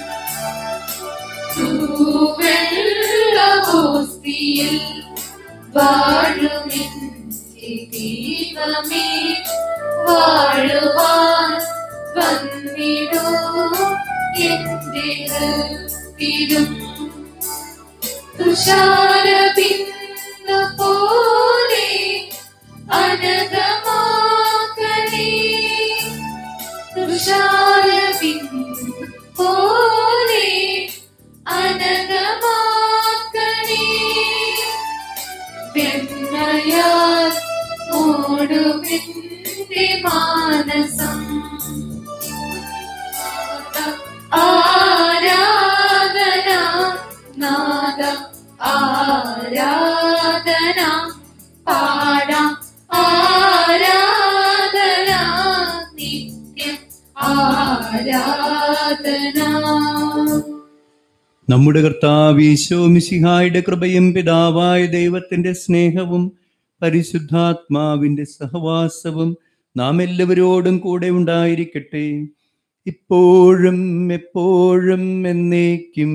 [SPEAKER 1] തൂവെള്ളഹോസ്തിയിൽ വാഴുമിന്റെ ദൈവമേ, വാഴുവാൻ വന്നിടൂ എന്റെ ഹൃദയം. തുഷാരബിന്ദു പോലെ അനഘമാക്കണേ, തുഷാരബിന്ദു പോലെ അനഘമാക്കണേ. വെണ്ണയാൽ മൂടുമെന്റെ മാനസം, ആരാധന നാദ ആരാധന പാടാം, ആരാധന നിത്യം ആരാധന.
[SPEAKER 3] നമ്മുടെ കർത്താവ് ഈശോ മിശിഹായുടെ കൃപയും പിതാവായ ദൈവത്തിന്റെ സ്നേഹവും പരിശുദ്ധാത്മാവിന്റെ സഹവാസവും നാം എല്ലാവരോടും കൂടെ ഉണ്ടായിരിക്കട്ടെ. ഇപ്പോഴും എപ്പോഴും എന്നേക്കും.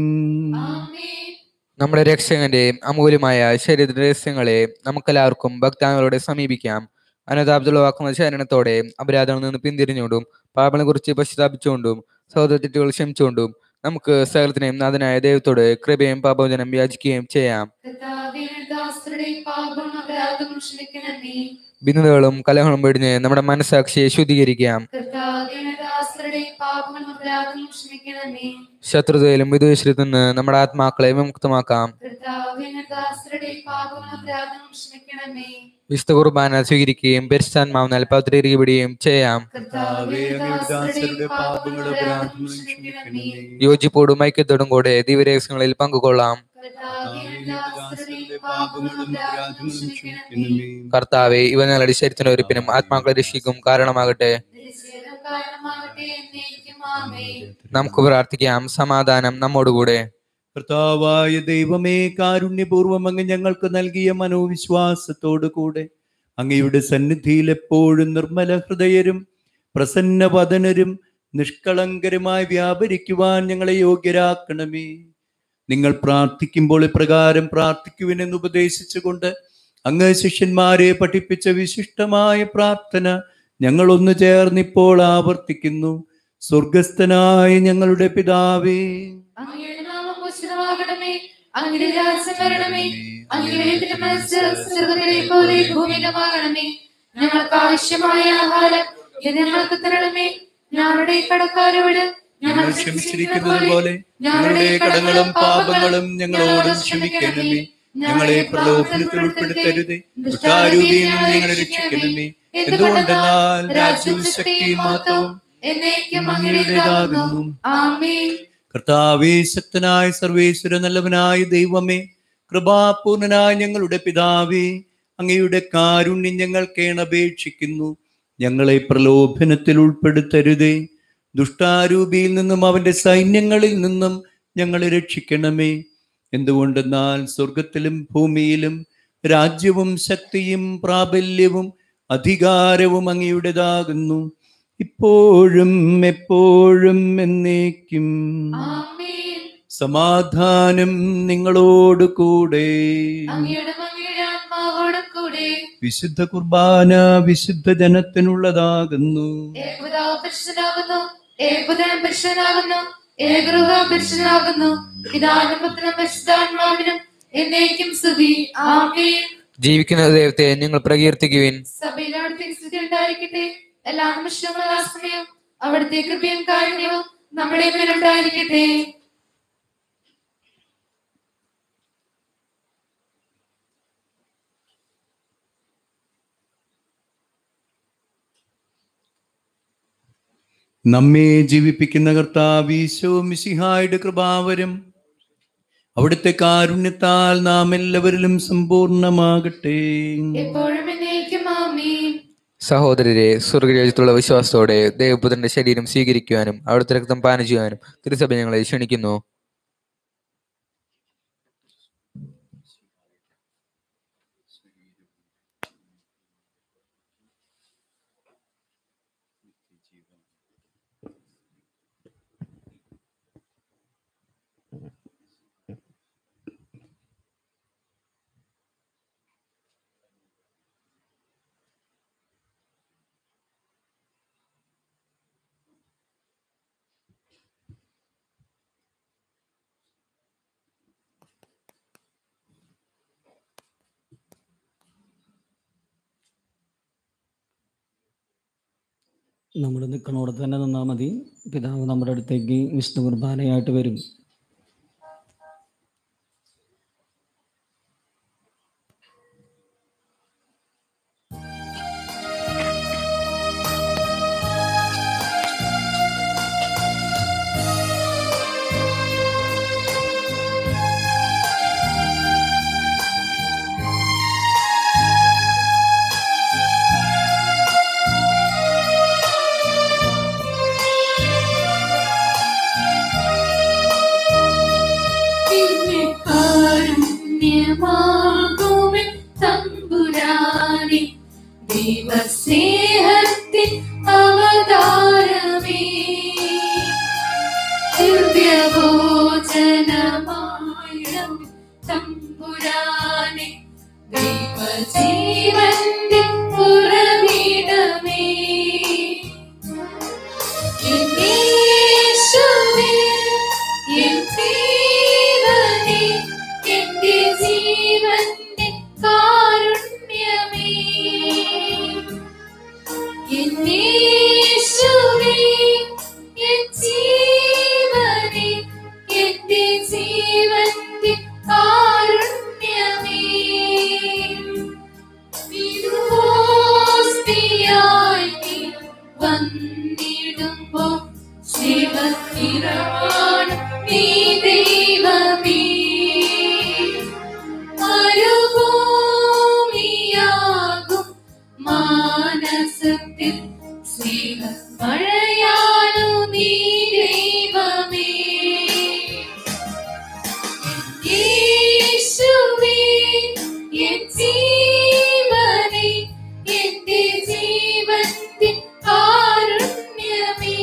[SPEAKER 1] ആമേൻ.
[SPEAKER 4] നമ്മുടെ രക്ഷകന്റെ അമൂല്യമായ ശരീര രഹസ്യങ്ങളെ നമുക്കെല്ലാവർക്കും ഭക്താംഗങ്ങളോടെ സമീപിക്കാം. അനുതാപത്തിലുവാക്കുന്ന ശരണത്തോടെ അപരാധങ്ങളിൽ നിന്ന് പിന്തിരിഞ്ഞുകൊണ്ടും പാപങ്ങളെ കുറിച്ച് പശ്ചാത്തപിച്ചുകൊണ്ടും സഹോദര തെറ്റുകൾ ക്ഷമിച്ചുകൊണ്ടും നമുക്ക് സകലത്തിനെയും നാഥനായ ദൈവത്തോട് കൃപയും പാപമോചനം യാചിക്കുകയും ചെയ്യാം.
[SPEAKER 1] കർത്താവേ, ദാസരുടെ പാപം അപരാധം ക്ഷമിക്കണമേ.
[SPEAKER 4] ഭിന്നതകളും കലഹങ്ങളും വെടിഞ്ഞ് നമ്മുടെ മനസ്സാക്ഷിയെ ശുദ്ധീകരിക്കാം.
[SPEAKER 1] കർത്താവേ, ദാസരുടെ പാപം അപരാധം ക്ഷമിക്കണമേ.
[SPEAKER 4] ശത്രുതയിലും വിദ്വേഷത്തിൽ നിന്ന് നമ്മുടെ ആത്മാക്കളെ വിമുക്തമാക്കാം.
[SPEAKER 1] കർത്താവേ, ദാസരുടെ പാപം അപരാധം ക്ഷമിക്കണമേ.
[SPEAKER 4] വിശുദ്ധ കുർബാന സ്വീകരിക്കുകയും പരിശുദ്ധാത്മാവിനാൽ പവിത്രീകരിക്കപ്പെടുകയും ചെയ്യാം.
[SPEAKER 1] കർത്താവേ, ദാസരുടെ പാപം അപരാധം ക്ഷമിക്കണമേ.
[SPEAKER 4] യോജിപ്പോടും ഐക്യത്തോടും കൂടെ ദിവ്യരഹസ്യങ്ങളിൽ പങ്കുകൊള്ളാം.
[SPEAKER 1] കർത്താവേ, ദാസരുടെ പാപം അപരാധം ക്ഷമിക്കണമേ.
[SPEAKER 4] കർത്താവെ, ഇവ ഞങ്ങളുടെ ശരീരത്തിന് ഒരുപ്പിനും ആത്മാക്കളെ രക്ഷിക്കും കാരണമാകട്ടെ.
[SPEAKER 1] നിത്യജീവൻ കാരണമാകട്ടെ. എന്നേക്കും ആമേൻ.
[SPEAKER 4] നമുക്ക് പ്രാർത്ഥിക്കാം. സമാധാനം നമ്മോടുകൂടെ.
[SPEAKER 3] കർത്താവായ ദൈവമേ, കാരുണ്യപൂർവ്വം അങ്ങ് ഞങ്ങൾക്ക് നൽകിയ മനോവിശ്വാസത്തോടു കൂടെ അങ്ങയുടെ സന്നിധിയിൽ എപ്പോഴും നിർമ്മല ഹൃദയരും പ്രസന്നവദനരും നിഷ്കളങ്കരുമായി വ്യാപരിക്കുവാൻ ഞങ്ങളെ യോഗ്യരാക്കണമേ. നിങ്ങൾ പ്രാർത്ഥിക്കുമ്പോൾ ഇപ്രകാരം പ്രാർത്ഥിക്കുവിനെന്ന് ഉപദേശിച്ചുകൊണ്ട് അങ്ങ് ശിഷ്യന്മാരെ പഠിപ്പിച്ച വിശിഷ്ടമായ പ്രാർത്ഥന ഞങ്ങളൊന്നു ചേർന്നിപ്പോൾ ആവർത്തിക്കുന്നു. സ്വർഗസ്ഥനായ ഞങ്ങളുടെ പിതാവേ,
[SPEAKER 1] അങ്ങയുടെ നാമം പൂജിതമാകണമേ. അങ്ങയുടെ രാജ്യം വരണമേ. അങ്ങയുടെ തിരുമനസ്സ് സ്വർഗ്ഗത്തിലെ പോലെ ഭൂമിയിലുമാകണമേ. ഞങ്ങൾക്ക് ആവശ്യമായ ആഹാരം ഇന്ന് ഞങ്ങൾക്ക് തരണമേ. ഞങ്ങളുടെ കടക്കാരോട്
[SPEAKER 3] ഞങ്ങൾ ക്ഷമിച്ചിരിക്കുന്നത് പോലെ ഞങ്ങളുടെ കടങ്ങളും പാപങ്ങളും ഞങ്ങളോട് ക്ഷമിക്കണമേ. ഞങ്ങളെ പ്രലോഭനത്തിൽ ഉൾപ്പെടുത്തരുതേ, ദുഷ്ടാരൂപിയിൽ നിന്ന് ഞങ്ങളെ രക്ഷിക്കണമേ. എന്തുകൊണ്ടെന്നാൽ രാജ്യവും ശക്തിയും മഹത്വവും
[SPEAKER 1] എന്നേക്കും അങ്ങയുടേതാകുന്നു. ആമേൻ.
[SPEAKER 3] കർത്താവേ, ശക്തനായ സർവേശ്വര നല്ലവനായ ദൈവമേ, കൃപാപൂർണനായ ഞങ്ങളുടെ പിതാവേ, അങ്ങയുടെ കാരുണ്യം ഞങ്ങൾ കേണപേക്ഷിക്കുന്നു. ഞങ്ങളെ പ്രലോഭനത്തിൽ ഉൾപ്പെടുത്തരുതേ, ദുഷ്ടാരൂപിയിൽ നിന്നും അവന്റെ സൈന്യങ്ങളിൽ നിന്നും ഞങ്ങളെ രക്ഷിക്കണമേ. എന്തുകൊണ്ടെന്നാൽ സ്വർഗത്തിലും ഭൂമിയിലും രാജ്യവും ശക്തിയും പ്രാബല്യവും അധികാരവും അങ്ങയുടേതാകുന്നു, ഇപ്പോഴും എപ്പോഴും എന്നേക്കും.
[SPEAKER 1] ആമേൻ.
[SPEAKER 3] സമാധാനം നിങ്ങളോട് കൂടെ.
[SPEAKER 1] അങ്ങയുടെ അങ്ങയുടെ ആത്മാവോടും കൂടെ.
[SPEAKER 3] വിശുദ്ധ കുർബാന വിശുദ്ധ ജനത്തിനുള്ളതാകുന്നു.
[SPEAKER 1] ഏകപിതാവ് പരിശുദ്ധനാകുന്നു. ഏകപുത്രൻ പരിശുദ്ധനാകുന്നു. ഏകഗൃഹ പരിശുദ്ധനാകുന്നു. പിതാവിനും പുത്രനും പരിശുദ്ധാത്മാവിനും എന്നേക്കും സ്തുതി. ആമേൻ.
[SPEAKER 4] ജീവിക്കുന്ന ദൈവത്തെ നിങ്ങൾ പ്രകീർത്തിക്കുവിൻ.
[SPEAKER 1] സഭയിൽ അവിടുത്തെ സ്തുതി ഉണ്ടായിരിക്കട്ടെ. എല്ലാ നിമിഷങ്ങളും ആ സമയം അവിടുത്തെ കൃപയും കാരുണ്യവും നമ്മുടെ മേലുണ്ടായിരിക്കട്ടെ.
[SPEAKER 3] നമ്മെ ജീവിപ്പിക്കുന്ന കർത്താവ് ഈശോ മിശിഹായുടെ കൃപാവരം അവിടുത്തെ കാരുണ്യത്താൽ നാം എല്ലാവരിലും സമ്പൂർണമാകട്ടെ.
[SPEAKER 1] എപ്പോഴും എന്നേക്കും ആമേൻ.
[SPEAKER 4] സഹോദരരെ, സ്വർഗരാജ്യത്തുള്ള വിശ്വാസത്തോടെ ദൈവപുത്രന്റെ ശരീരം സ്വീകരിക്കുവാനും അവിടുത്തെ രക്തം പാനം ചെയ്യുവാനും തിരുസഭ ഞങ്ങളെ ക്ഷണിക്കുന്നു.
[SPEAKER 6] നമ്മൾ നിൽക്കണോടെ തന്നെ നിന്നാൽ മതി. പിതാവ് നമ്മുടെ അടുത്തേക്ക് വിശുദ്ധ കുർബാനയായിട്ട് വരും.
[SPEAKER 1] തമ്പുരാനെ ദൈവസ്നേഹത്തിൻ അവതാരമേ, വന്നിടുമ്പോ ശിവനിറവാണ് നീ ദൈവമേ. മരുഭൂമിയാകും മാനസത്തിൽ സ്നേഹമഴയാണു നീ ദൈവമേ. യേശുവേ എൻ ജീവനേ, എന്റെ ജീവന്റെ കാരുണ്യമേ.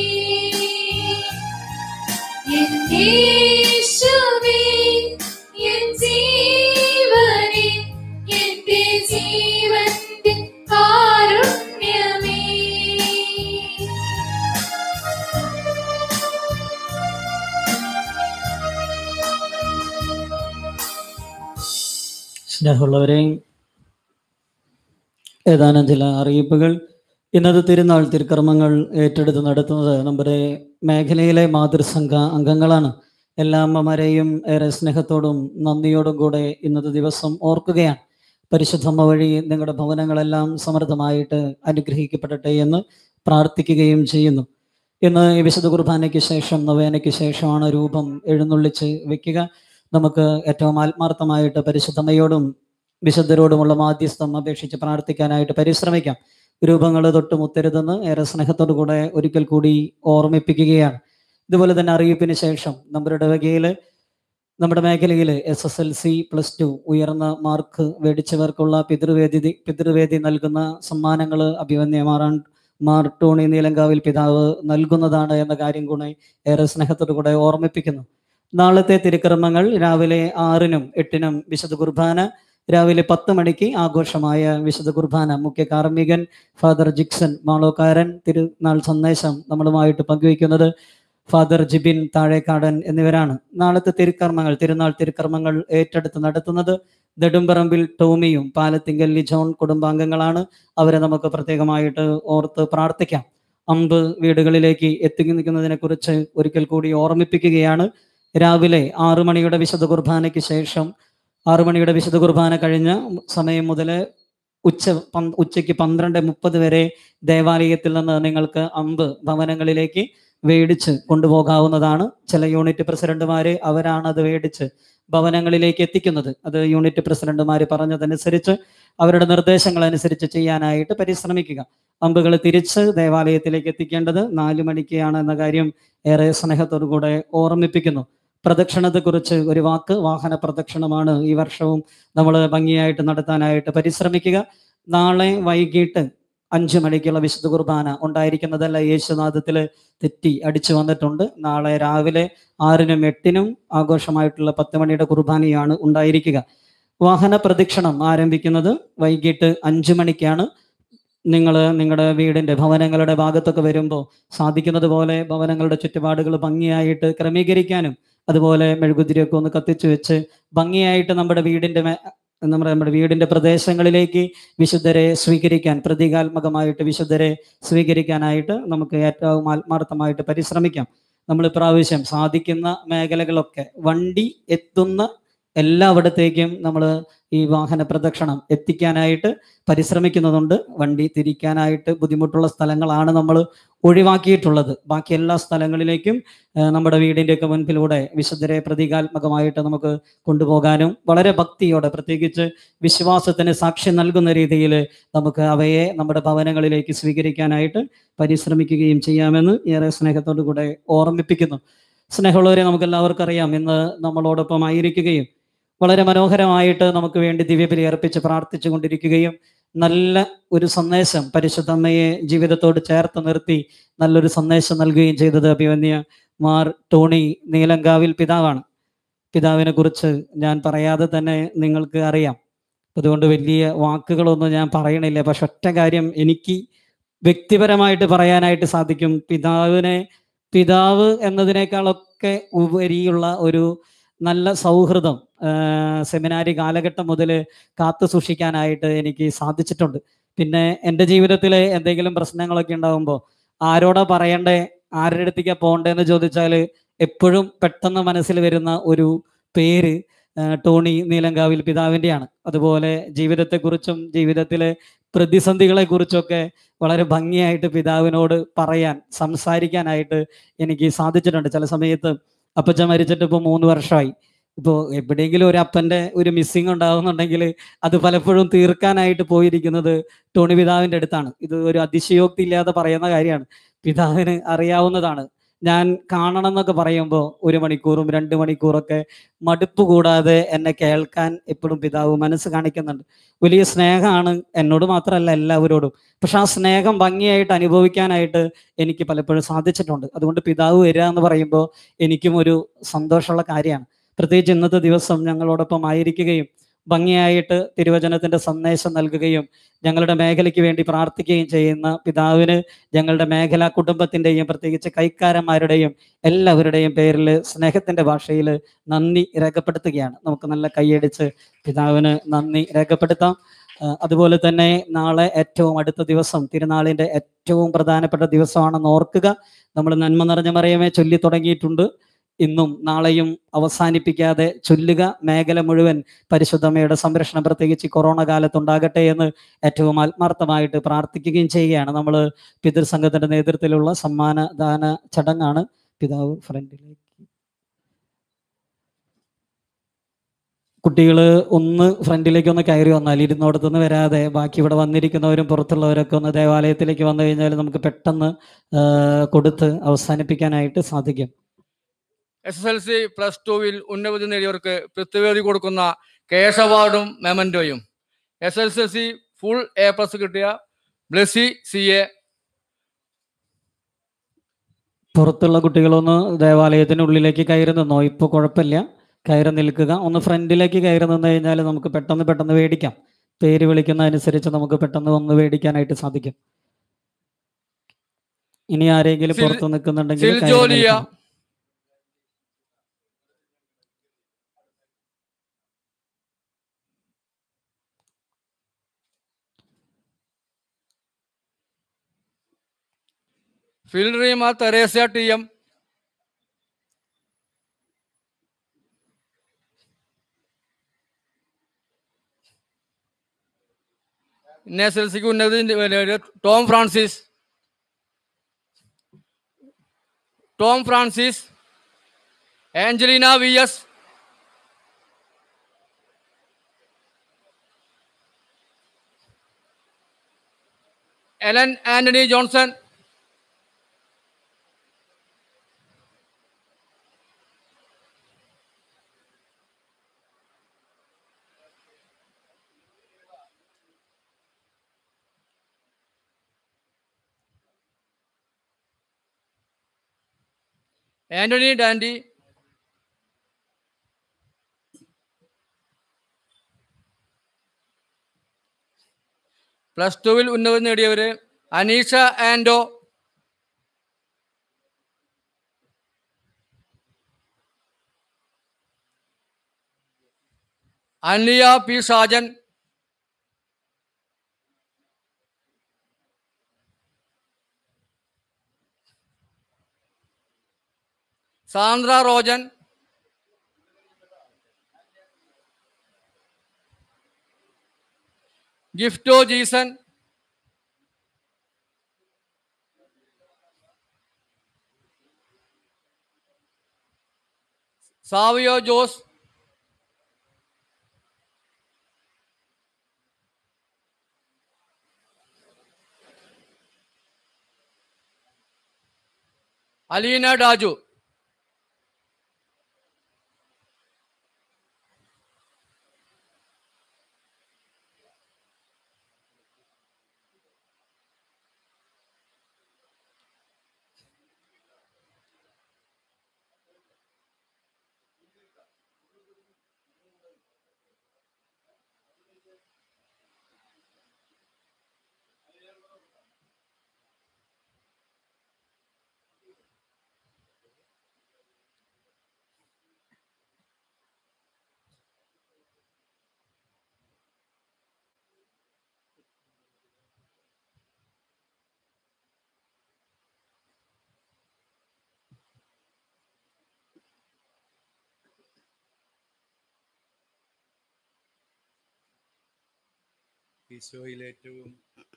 [SPEAKER 1] എൻ യേശുവേ എൻ ജീവനേ, എന്റെ ജീവന്റെ കാരുണ്യമേ.
[SPEAKER 6] സ്നേഹമുള്ളവരെ, ഏതാനും ചില അറിയിപ്പുകൾ. ഇന്നത്തെ തിരുനാൾ തിരുക്കർമ്മങ്ങൾ ഏറ്റെടുത്ത് നടത്തുന്നത് നമ്മുടെ മേഖലയിലെ മാതൃസംഘ അംഗങ്ങളാണ്. എല്ലാ അമ്മമാരെയും ഏറെ സ്നേഹത്തോടും നന്ദിയോടും കൂടെ ഇന്നത്തെ ദിവസം ഓർക്കുകയാണ്. പരിശുദ്ധമ്മ വഴി നിങ്ങളുടെ ഭവനങ്ങളെല്ലാം സമൃദ്ധമായിട്ട് അനുഗ്രഹിക്കപ്പെടട്ടെ എന്ന് പ്രാർത്ഥിക്കുകയും ചെയ്യുന്നു. ഇന്ന് ഈ വിശുദ്ധ കുർബാനയ്ക്ക് ശേഷം, നൊവേനയ്ക്ക് ശേഷമാണ് രൂപം എഴുന്നള്ളിച്ച് വെക്കുക. നമുക്ക് ഏറ്റവും ആത്മാർത്ഥമായിട്ട് പരിശുദ്ധമ്മയോടും വിശുദ്ധരോടുമുള്ള മാധ്യസ്ഥം അപേക്ഷിച്ച് പ്രാർത്ഥിക്കാനായിട്ട് പരിശ്രമിക്കാം. രൂപങ്ങൾ തൊട്ടുമുത്തരുതെന്ന് ഏറെ സ്നേഹത്തോടു കൂടെ ഒരിക്കൽ കൂടി ഓർമ്മിപ്പിക്കുകയാണ്. ഇതുപോലെ തന്നെ അറിയിപ്പിന് ശേഷം നമ്മുടെ ഇടവകയിൽ, നമ്മുടെ മേഖലയിൽ S S L C plus two ഉയർന്ന മാർക്ക് മേടിച്ചവർക്കുള്ള പിതൃവേദി പിതൃവേദി നൽകുന്ന സമ്മാനങ്ങൾ അഭിമന്യ മാറാൻ മാർ ടോണി നീലങ്കാവിൽ പിതാവ് നൽകുന്നതാണ് എന്ന കാര്യം കൂടെ ഏറെ സ്നേഹത്തോടു കൂടെ ഓർമ്മിപ്പിക്കുന്നു. നാളത്തെ തിരുക്കർമ്മങ്ങൾ രാവിലെ ആറിനും എട്ടിനും വിശുദ്ധ കുർബാന, രാവിലെ പത്ത് മണിക്ക് ആഘോഷമായ വിശുദ്ധ കുർബാന. മുഖ്യ കാർമ്മികൻ ഫാദർ ജിക്സൺ മാളോക്കാരൻ. തിരുനാൾ സന്ദേശം നമ്മളുമായിട്ട് പങ്കുവയ്ക്കുന്നത് ഫാദർ ജിബിൻ താഴേക്കാടൻ എന്നിവരാണ്. നാളത്തെ തിരുക്കർമ്മങ്ങൾ, തിരുനാൾ തിരുക്കർമ്മങ്ങൾ ഏറ്റെടുത്ത് നടത്തുന്നത് നെടുമ്പറമ്പിൽ ടോമിയും പാലത്തിങ്കൽ ലിജോൺ കുടുംബാംഗങ്ങളാണ്. അവരെ നമുക്ക് പ്രത്യേകമായിട്ട് ഓർത്ത് പ്രാർത്ഥിക്കാം. അമ്പ് വീടുകളിലേക്ക് എത്തി നിൽക്കുന്നതിനെ കുറിച്ച് ഒരിക്കൽ കൂടി ഓർമ്മിപ്പിക്കുകയാണ്. രാവിലെ ആറു മണിയുടെ വിശുദ്ധ കുർബാനയ്ക്ക് ശേഷം, ആറു മണിയുടെ വിശുദ്ധ കുർബാന കഴിഞ്ഞ സമയം മുതൽ ഉച്ച ഉച്ചയ്ക്ക് പന്ത്രണ്ട് മുപ്പത് വരെ ദേവാലയത്തിൽ നിന്ന് നിങ്ങൾക്ക് അമ്പ് ഭവനങ്ങളിലേക്ക് വേടിച്ച് കൊണ്ടുപോകാവുന്നതാണ്. ചില യൂണിറ്റ് പ്രസിഡന്റുമാര് അവരാണ് അത് വേടിച്ച് ഭവനങ്ങളിലേക്ക് എത്തിക്കുന്നത്. അത് യൂണിറ്റ് പ്രസിഡന്റുമാർ പറഞ്ഞതനുസരിച്ച്, അവരുടെ നിർദ്ദേശങ്ങൾ അനുസരിച്ച് ചെയ്യാനായിട്ട് പരിശ്രമിക്കുക. അമ്പുകൾ തിരിച്ച് ദേവാലയത്തിലേക്ക് എത്തിക്കേണ്ടത് നാലു മണിക്കാണ് എന്ന കാര്യം ഏറെ സ്നേഹത്തോടു കൂടെ ഓർമ്മിപ്പിക്കുന്നു. പ്രദക്ഷിണത്തെക്കുറിച്ച് ഒരു വാക്ക്. വാഹന പ്രദക്ഷിണമാണ് ഈ വർഷവും നമ്മൾ ഭംഗിയായിട്ട് നടത്താനായിട്ട് പരിശ്രമിക്കുക. നാളെ വൈകിട്ട് അഞ്ചു മണിക്കുള്ള വിശുദ്ധ കുർബാന ഉണ്ടായിരിക്കുന്നതല്ല, യേശുനാഥത്തിൽ തെറ്റി അടിച്ചു വന്നിട്ടുണ്ട്. നാളെ രാവിലെ ആറിനും എട്ടിനും ആഘോഷമായിട്ടുള്ള പത്ത് മണിയുടെ കുർബാനയാണ് ഉണ്ടായിരിക്കുക. വാഹന പ്രദക്ഷിണം ആരംഭിക്കുന്നത് വൈകിട്ട് അഞ്ചു മണിക്കാണ്. നിങ്ങൾ നിങ്ങളുടെ വീടിൻ്റെ ഭവനങ്ങളുടെ ഭാഗത്തൊക്കെ വരുമ്പോൾ സാധിക്കുന്നത് പോലെ ഭവനങ്ങളുടെ ചുറ്റുപാടുകൾ ഭംഗിയായിട്ട് ക്രമീകരിക്കാനും, അതുപോലെ മെഴുകുതിരിയൊക്കെ ഒന്ന് കത്തിച്ചു വെച്ച് ഭംഗിയായിട്ട് നമ്മുടെ വീടിൻ്റെ നമ്മുടെ നമ്മുടെ വീടിൻ്റെ പ്രദേശങ്ങളിലേക്ക് വിശുദ്ധരെ സ്വീകരിക്കാൻ, പ്രതീകാത്മകമായിട്ട് വിശുദ്ധരെ സ്വീകരിക്കാനായിട്ട് നമുക്ക് ഏറ്റവും ആത്മാർത്ഥമായിട്ട് പരിശ്രമിക്കാം. നമ്മൾ ഇപ്രാവശ്യം സാധിക്കുന്ന മേഖലകളൊക്കെ വണ്ടി എത്തുന്ന എല്ലായിടത്തേക്കും നമ്മൾ ഈ വാഹന പ്രദക്ഷിണം എത്തിക്കാനായിട്ട് പരിശ്രമിക്കുന്നതുണ്ട്. വണ്ടി തിരിക്കാനായിട്ട് ബുദ്ധിമുട്ടുള്ള സ്ഥലങ്ങളാണ് നമ്മൾ ഒഴിവാക്കിയിട്ടുള്ളത്. ബാക്കി എല്ലാ സ്ഥലങ്ങളിലേക്കും നമ്മുടെ വീടിൻ്റെയൊക്കെ മുൻപിലൂടെ വിശുദ്ധരെ പ്രതീകാത്മകമായിട്ട് നമുക്ക് കൊണ്ടുപോകാനും വളരെ ഭക്തിയോടെ, പ്രത്യേകിച്ച് വിശ്വാസത്തിന് സാക്ഷ്യം നൽകുന്ന രീതിയിൽ നമുക്ക് അവയെ നമ്മുടെ ഭവനങ്ങളിലേക്ക് സ്വീകരിക്കാനായിട്ട് പരിശ്രമിക്കുകയും ചെയ്യാമെന്ന് ഏറെ സ്നേഹത്തോടു കൂടെ ഓർമ്മിപ്പിക്കുന്നു. സ്നേഹമുള്ളവരെ, നമുക്കെല്ലാവർക്കും അറിയാം, ഇന്ന് നമ്മളോടൊപ്പം ആയിരിക്കുകയും വളരെ മനോഹരമായിട്ട് നമുക്ക് വേണ്ടി ദിവ്യബലി അർപ്പിച്ച് പ്രാർത്ഥിച്ചു കൊണ്ടിരിക്കുകയും നല്ല ഒരു സന്ദേശം പരിശുദ്ധമ്മയെ ജീവിതത്തോട് ചേർത്ത് നിർത്തി നല്ലൊരു സന്ദേശം നൽകുകയും ചെയ്തത് അഭിമന്യ മാർ ടോണി നീലങ്കാവിൽ പിതാവാണ്. പിതാവിനെ കുറിച്ച് ഞാൻ പറയാതെ തന്നെ നിങ്ങൾക്ക് അറിയാം. അതുകൊണ്ട് വലിയ വാക്കുകളൊന്നും ഞാൻ പറയണില്ല. പക്ഷെ ഒറ്റ കാര്യം എനിക്ക് വ്യക്തിപരമായിട്ട് പറയാനായിട്ട് സാധിക്കും. പിതാവിനെ പിതാവ് എന്നതിനേക്കാളൊക്കെ ഉപരിയുള്ള ഒരു നല്ല സൗഹൃദം സെമിനാരി കാലഘട്ടം മുതൽ കാത്തു സൂക്ഷിക്കാനായിട്ട് എനിക്ക് സാധിച്ചിട്ടുണ്ട്. പിന്നെ എൻ്റെ ജീവിതത്തിൽ എന്തെങ്കിലും പ്രശ്നങ്ങളൊക്കെ ഉണ്ടാകുമ്പോൾ ആരോടാ പറയണ്ടേ, ആരുടെ അടുത്തേക്കാ പോകണ്ടേന്ന് ചോദിച്ചാൽ എപ്പോഴും പെട്ടെന്ന് മനസ്സിൽ വരുന്ന ഒരു പേര് ടോണി നീലങ്കാവിൽ പിതാവിൻ്റെയാണ്. അതുപോലെ ജീവിതത്തെക്കുറിച്ചും ജീവിതത്തിലെ പ്രതിസന്ധികളെ കുറിച്ചൊക്കെ വളരെ ഭംഗിയായിട്ട് പിതാവിനോട് പറയാൻ സംസാരിക്കാനായിട്ട് എനിക്ക് സാധിച്ചിട്ടുണ്ട്. ചില സമയത്ത് അപ്പച്ചൻ മരിച്ചിട്ട് ഇപ്പോൾ മൂന്ന് വർഷമായി. ഇപ്പോൾ എവിടെയെങ്കിലും ഒരു അപ്പൻ്റെ ഒരു മിസ്സിങ് ഉണ്ടാകുന്നുണ്ടെങ്കിൽ അത് പലപ്പോഴും തീർക്കാനായിട്ട് പോയിരിക്കുന്നത് ടോണി പിതാവിൻ്റെ അടുത്താണ്. ഇത് ഒരു അതിശയോക്തി ഇല്ലാതെ പറയുന്ന കാര്യമാണ്. പിതാവിന് അറിയാവുന്നതാണ്. ഞാൻ കാണണം എന്നൊക്കെ പറയുമ്പോൾ ഒരു മണിക്കൂറും രണ്ട് മണിക്കൂറൊക്കെ മടുപ്പ് കൂടാതെ എന്നെ കേൾക്കാൻ എപ്പോഴും പിതാവ് മനസ്സ് കാണിക്കുന്നുണ്ട്. വലിയ സ്നേഹമാണ് എന്നോട് മാത്രമല്ല എല്ലാവരോടും. പക്ഷെ ആ സ്നേഹം ഭംഗിയായിട്ട് അനുഭവിക്കാനായിട്ട് എനിക്ക് പലപ്പോഴും സാധിച്ചിട്ടുണ്ട്. അതുകൊണ്ട് പിതാവ് വരിക എന്ന് പറയുമ്പോൾ എനിക്കും ഒരു സന്തോഷമുള്ള കാര്യമാണ്. പ്രത്യേകിച്ച് ഇന്നത്തെ ദിവസം ഞങ്ങളോടൊപ്പം ആയിരിക്കുകയും ഭംഗിയായിട്ട് തിരുവചനത്തിൻ്റെ സന്ദേശം നൽകുകയും ഞങ്ങളുടെ മേഖലയ്ക്ക് വേണ്ടി പ്രാർത്ഥിക്കുകയും ചെയ്യുന്ന പിതാവിന് ഞങ്ങളുടെ മേഖലാ കുടുംബത്തിൻ്റെയും പ്രത്യേകിച്ച് കൈക്കാരന്മാരുടെയും എല്ലാവരുടെയും പേരിൽ സ്നേഹത്തിൻ്റെ ഭാഷയിൽ നന്ദി രേഖപ്പെടുത്തുകയാണ്. നമുക്ക് നല്ല കൈയടിച്ച് പിതാവിന് നന്ദി രേഖപ്പെടുത്താം. അതുപോലെ തന്നെ നാളെ ഏറ്റവും അടുത്ത ദിവസം തിരുനാളിൻ്റെ ഏറ്റവും പ്രധാനപ്പെട്ട ദിവസമാണെന്ന് ഓർക്കുക. നമ്മൾ നന്മ നിറഞ്ഞ മറിയമേ ചൊല്ലി തുടങ്ങിയിട്ടുണ്ട്. ഇന്നും നാളെയും അവസാനിപ്പിക്കാതെ ചൊല്ലുക. മേഖല മുഴുവൻ പരിശുദ്ധമ്മയുടെ സംരക്ഷണം പ്രത്യേകിച്ച് കൊറോണ കാലത്തുണ്ടാകട്ടെ എന്ന് ഏറ്റവും ആത്മാർത്ഥമായിട്ട് പ്രാർത്ഥിക്കുകയും ചെയ്യുകയാണ്. നമ്മൾ പിതൃസംഘത്തിൻ്റെ നേതൃത്വത്തിലുള്ള സമ്മാനദാന ചടങ്ങാണ്. പിതാവ് ഫ്രണ്ടിലേക്ക്. കുട്ടികൾ ഒന്ന് ഫ്രണ്ടിലേക്ക് ഒന്ന് കയറി വന്നാൽ, ഇരുന്നോടത്തുനിന്ന് വരാതെ ബാക്കി ഇവിടെ വന്നിരിക്കുന്നവരും പുറത്തുള്ളവരൊക്കെ ഒന്ന് ദേവാലയത്തിലേക്ക് വന്നു കഴിഞ്ഞാൽ നമുക്ക് പെട്ടെന്ന് കൊടുത്ത് അവസാനിപ്പിക്കാനായിട്ട് സാധിക്കും.
[SPEAKER 7] S S L C plus ടുവിൽ ഉന്നതി നേടിയവർക്ക് പൃഥ്വിവേദി കൊടുക്കുന്ന കേശ് അവാർഡും മെമൻറ്റോയും. S S L C full A plus കിട്ടിയ ബ്ലെസി സി എ.
[SPEAKER 6] പുറത്തുള്ള കുട്ടികളൊന്ന് ദേവാലയത്തിനുള്ളിലേക്ക് കയറി നിന്നോ? ഇപ്പോൾ കുഴപ്പമില്ല, കയറി നിൽക്കുക. ഒന്ന് ഫ്രണ്ടിലേക്ക് കയറി നിന്ന് കഴിഞ്ഞാൽ നമുക്ക് പെട്ടെന്ന് പെട്ടെന്ന് മേടിക്കാം. പേര് വിളിക്കുന്ന അനുസരിച്ച് നമുക്ക് പെട്ടെന്ന് ഒന്ന് മേടിക്കാനായിട്ട് സാധിക്കും. ഇനി ആരെങ്കിലും പുറത്ത് നിൽക്കുന്നുണ്ടെങ്കിൽ
[SPEAKER 7] ഫിൽറീമ Teresa T M. S L സിക്ക് ഉന്നതി Tom Francis. Tom Francis. Angelina V S. Ellen Antony Johnson. Antony Dandy. Plus ടുവിൽ ഉന്നതി നേടിയവര് Aneesha Ando, Aniya P Shajan, Sandra Rojan, Gifto Jeeson, Savio Jose, Aleena Daju.
[SPEAKER 3] ഈശോയിൽ ഏറ്റവും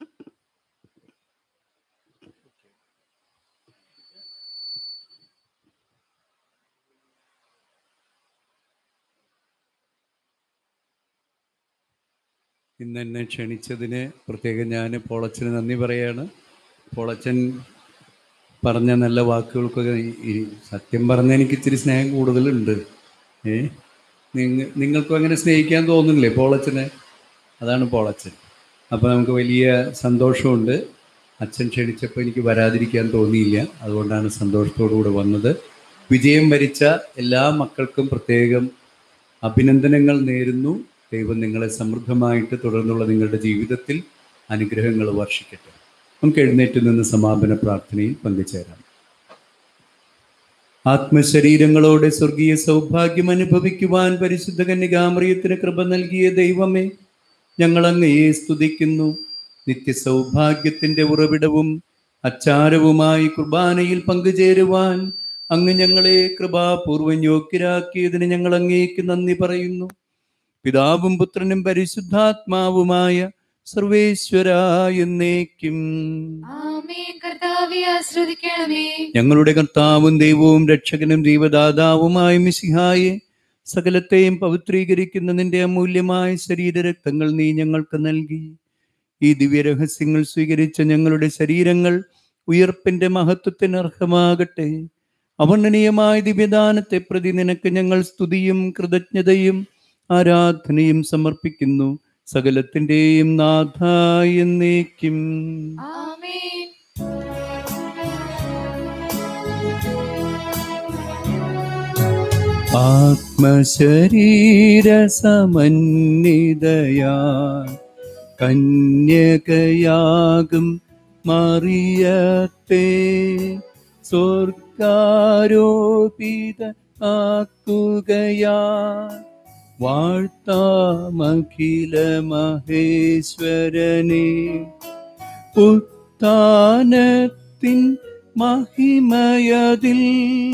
[SPEAKER 3] ഇന്ന് എന്നെ ക്ഷണിച്ചതിന് പ്രത്യേകം ഞാൻ പോളച്ചന് നന്ദി പറയാണ്. പോളച്ചൻ പറഞ്ഞ നല്ല വാക്കുകൾക്കൊക്കെ ഈ സത്യം പറഞ്ഞ എനിക്ക് ഇച്ചിരി സ്നേഹം കൂടുതലുണ്ട്. ഏ നിങ്ങ നിങ്ങൾക്കും അങ്ങനെ സ്നേഹിക്കാൻ തോന്നുന്നില്ലേ പോളച്ചനെ? അതാണ് പോളച്ചൻ. അപ്പോൾ നമുക്ക് വലിയ സന്തോഷമുണ്ട്. അച്ഛൻ ക്ഷണിച്ചപ്പോൾ എനിക്ക് വരാതിരിക്കാൻ തോന്നിയില്ല, അതുകൊണ്ടാണ് സന്തോഷത്തോടു കൂടെ വന്നത്. വിജയം വരിച്ച എല്ലാ മക്കൾക്കും പ്രത്യേകം അഭിനന്ദനങ്ങൾ നേരുന്നു. ദൈവം നിങ്ങളെ സമൃദ്ധമായിട്ട് തുടർന്നുള്ള നിങ്ങളുടെ ജീവിതത്തിൽ അനുഗ്രഹങ്ങൾ വർഷിക്കട്ടെ. നമുക്ക് എഴുന്നേറ്റ് നിന്ന് സമാപന പ്രാർത്ഥനയിൽ പങ്കുചേരാം. ആത്മശരീരങ്ങളോടെ സ്വർഗീയ സൗഭാഗ്യം അനുഭവിക്കുവാൻ പരിശുദ്ധ കന്യകാമറിയത്തിന് കൃപ നൽകിയ ദൈവമേ, ഞങ്ങൾ അങ്ങയെ സ്തുതിക്കുന്നു. നിത്യസൗഭാഗ്യത്തിൻ്റെ ഉറവിടവും അച്ചാരവുമായി കുർബാനയിൽ പങ്കുചേരുവാൻ അങ്ങ് ഞങ്ങളെ കൃപാപൂർവം യോഗ്യരാക്കിയതിന് ഞങ്ങൾ അങ്ങേക്ക് നന്ദി പറയുന്നു. പിതാവും പുത്രനും പരിശുദ്ധാത്മാവുമായ സർവേശ്വരായ എന്നേക്കും. ഞങ്ങളുടെ കർത്താവും ദൈവവും രക്ഷകനും ദൈവദാതാവുമായ മിശിഹായെ, സകലത്തെയും പവിത്രീകരിക്കുന്ന നിന്റെ അമൂല്യമായ ശരീരരക്തങ്ങൾ നീ ഞങ്ങൾക്ക് നൽകി. ഈ ദിവ്യരഹസ്യങ്ങൾ സ്വീകരിച്ച ഞങ്ങളുടെ ശരീരങ്ങൾ ഉയർപ്പിന്റെ മഹത്വത്തിന് അർഹമാകട്ടെ. അവർണ്ണനീയമായ ദിവ്യദാനത്തെ പ്രതി നിനക്ക് ഞങ്ങൾ സ്തുതിയും കൃതജ്ഞതയും ആരാധനയും സമർപ്പിക്കുന്നു. സകലത്തിന്റെയും നാഥ എന്നേക്കും. ആത്മശരീര സമന്വിതയാ കന്യകയാകും മറിയത്തെ സ്വർഗാരോപിത ആക്കുകയാ വാഴ്ത്താമഖില മഹേശ്വരനെ. ഉത്ഥാനത്തിൻ മഹിമയതിൽ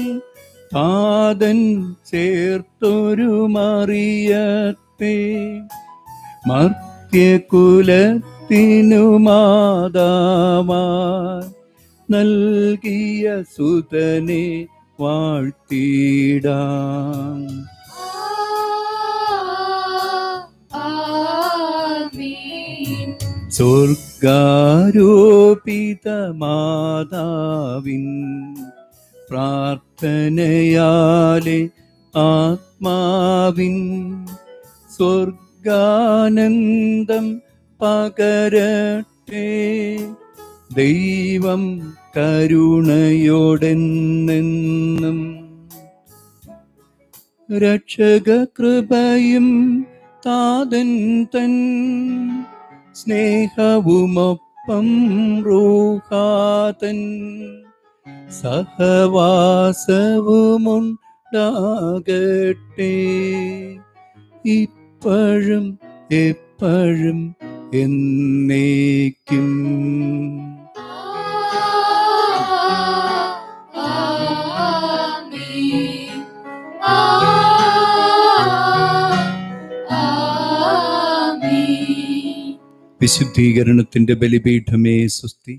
[SPEAKER 3] താതൻ ചേർത്തൊരു മറിയത്തെ മർത്യകുലത്തിനു മാതാവാൻ നൽകിയ സുതനെ വാഴ്ത്തിടാം. സ്വർഗാരോപിത മാതാവിൻ പ്രാർത്ഥനയാലെ ആത്മാവിൻ സ്വർഗാനന്ദം പകരട്ടെ. ദൈവം കരുണയോടെന്നെന്നും രക്ഷക കൃപയും താതൻ തൻ സ്നേഹവുമൊപ്പം റൂഹാതൻ സഹവാസവുമുണ്ടാകട്ടെ. ഇപ്പോഴും എപ്പോഴും എന്നേക്കും. വിശുദ്ധീകരണത്തിന്റെ ബലിപീഠമേ സ്വസ്തി.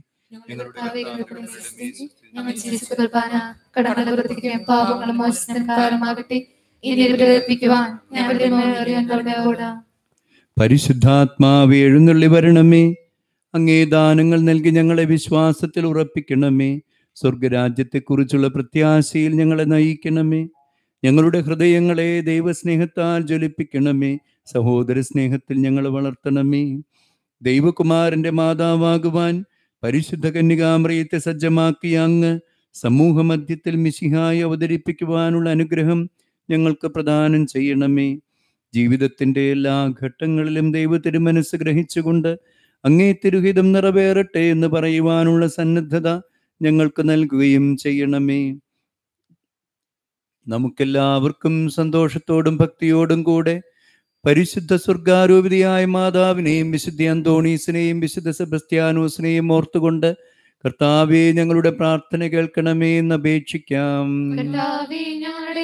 [SPEAKER 3] പരിശുദ്ധാത്മാവേ എഴുന്നള്ളി വരണമേ. അങ്ങേ ദാനങ്ങൾ നൽകി ഞങ്ങളെ വിശ്വാസത്തിൽ ഉറപ്പിക്കണമേ. സ്വർഗരാജ്യത്തെക്കുറിച്ചുള്ള പ്രത്യാശയിൽ ഞങ്ങളെ നയിക്കണമേ. ഞങ്ങളുടെ ഹൃദയങ്ങളെ ദൈവസ്നേഹത്താൽ ജ്വലിപ്പിക്കണമേ. സഹോദര സ്നേഹത്തിൽ ഞങ്ങളെ വളർത്തണമേ. ദൈവകുമാരന്റെ മാതാവാകുവാൻ പരിശുദ്ധ കന്യകാമറിയത്തെ സജ്ജമാക്കിയ അങ്ങ് സമൂഹമധ്യത്തിൽ മിശിഹായി അവതരിപ്പിക്കുവാനുള്ള അനുഗ്രഹം ഞങ്ങൾക്ക് പ്രദാനം ചെയ്യണമേ. ജീവിതത്തിൻ്റെ എല്ലാ ഘട്ടങ്ങളിലും ദൈവ തിരുമനസ് ഗ്രഹിച്ചുകൊണ്ട് അങ്ങേ തിരുഹിതം നിറവേറട്ടെ എന്ന് പറയുവാനുള്ള സന്നദ്ധത ഞങ്ങൾക്ക് നൽകുകയും ചെയ്യണമേ. നമുക്കെല്ലാവർക്കും സന്തോഷത്തോടും ഭക്തിയോടും കൂടെ പരിശുദ്ധ സ്വർഗാരോപിതയായ മാതാവിനെയും വിശുദ്ധ അന്തോണീസിനെയും വിശുദ്ധ സെബസ്ത്യാനോസിനെയും ഓർത്തുകൊണ്ട് കർത്താവേ ഞങ്ങളുടെ പ്രാർത്ഥന കേൾക്കണമേ എന്ന് അപേക്ഷിക്കാം.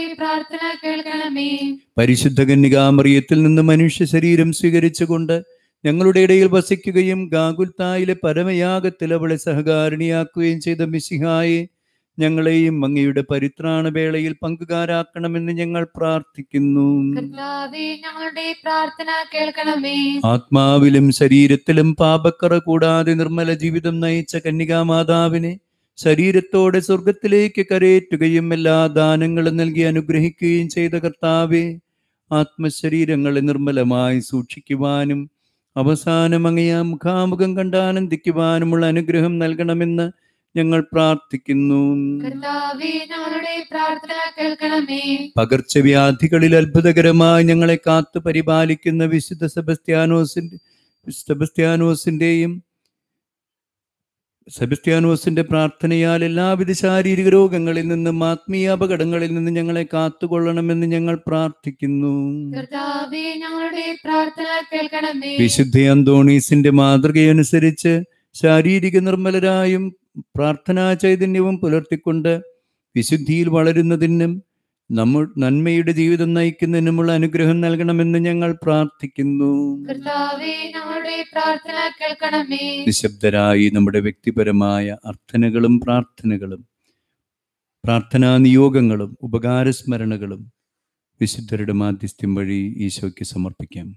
[SPEAKER 3] പരിശുദ്ധ കന്യകാമറിയത്തിൽ നിന്ന് മനുഷ്യ ശരീരം സ്വീകരിച്ചുകൊണ്ട് ഞങ്ങളുടെ ഇടയിൽ വസിക്കുകയും ഗാഗുൽത്തായിലെ പരമയാഗത്തിൽ അവളെ സഹകാരിണിയാക്കുകയും ചെയ്ത മിശിഹായെ, ഞങ്ങളെയും അങ്ങയുടെ പരിത്രാണ വേളയിൽ പങ്കുകാരാക്കണമെന്ന് ഞങ്ങൾ പ്രാർത്ഥിക്കുന്നു.
[SPEAKER 1] കർത്താവേ, ഞങ്ങളുടെ പ്രാർത്ഥന കേൾക്കണമേ.
[SPEAKER 3] ആത്മാവിലും ശരീരത്തിലും പാപക്കറ കൂടാതെ നിർമ്മല ജീവിതം നയിച്ച കന്യകാമാതാവിനെ ശരീരത്തോടെ സ്വർഗത്തിലേക്ക് കരയേറ്റുകയും എല്ലാ ദാനങ്ങളും നൽകി അനുഗ്രഹിക്കുകയും ചെയ്ത കർത്താവേ, ആത്മശരീരങ്ങളെ നിർമ്മലമായി സൂക്ഷിക്കുവാനും അവസാനം അങ്ങയെ മുഖാമുഖം കണ്ട് ആനന്ദിക്കുവാനുമുള്ള അനുഗ്രഹം നൽകണമെന്ന് ഞങ്ങൾ പ്രാർത്ഥിക്കുന്നു.
[SPEAKER 1] കർത്താവേ, ഞങ്ങളുടെ പ്രാർത്ഥന കേൾക്കണമേ.
[SPEAKER 3] പകർച്ചവ്യാധികളിൽ അത്ഭുതകരമായി ഞങ്ങളെ കാത്തു പരിപാലിക്കുന്ന വിശുദ്ധ സെബസ്ത്യാനോസിന്റെ സെബസ്ത്യാനോസിന്റെയും സെബസ്ത്യാനോസിന്റെ പ്രാർത്ഥനയാൽ എല്ലാവിധ ശാരീരിക രോഗങ്ങളിൽ നിന്നും ആത്മീയ അപകടങ്ങളിൽ നിന്നും ഞങ്ങളെ കാത്തുകൊള്ളണമെന്ന് ഞങ്ങൾ പ്രാർത്ഥിക്കുന്നു.
[SPEAKER 1] കർത്താവേ, ഞങ്ങളുടെ പ്രാർത്ഥന കേൾക്കണമേ.
[SPEAKER 3] വിശുദ്ധ അന്തോണീസിന്റെ മാതൃകയനുസരിച്ച് ശാരീരിക നിർമ്മലരായും പ്രാർത്ഥനാ ചൈതന്യവും പുലർത്തിക്കൊണ്ട് വിശുദ്ധിയിൽ വളരുന്നതിനും നമ്മ നന്മയുടെ ജീവിതം നയിക്കുന്നതിനുമുള്ള അനുഗ്രഹം നൽകണമെന്ന് ഞങ്ങൾ പ്രാർത്ഥിക്കുന്നു.
[SPEAKER 1] കർത്താവേ, ഞങ്ങളുടെ പ്രാർത്ഥന കേൾക്കണമേ.
[SPEAKER 3] നിശബ്ദരായി നമ്മുടെ വ്യക്തിപരമായ അർത്ഥനകളും പ്രാർത്ഥനകളും പ്രാർത്ഥനാ നിയോഗങ്ങളും ഉപകാരസ്മരണകളും വിശുദ്ധരുടെ മാധ്യസ്ഥ്യം വഴി ഈശോയ്ക്ക് സമർപ്പിക്കാം.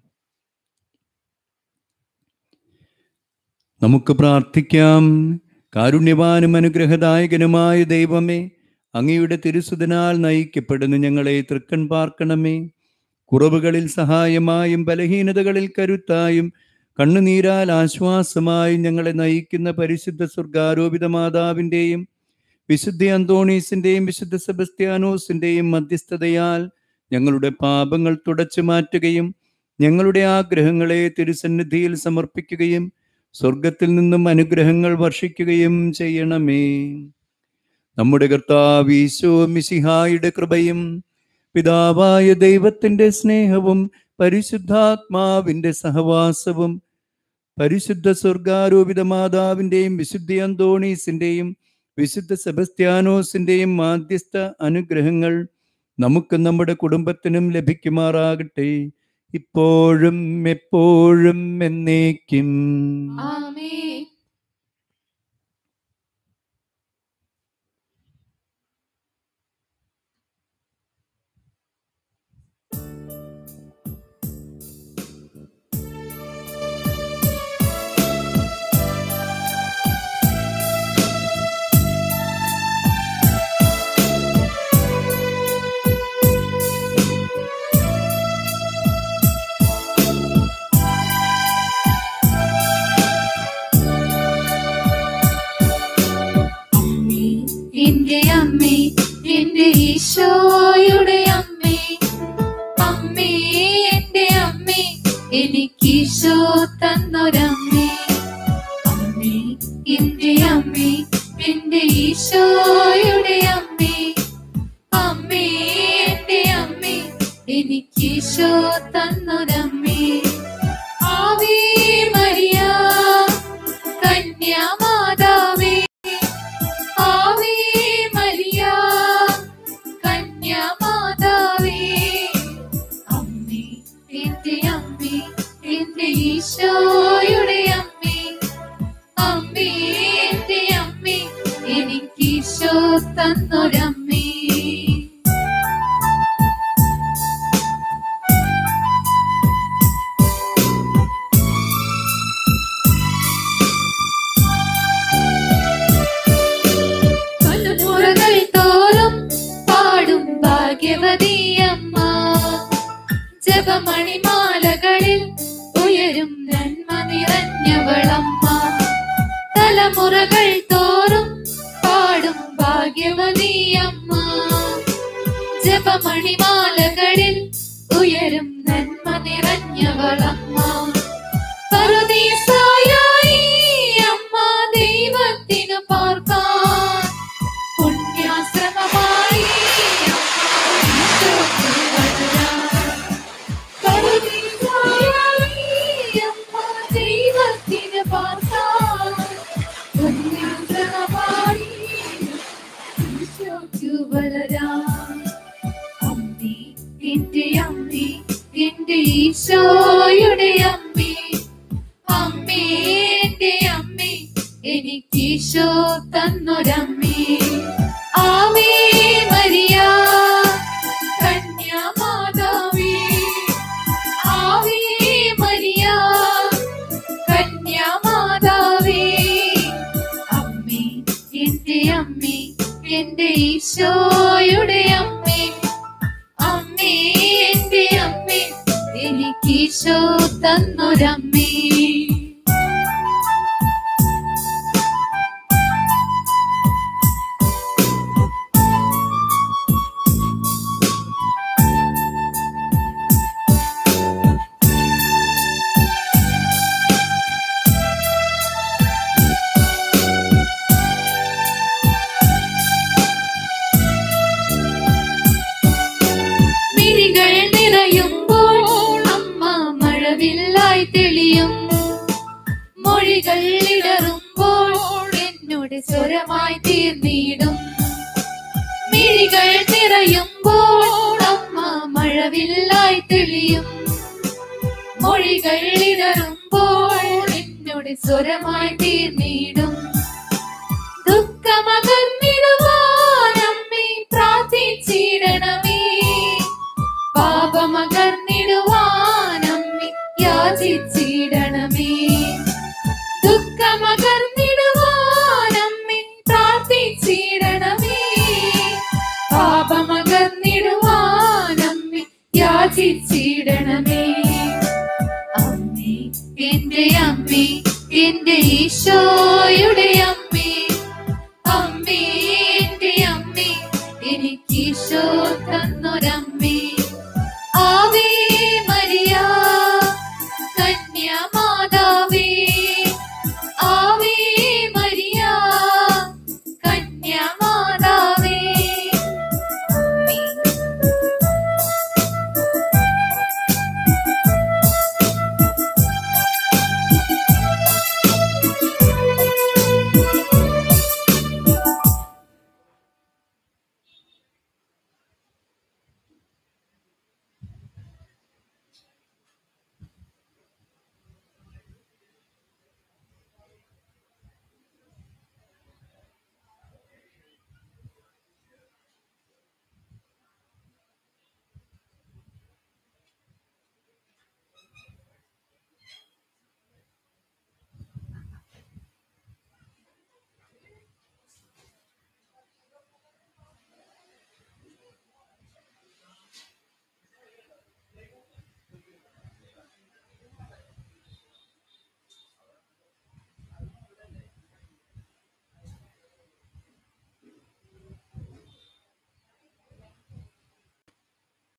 [SPEAKER 3] നമുക്ക് പ്രാർത്ഥിക്കാം. കാരുണ്യവാനും അനുഗ്രഹദായകനുമായ ദൈവമേ, അങ്ങയുടെ തിരുസുതനാൽ നയിക്കപ്പെടുന്ന ഞങ്ങളെ തൃക്കൺ പാർക്കണമേ. കുറവുകളിൽ സഹായമായും ബലഹീനതകളിൽ കരുത്തായും കണ്ണുനീരാൽ ആശ്വാസമായും ഞങ്ങളെ നയിക്കുന്ന പരിശുദ്ധ സ്വർഗാരോപിത മാതാവിൻ്റെയും വിശുദ്ധ അന്തോണീസിൻ്റെയും വിശുദ്ധ സെബസ്ത്യാനോസിൻ്റെയും മധ്യസ്ഥതയാൽ ഞങ്ങളുടെ പാപങ്ങൾ തുടച്ചു മാറ്റുകയും ഞങ്ങളുടെ ആഗ്രഹങ്ങളെ തിരുസന്നിധിയിൽ സമർപ്പിക്കുകയും സ്വർഗത്തിൽ നിന്നും അനുഗ്രഹങ്ങൾ വർഷിക്കുകയും ചെയ്യണമേ. നമ്മുടെ കർത്താവ് ഈശോ മിശിഹായുടെ കൃപയും പിതാവായ ദൈവത്തിന്റെ സ്നേഹവും പരിശുദ്ധാത്മാവിന്റെ സഹവാസവും പരിശുദ്ധ സ്വർഗാരോപിത മാതാവിൻ്റെയും വിശുദ്ധ അന്തോണീസിൻ്റെയും വിശുദ്ധ സെബസ്ത്യാനോസിൻ്റെയും മാധ്യസ്ഥ അനുഗ്രഹങ്ങൾ നമുക്ക് നമ്മുടെ കുടുംബത്തിനും ലഭിക്കുമാറാകട്ടെ, ഇപ്പോഴും എപ്പോഴും എന്നേക്കും.
[SPEAKER 1] ആമേൻ. എന്റെ അമ്മേ, എന്റെ ഈശോയുടെ അമ്മേ, അമ്മേ എന്റെ അമ്മേ, എനിക്ക് ഈശോ തന്നൊരമ്മേ. അമ്മേ എന്റെ അമ്മേ, എന്റെ ഈശോയുടെ അമ്മേ, അമ്മേ എന്റെ അമ്മേ, എനിക്ക് ഈശോ തന്നൊരമ്മേ. ആവേ മരിയ കന്യാമാതാവേ, ആവേ മരിയ കന്യാമാതാവേ, അമ്മേ എന്റെ അമ്മേ, എന്റെ ഈശോയുടെ അമ്മേ, അമ്മേ എന്റെ അമ്മേ, എനിക്ക് ഈശോ തന്നൊരമ്മേ. തലമുറകൾ തോറും പാടും ഭാഗ്യവതിയമ്മ, ജപമണിമാലകളിൽ ഉയരും നന്മ നിറഞ്ഞവളമ്മ. തലമുറകൾ തോറും പാടും ഭാഗ്യവതിയമ്മ, ജപമണിമാലകളിൽ ഉയരും നന്മ നിറഞ്ഞവളമ്മ. പറുദീസായായി അമ്മ ദൈവത്തിനു പാർക്കാൻ, പുണ്യാശ്രമമായി അമ്മ ഈശോയ്ക്ക് വളരാൻ. എനിക്കീശോ തന്നൊരമ്മേ. ആവേ മരിയ കന്യാമാതാവേ, ആവേ മരിയ കന്യാമാതാവേ. അമ്മേ, എന്റെ അമ്മേ, എന്റെ ഈശോയുടെ അമ്മേ, അമ്മേ എന്റെ അമ്മേ, എനിക്കീശോ തന്നൊരമ്മേ. മിഴികൾ നിറയുമ്പോൾ അമ്മ മഴവില്ലായി തെളിയും. മൊഴികൾ ഇടറുമ്പോൾ എന്നോട് സ്വരമായി തീർന്നിടും. മിഴികൾ നിറയുമ്പോൾ അമ്മ മഴവില്ലായി തെളിയും. മൊഴികൾ ഇടറുമ്പോൾ എന്നോട് സ്വരമായി തീർന്നിടും. ദുഃഖമകർന്നിടുവാൻ അമ്മേ പ്രാർത്ഥിച്ചിടണമേ. പാപമകർന്നിടുവാൻ അമ്മേ യാചിച്ചിടണമേ. ദുഃഖമകർന്നിടുവാൻ അമ്മേ പ്രാർത്ഥിച്ചിടണമേ. പാപമകർന്നിടുവാൻ അമ്മേ യാചിച്ചിടണമേ. അമ്മേ, എന്റെ അമ്മേ, എന്റെ ഈശോ